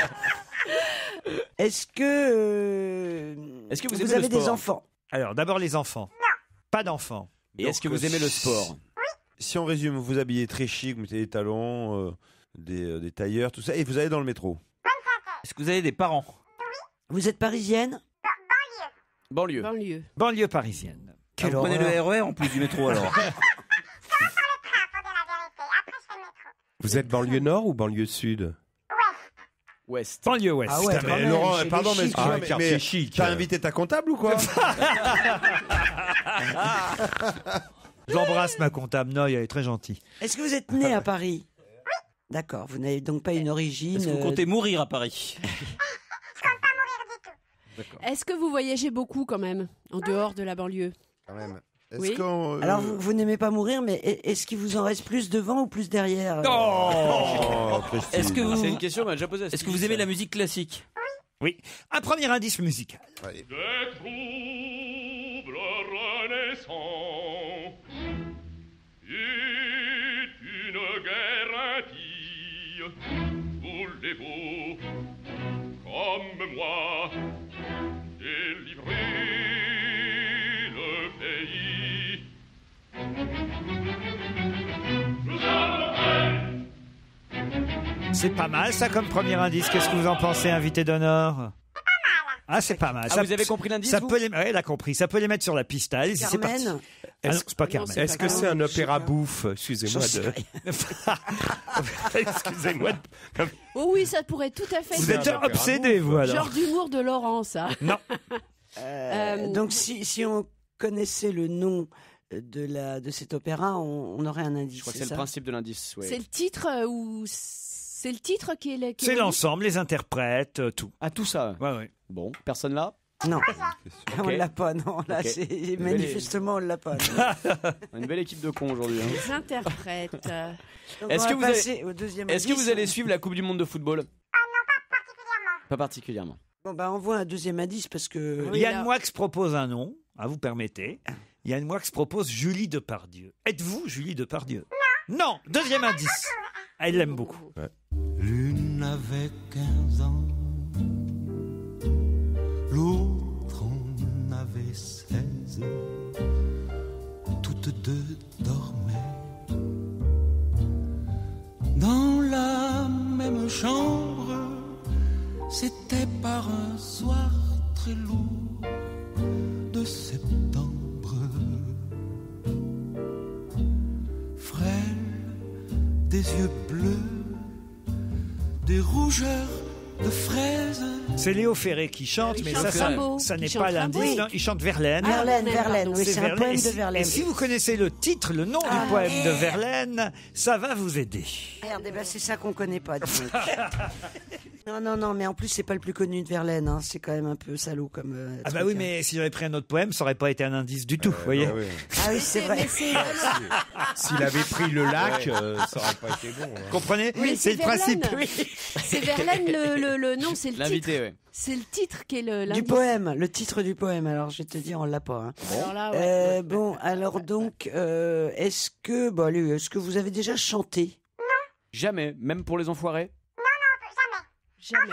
Est-ce que Est-ce que vous vous aimez le avez des sport? enfants? Alors, d'abord les enfants. Pas d'enfants. Et est-ce que vous aimez le sport? Si on résume, vous vous habillez très chic, vous mettez des talons, des tailleurs, tout ça, et vous allez dans le métro. Est-ce que vous avez des parents? Vous êtes parisienne? Banlieue. banlieue. Banlieue parisienne. Ah, vous prenez le RER en plus du métro alors? Vous êtes banlieue nord ou banlieue sud? Ouest. Banlieue ouest. Ah ouais, Putain, quand mais même, Laurent, chez pardon, les mais chics. excuse-moi, Ah, mais quartier chic. t'as invité ta comptable ou quoi? J'embrasse ma comptable Noy, elle est très gentille. Est-ce que vous êtes né à Paris? Oui. D'accord, vous n'avez donc pas une origine. Est-ce que vous comptez mourir à Paris? Est-ce que vous voyagez beaucoup quand même, en dehors de la banlieue? Quand même. Est-ce Oui. qu'on, Alors vous n'aimez pas mourir, mais est-ce qu'il vous en reste plus devant ou plus derrière? Oh, Christine. Est-ce que vous... C'est une question, on m'a déjà posé. Est-ce que vous aimez la musique classique? Oui. Un premier indice musical. Allez. Des troubles renaissants et une guerre impie, voulez-vous, comme moi, délivrer le pays? C'est pas mal ça comme premier indice. Qu'est-ce que vous en pensez, invité d'honneur? Ah, c'est pas mal. Ah, vous avez compris l'indice, Ça vous peut les... ouais, elle a compris. Ça peut les mettre sur la piste. Allez, c'est parti. Carmen. Ah non, c'est pas Carmen. Est-ce que c'est un opéra bouffe? Excusez-moi de... Excusez-moi de... Oh oui, ça pourrait tout à fait. Vous êtes obsédé, vous, alors. Genre d'humour de Laurent, ça. Non. Donc si on connaissait le nom de cet opéra, on aurait un indice. Je crois que c'est le ça principe de l'indice. Ouais. C'est le titre ou c'est le titre qui est. C'est l'ensemble, les interprètes, tout. Ah, tout ça. Ouais. Bon, personne là. Non, Ok. on l'a pas. Non, là, Ok. c'est manifestement on l'a pas. Une belle équipe de cons aujourd'hui. hein. Les interprètes. Donc, Est-ce on que va vous allez- passer au deuxième Est-ce que indice. vous allez suivre la Coupe du Monde de football? Pas particulièrement. Bon, bah, on voit un deuxième indice parce que. Yann Moix propose un nom, vous permettez. Yann Moix propose Julie Depardieu. Êtes-vous Julie Depardieu? Non. Deuxième indice. Elle l'aime beaucoup. L'une avait 15 ans, l'autre en avait 16. Toutes deux dormaient dans la même chambre. C'était par un soir très lourd de septembre. Frêle, des yeux bleus, des rougeurs de fraises. C'est Léo Ferré qui chante, mais chante Rimbaud. ça n'est Il chante pas l'indice. Rimbaud. Non, il chante Verlaine. Verlaine, oui, c'est un Verlaine. poème Et de si- Verlaine. Et si vous connaissez le titre, le nom du poème de Verlaine, ça va vous aider. Merde, eh ben, c'est ça qu'on connaît pas. dis donc. Non, mais en plus c'est pas le plus connu de Verlaine. Hein. C'est quand même un peu salaud comme. Ah bah truc, oui, hein. mais si j'avais pris un autre poème, ça aurait pas été un indice du tout, vous voyez. Ah oui, c'est vrai. S'il avait pris le lac, ça aurait pas été bon. hein. Comprenez? Oui, c'est le principe. Verlaine. C'est Verlaine le nom, c'est le L'invité, titre. ouais. C'est le titre qui est Du l'indice. poème, le titre du poème. Alors je vais te dire, on l'a pas. Hein. Alors là, ouais. Bon, alors donc, est-ce que vous avez déjà chanté? Jamais, même pour les enfoirés. Jamais.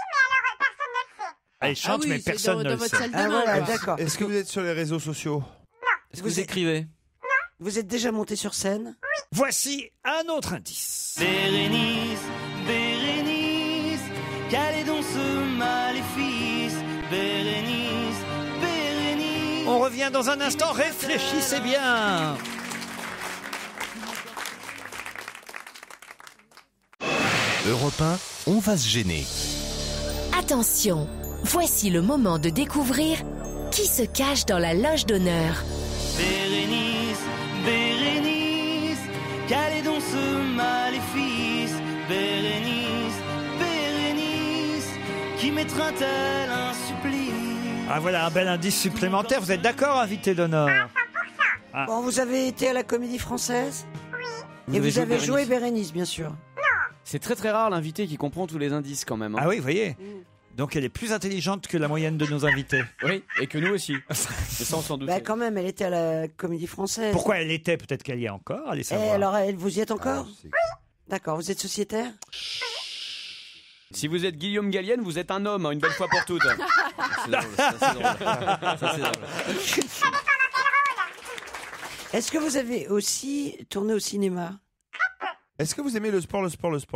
Elle chante, oui, mais c'est personne dans ne le votre sait. salle de Ah bain, voilà, quoi. d'accord. Est-ce que vous êtes sur les réseaux sociaux? Est-ce que vous écrivez? Vous êtes déjà monté sur scène? Voici un autre indice. Bérénice, Bérénice, quel est donc ce maléfice? Bérénice, Bérénice. On revient dans un instant, réfléchissez bien. Europe 1, on va se gêner. Attention, voici le moment de découvrir qui se cache dans la loge d'honneur. Bérénice, Bérénice, quel est donc ce maléfice? Bérénice, Bérénice, qui mettra-t-elle un supplice? Ah voilà un bel indice supplémentaire. Vous êtes d'accord, invité d'honneur? Ah. Bon, vous avez été à la Comédie Française? Oui. Et vous avez joué Bérénice, bien sûr. C'est très très rare l'invité qui comprend tous les indices quand même. hein. Ah oui, vous voyez. Donc elle est plus intelligente que la moyenne de nos invités. Oui, et que nous aussi. Mais ça, on s'en doute. Bah quand même, elle était à la Comédie Française. Pourquoi elle était? Peut-être qu'elle y est encore. Allez Et savoir. alors, vous y êtes encore? Oui. D'accord, vous êtes sociétaire? Si vous êtes Guillaume Gallienne, vous êtes un homme, hein, une belle fois pour toutes. C'est drôle, ça, c'est drôle. Ça, c'est drôle. Est-ce que vous avez aussi tourné au cinéma? Est-ce que vous aimez le sport?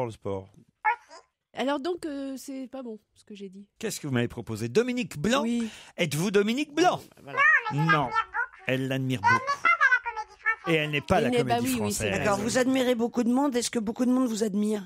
Alors donc, c'est pas bon ce que j'ai dit. Qu'est-ce que vous m'avez proposé? Dominique Blanc? Êtes-vous Dominique Blanc? Non. Elle l'admire beaucoup. Et elle n'est pas à la Comédie Française. D'accord, vous admirez beaucoup de monde. Est-ce que beaucoup de monde vous admire?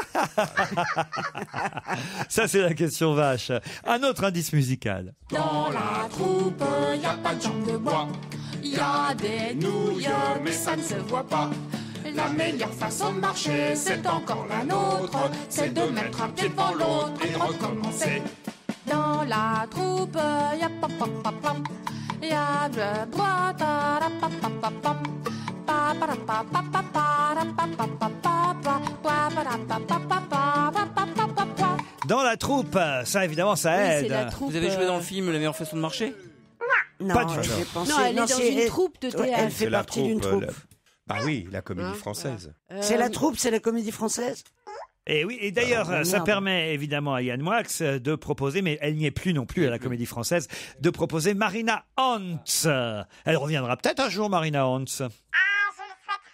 Ça, c'est la question vache. Un autre indice musical. Dans la troupe, y a pas de jambes de bois. Y a des nouilles, mais ça ne se voit pas. La meilleure façon de marcher, c'est encore la nôtre. C'est de mettre un pied devant l'autre et recommencer. Dans la troupe, y a pop pop pop pop. Y a le bois, ta ra pop pop pop pop. Pa pa ra pa pa pa pa ra pa pa pa pa pa. Pa pa ra pa pa pa pa ra pa pa pa pa. Dans la troupe, ça évidemment, ça aide. Vous avez joué dans le film La meilleure façon de marcher? Non, Pas du tout. j'ai pensé- Non, elle est dans c'est- une troupe de Ouais, théâtre. Elle fait C'est la partie d'une troupe. Ah oui, la Comédie Française. C'est la troupe, c'est la Comédie Française? Et oui, et d'ailleurs, Ah, ça merde. permet évidemment à Yann Moix de proposer, mais elle n'y est plus non plus à la Comédie Française, de proposer Marina Hans. Elle reviendra peut-être un jour, Marina Hans.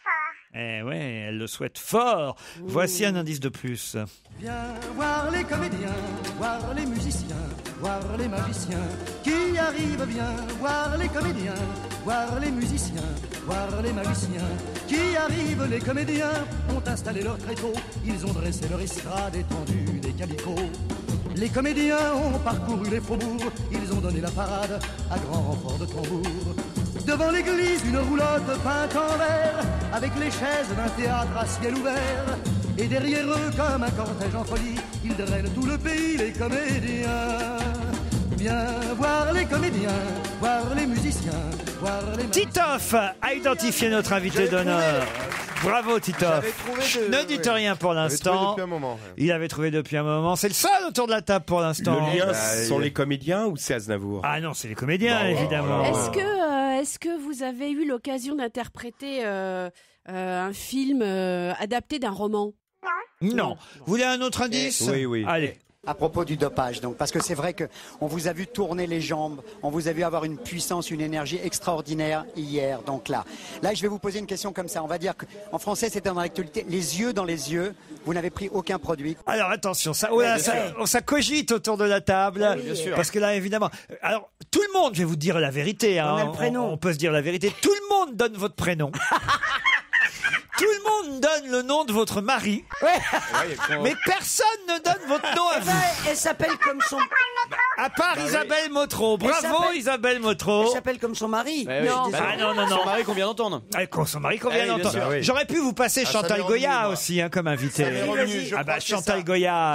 Eh ouais, elle le souhaite fort. Voici un indice de plus. Viens voir les comédiens, voir les musiciens, voir les magiciens qui arrivent. Viens voir les comédiens, voir les musiciens, voir les magiciens qui arrivent. Les comédiens ont installé leur tréteau, ils ont dressé leur estrade étendue des calicots. Les comédiens ont parcouru les faubourgs, ils ont donné la parade à grand renfort de tambour. Devant l'église, une roulotte peinte en vert, avec les chaises d'un théâtre à ciel ouvert. Et derrière eux, comme un cortège en folie, ils drainent tout le pays, les comédiens. Viens voir les comédiens, voir les musiciens, voir les... Titoff a identifié notre invité d'honneur. Bravo Titoff. Ne dites rien pour l'instant. Il avait trouvé depuis un moment. C'est le seul autour de la table pour l'instant. Le lien, ce sont les comédiens ou c'est Aznavour? Ah non, c'est les comédiens, évidemment. Est-ce que vous avez eu l'occasion d'interpréter un film adapté d'un roman? Non. Vous voulez un autre indice? Oui. Allez. À propos du dopage, donc, parce que c'est vrai qu'on vous a vu tourner les jambes, on vous a vu avoir une puissance, une énergie extraordinaire hier. Donc là, je vais vous poser une question comme ça. On va dire qu'en français, c'était dans l'actualité. Les yeux dans les yeux, vous n'avez pris aucun produit. Alors attention, ça cogite autour de la table. Oui, bien sûr. Parce que là, évidemment. Alors, tout le monde, je vais vous dire la vérité. On a le prénom. On peut se dire la vérité. Tout le monde donne votre prénom. Tout le monde donne le nom de votre mari, mais personne ne donne votre nom à vous. Elle s'appelle comme son... À part Isabelle Motro. Bravo Isabelle Motro. Elle s'appelle comme son mari. Non. non. Son mari qu'on vient d'entendre. Son mari qu'on vient bien d'entendre. sûr. J'aurais pu vous passer ça Chantal m'est revenu, Goya moi. aussi comme invité. Ça m'est revenu, je crois que c'est Chantal ça. Goya.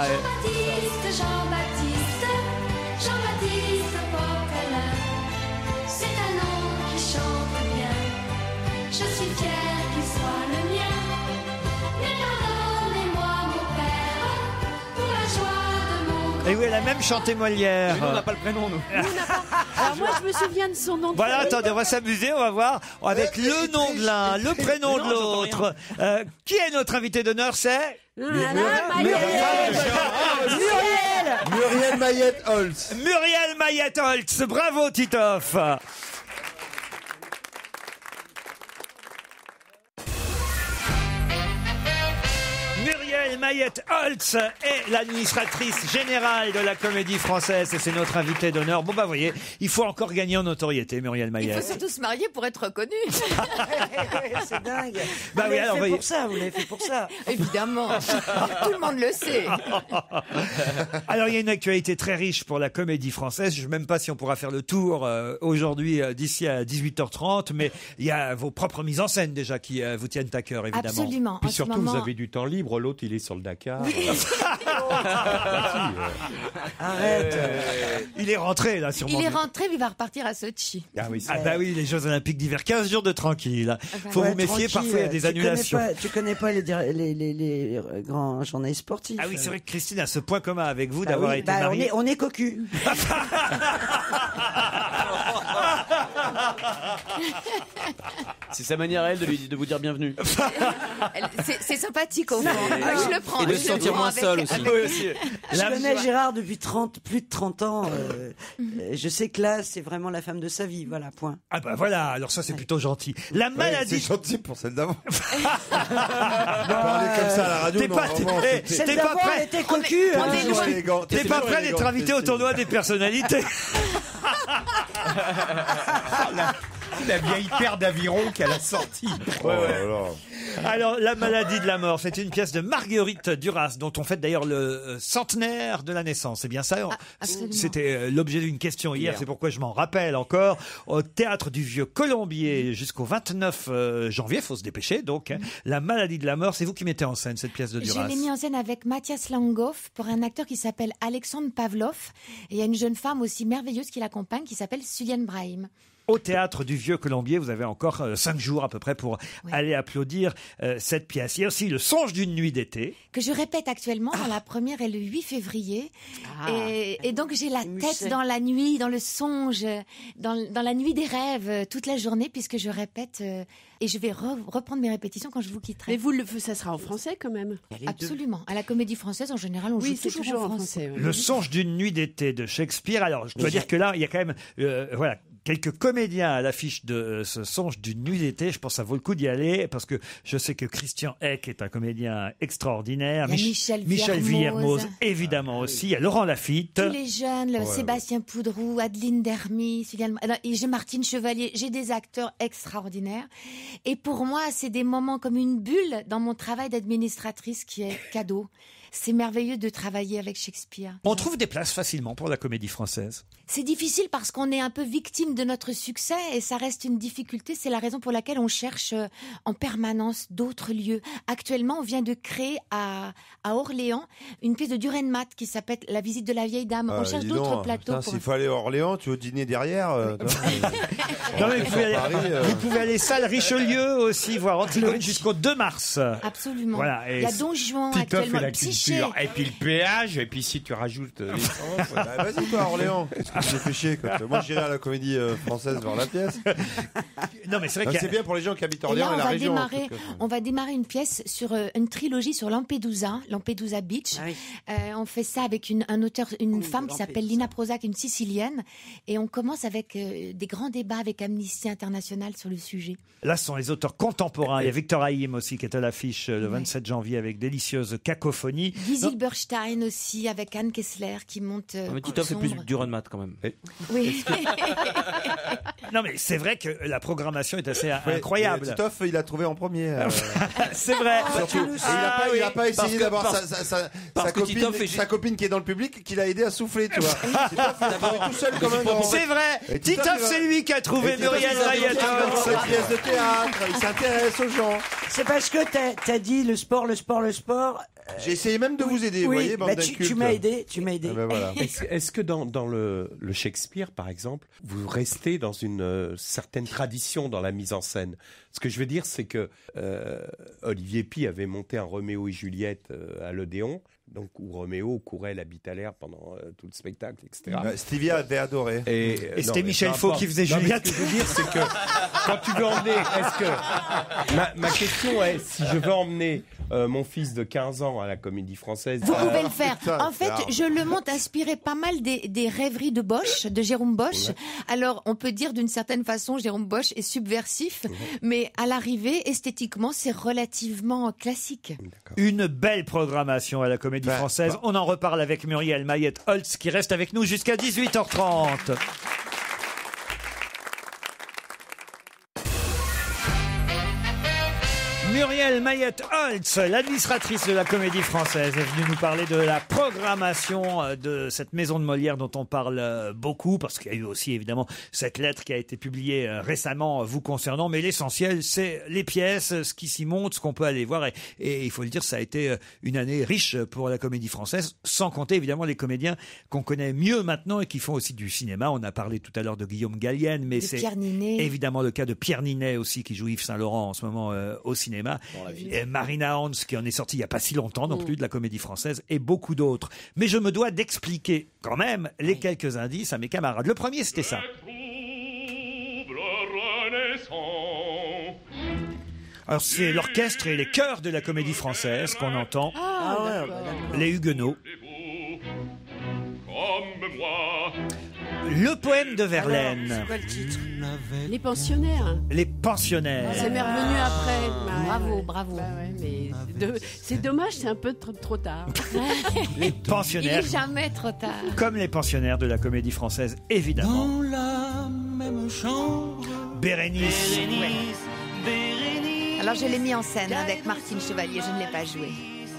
Jean-Baptiste Poquelin, c'est un nom qui chante bien. Je suis fière qu'il soit le mien. Mais pardonnez-moi, mon père, pour la joie de mon... Et oui, elle a même chanté Molière. Mais nous, on n'a pas le prénom, nous. Alors moi, je me souviens de son nom. Voilà, attendez, on va s'amuser, on va voir avec le nom de l'un, le prénom de l'autre. Qui est notre invité d'honneur? C'est Muriel Mayette-Holtz. Muriel Mayette-Holtz. Bravo Titoff. Muriel Mayette-Holtz est l'administratrice générale de la Comédie Française et c'est notre invitée d'honneur. Bon, bah, voyez, il faut encore gagner en notoriété, Muriel Il Mayette. faut surtout se marier pour être reconnu. C'est dingue. Bah vous oui, l'avez alors, fait voyez. pour ça, vous l'avez fait pour ça. Évidemment. Tout le monde le sait. Alors, il y a une actualité très riche pour la Comédie Française. Je ne sais même pas si on pourra faire le tour aujourd'hui d'ici à 18h30, mais il y a vos propres mises en scène déjà qui vous tiennent à cœur, évidemment. Absolument. Puis En ce surtout, moment- vous avez du temps libre. L'autre, il est sur le Dakar. Arrête. Il est rentré, là, sûrement. Il est rentré, mais il va repartir à Sochi. Ah oui, Ah bah oui, les Jeux Olympiques d'hiver, 15 jours de tranquille. Faut Ouais, vous méfier, tranquille, parfois il y a des annulations. Tu connais pas les grands journalistes sportifs. Ah oui, c'est vrai que Christine a ce point commun avec vous Bah d'avoir oui, été bah, mariée. on est cocu. C'est sa manière à elle de vous dire bienvenue. C'est sympathique au fond. Moi, je le prends. Et de Je se le sentir prends moins avec- seul aussi. avec- Oui, aussi. Je connais Gérard depuis plus de 30 ans. Je sais que là, c'est vraiment la femme de sa vie. Voilà, point. Ah bah voilà, alors ça c'est plutôt gentil. La maladie... C'est gentil pour celle d'avant. Parler comme ça à la radio, T'es non, pas, vraiment, t'es- c'était- t'es pas prêt. Elle était cocu. on est Toujours loin. élégant. T'es pas prêt d'être invité au tournoi des personnalités. La vieille paire d'aviron qu'elle a sortie. Alors, La maladie de la mort, c'est une pièce de Marguerite Duras, dont on fête d'ailleurs le centenaire de la naissance. C'est bien ça? absolument. C'était l'objet d'une question hier, c'est pourquoi je m'en rappelle encore. Au Théâtre du Vieux Colombier jusqu'au 29 janvier, faut se dépêcher. Donc, La maladie de la mort, c'est vous qui mettez en scène cette pièce de Je Duras. l'ai mis en scène avec Mathias Langhoff pour un acteur qui s'appelle Alexandre Pavlov. Et il y a une jeune femme aussi merveilleuse qui l'accompagne qui s'appelle Suliane Brahim. Au Théâtre du Vieux Colombier, vous avez encore 5 jours à peu près pour aller applaudir cette pièce. Il y a aussi Le songe d'une nuit d'été. Que je répète actuellement, dans la première est le 8 février. Et donc j'ai la tête dans la nuit, dans le songe, dans la nuit des rêves toute la journée puisque je répète et je vais reprendre mes répétitions quand je vous quitterai. Mais ça sera en français quand même. Absolument. À la Comédie Française, en général, on joue c'est toujours en français. Le songe d'une nuit d'été de Shakespeare. Alors, je dois dire que là, il y a quand même, voilà, quelques comédiens à l'affiche de ce Songe d'une nuit d'été. Je pense que ça vaut le coup d'y aller parce que je sais que Christian Eck est un comédien extraordinaire. Il y a Michel Villermoz, évidemment aussi. Il y a Laurent Lafitte. Tous les jeunes, Sébastien Poudrou, Adeline Dermy, et j'ai Martine Chevalier. J'ai des acteurs extraordinaires. Et pour moi, c'est des moments comme une bulle dans mon travail d'administratrice qui est cadeau. C'est merveilleux de travailler avec Shakespeare. On trouve des places facilement pour la Comédie Française. C'est difficile parce qu'on est un peu victime de notre succès et ça reste une difficulté. C'est la raison pour laquelle on cherche en permanence d'autres lieux. Actuellement, on vient de créer à Orléans une pièce de Dürrenmatt qui s'appelle La visite de la vieille dame. On cherche d'autres plateaux. S'il faut aller à Orléans, tu veux dîner derrière Non, mais vous pouvez aller salle Richelieu aussi, voir Antigone jusqu'au 2 mars. Absolument. Voilà, il y a Don Juan actuellement. Et puis le péage, et puis si tu rajoutes l'essence. Vas-y, toi, Orléans. Qu'est-ce que j'ai fait chier, quoi. Moi, j'irai à la Comédie Française voir la pièce. Non, mais c'est vrai que c'est bien pour les gens qui habitent Orléans et la région. On va démarrer une pièce sur une trilogie sur Lampedusa Beach. On fait ça avec une femme qui s'appelle Lina Prozac, une Sicilienne. Et on commence avec des grands débats avec Amnesty International sur le sujet. Là, ce sont les auteurs contemporains. Il y a Victor Haïm aussi qui est à l'affiche le 27 janvier avec Délicieuse Cacophonie. Guy Zilberstein aussi avec Anne Kessler qui monte. Mais Titoff est plus Dürrenmatt quand même. Oui. Non, mais c'est vrai que la programmation est assez incroyable. Titoff, il a trouvé en premier. C'est vrai. Surtout. Il n'a pas essayé d'avoir sa copine qui est dans le public, qui l'a aidé à souffler, tu vois. Titoff, il a trouvé tout seul comme un grand. C'est vrai. Titoff, c'est lui qui a trouvé Muriel Maillet. Cette pièce de théâtre, il s'intéresse aux gens. C'est parce que t'as dit le sport. J'ai essayé même de vous aider, vous voyez, bande d'incultes. Tu m'as aidé. Ben voilà. Est-ce que dans le Shakespeare, par exemple, vous restez dans une certaine tradition dans la mise en scène? Ce que je veux dire, c'est que Olivier Py avait monté un Roméo et Juliette à l'Odéon, donc où Roméo courait la bite à l'air pendant tout le spectacle, etc. Stevia avait adoré. Et c'était Michel Faux qui faisait Juliette. Ce que je veux dire, c'est que quand tu veux emmener, est-ce que ma question est, si je veux emmener mon fils de 15 ans à la Comédie Française, vous pouvez le faire. En fait, je le monte inspiré pas mal des rêveries de Bosch, de Jérôme Bosch. Alors, on peut dire d'une certaine façon, Jérôme Bosch est subversif, mais à l'arrivée, esthétiquement, c'est relativement classique. Une belle programmation à la Comédie Française. On en reparle avec Muriel Maillet-Holtz qui reste avec nous jusqu'à 18h30. Muriel Maillet-Holtz, l'administratrice de la Comédie Française, est venue nous parler de la programmation de cette maison de Molière dont on parle beaucoup, parce qu'il y a eu aussi évidemment cette lettre qui a été publiée récemment vous concernant, mais l'essentiel c'est les pièces, ce qui s'y monte, ce qu'on peut aller voir, et il faut le dire, ça a été une année riche pour la Comédie Française, sans compter évidemment les comédiens qu'on connaît mieux maintenant et qui font aussi du cinéma. On a parlé tout à l'heure de Guillaume Gallienne, mais c'est évidemment le cas de Pierre Ninet aussi, qui joue Yves Saint-Laurent en ce moment au cinéma. Et Marina Hans, qui en est sortie il n'y a pas si longtemps non plus de la Comédie Française, et beaucoup d'autres. Mais je me dois d'expliquer quand même les quelques indices à mes camarades. Le premier, c'était ça. Alors c'est l'orchestre et les chœurs de la Comédie Française qu'on entend. Les Huguenots. Le poème de Verlaine. C'est quoi le titre? Les pensionnaires. Les pensionnaires. C'est m'est revenu après. Bravo. Bah ouais, mais c'est dommage, c'est un peu trop tard. Les pensionnaires. Il est jamais trop tard. Comme les pensionnaires de la Comédie Française, évidemment. Dans la même chambre. Bérénice. Alors je l'ai mis en scène avec Martine Chevalier, je ne l'ai pas joué.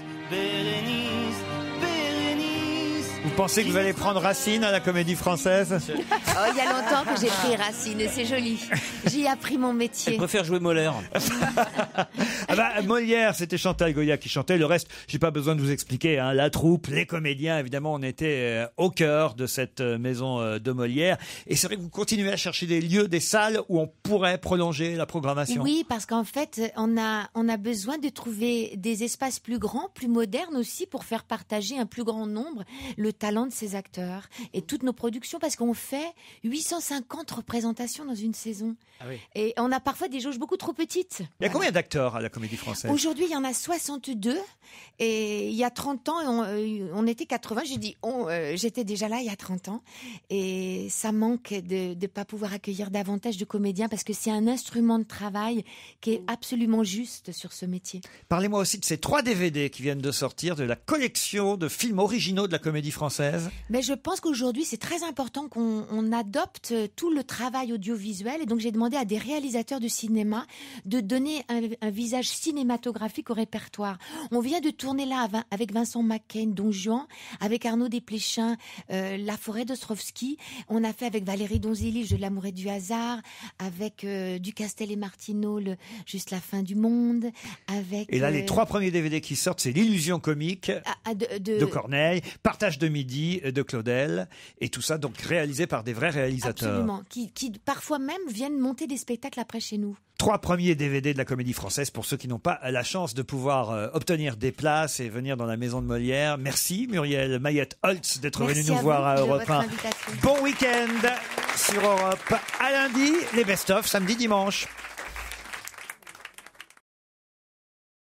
Vous pensez que vous allez prendre Racine à la Comédie Française? Il y a longtemps que j'ai pris Racine et c'est joli. J'y ai appris mon métier. Je préfère jouer Molière. Molière, c'était Chantal Goya qui chantait. Le reste, j'ai pas besoin de vous expliquer. Hein. La troupe, les comédiens, évidemment, on était au cœur de cette maison de Molière. Et c'est vrai que vous continuez à chercher des lieux, des salles où on pourrait prolonger la programmation. Oui, parce qu'en fait, on a besoin de trouver des espaces plus grands, plus modernes aussi, pour faire partager un plus grand nombre le talent de ces acteurs et toutes nos productions, parce qu'on fait 850 représentations dans une saison. Ah oui. Et on a parfois des jauges beaucoup trop petites. Il y a combien d'acteurs à la Comédie Française? Aujourd'hui, il y en a 62. Et il y a 30 ans, on était 80. J'ai dit, j'étais déjà là il y a 30 ans. Et ça manque de ne pas pouvoir accueillir davantage de comédiens parce que c'est un instrument de travail qui est absolument juste sur ce métier. Parlez-moi aussi de ces 3 DVD qui viennent de sortir de la collection de films originaux de la Comédie Française. Mais je pense qu'aujourd'hui, c'est très important qu'on adopte tout le travail audiovisuel. Et donc, j'ai demandé à des réalisateurs de cinéma de donner un visage cinématographique au répertoire. On vient de tourner là avec Vincent Macaigne, Don Juan, avec Arnaud Desplechin, La Forêt d'Ostrovsky. On a fait avec Valérie Donzelli, Jeu de l'amour et du hasard, avec Ducastel et Martineau, Juste la fin du monde, avec... Et là, les 3 premiers DVD qui sortent, c'est L'illusion comique de Corneille, Partage de midi de Claudel, et tout ça donc réalisé par des vrais réalisateurs. Absolument, qui parfois même viennent monter des spectacles après chez nous. 3 premiers DVD de la Comédie Française pour ceux qui n'ont pas la chance de pouvoir obtenir des places et venir dans la maison de Molière. Merci Muriel Mayette-Holtz d'être venue nous voir à Europe 1. Bon week-end sur Europe. À lundi, les best-of, samedi, dimanche.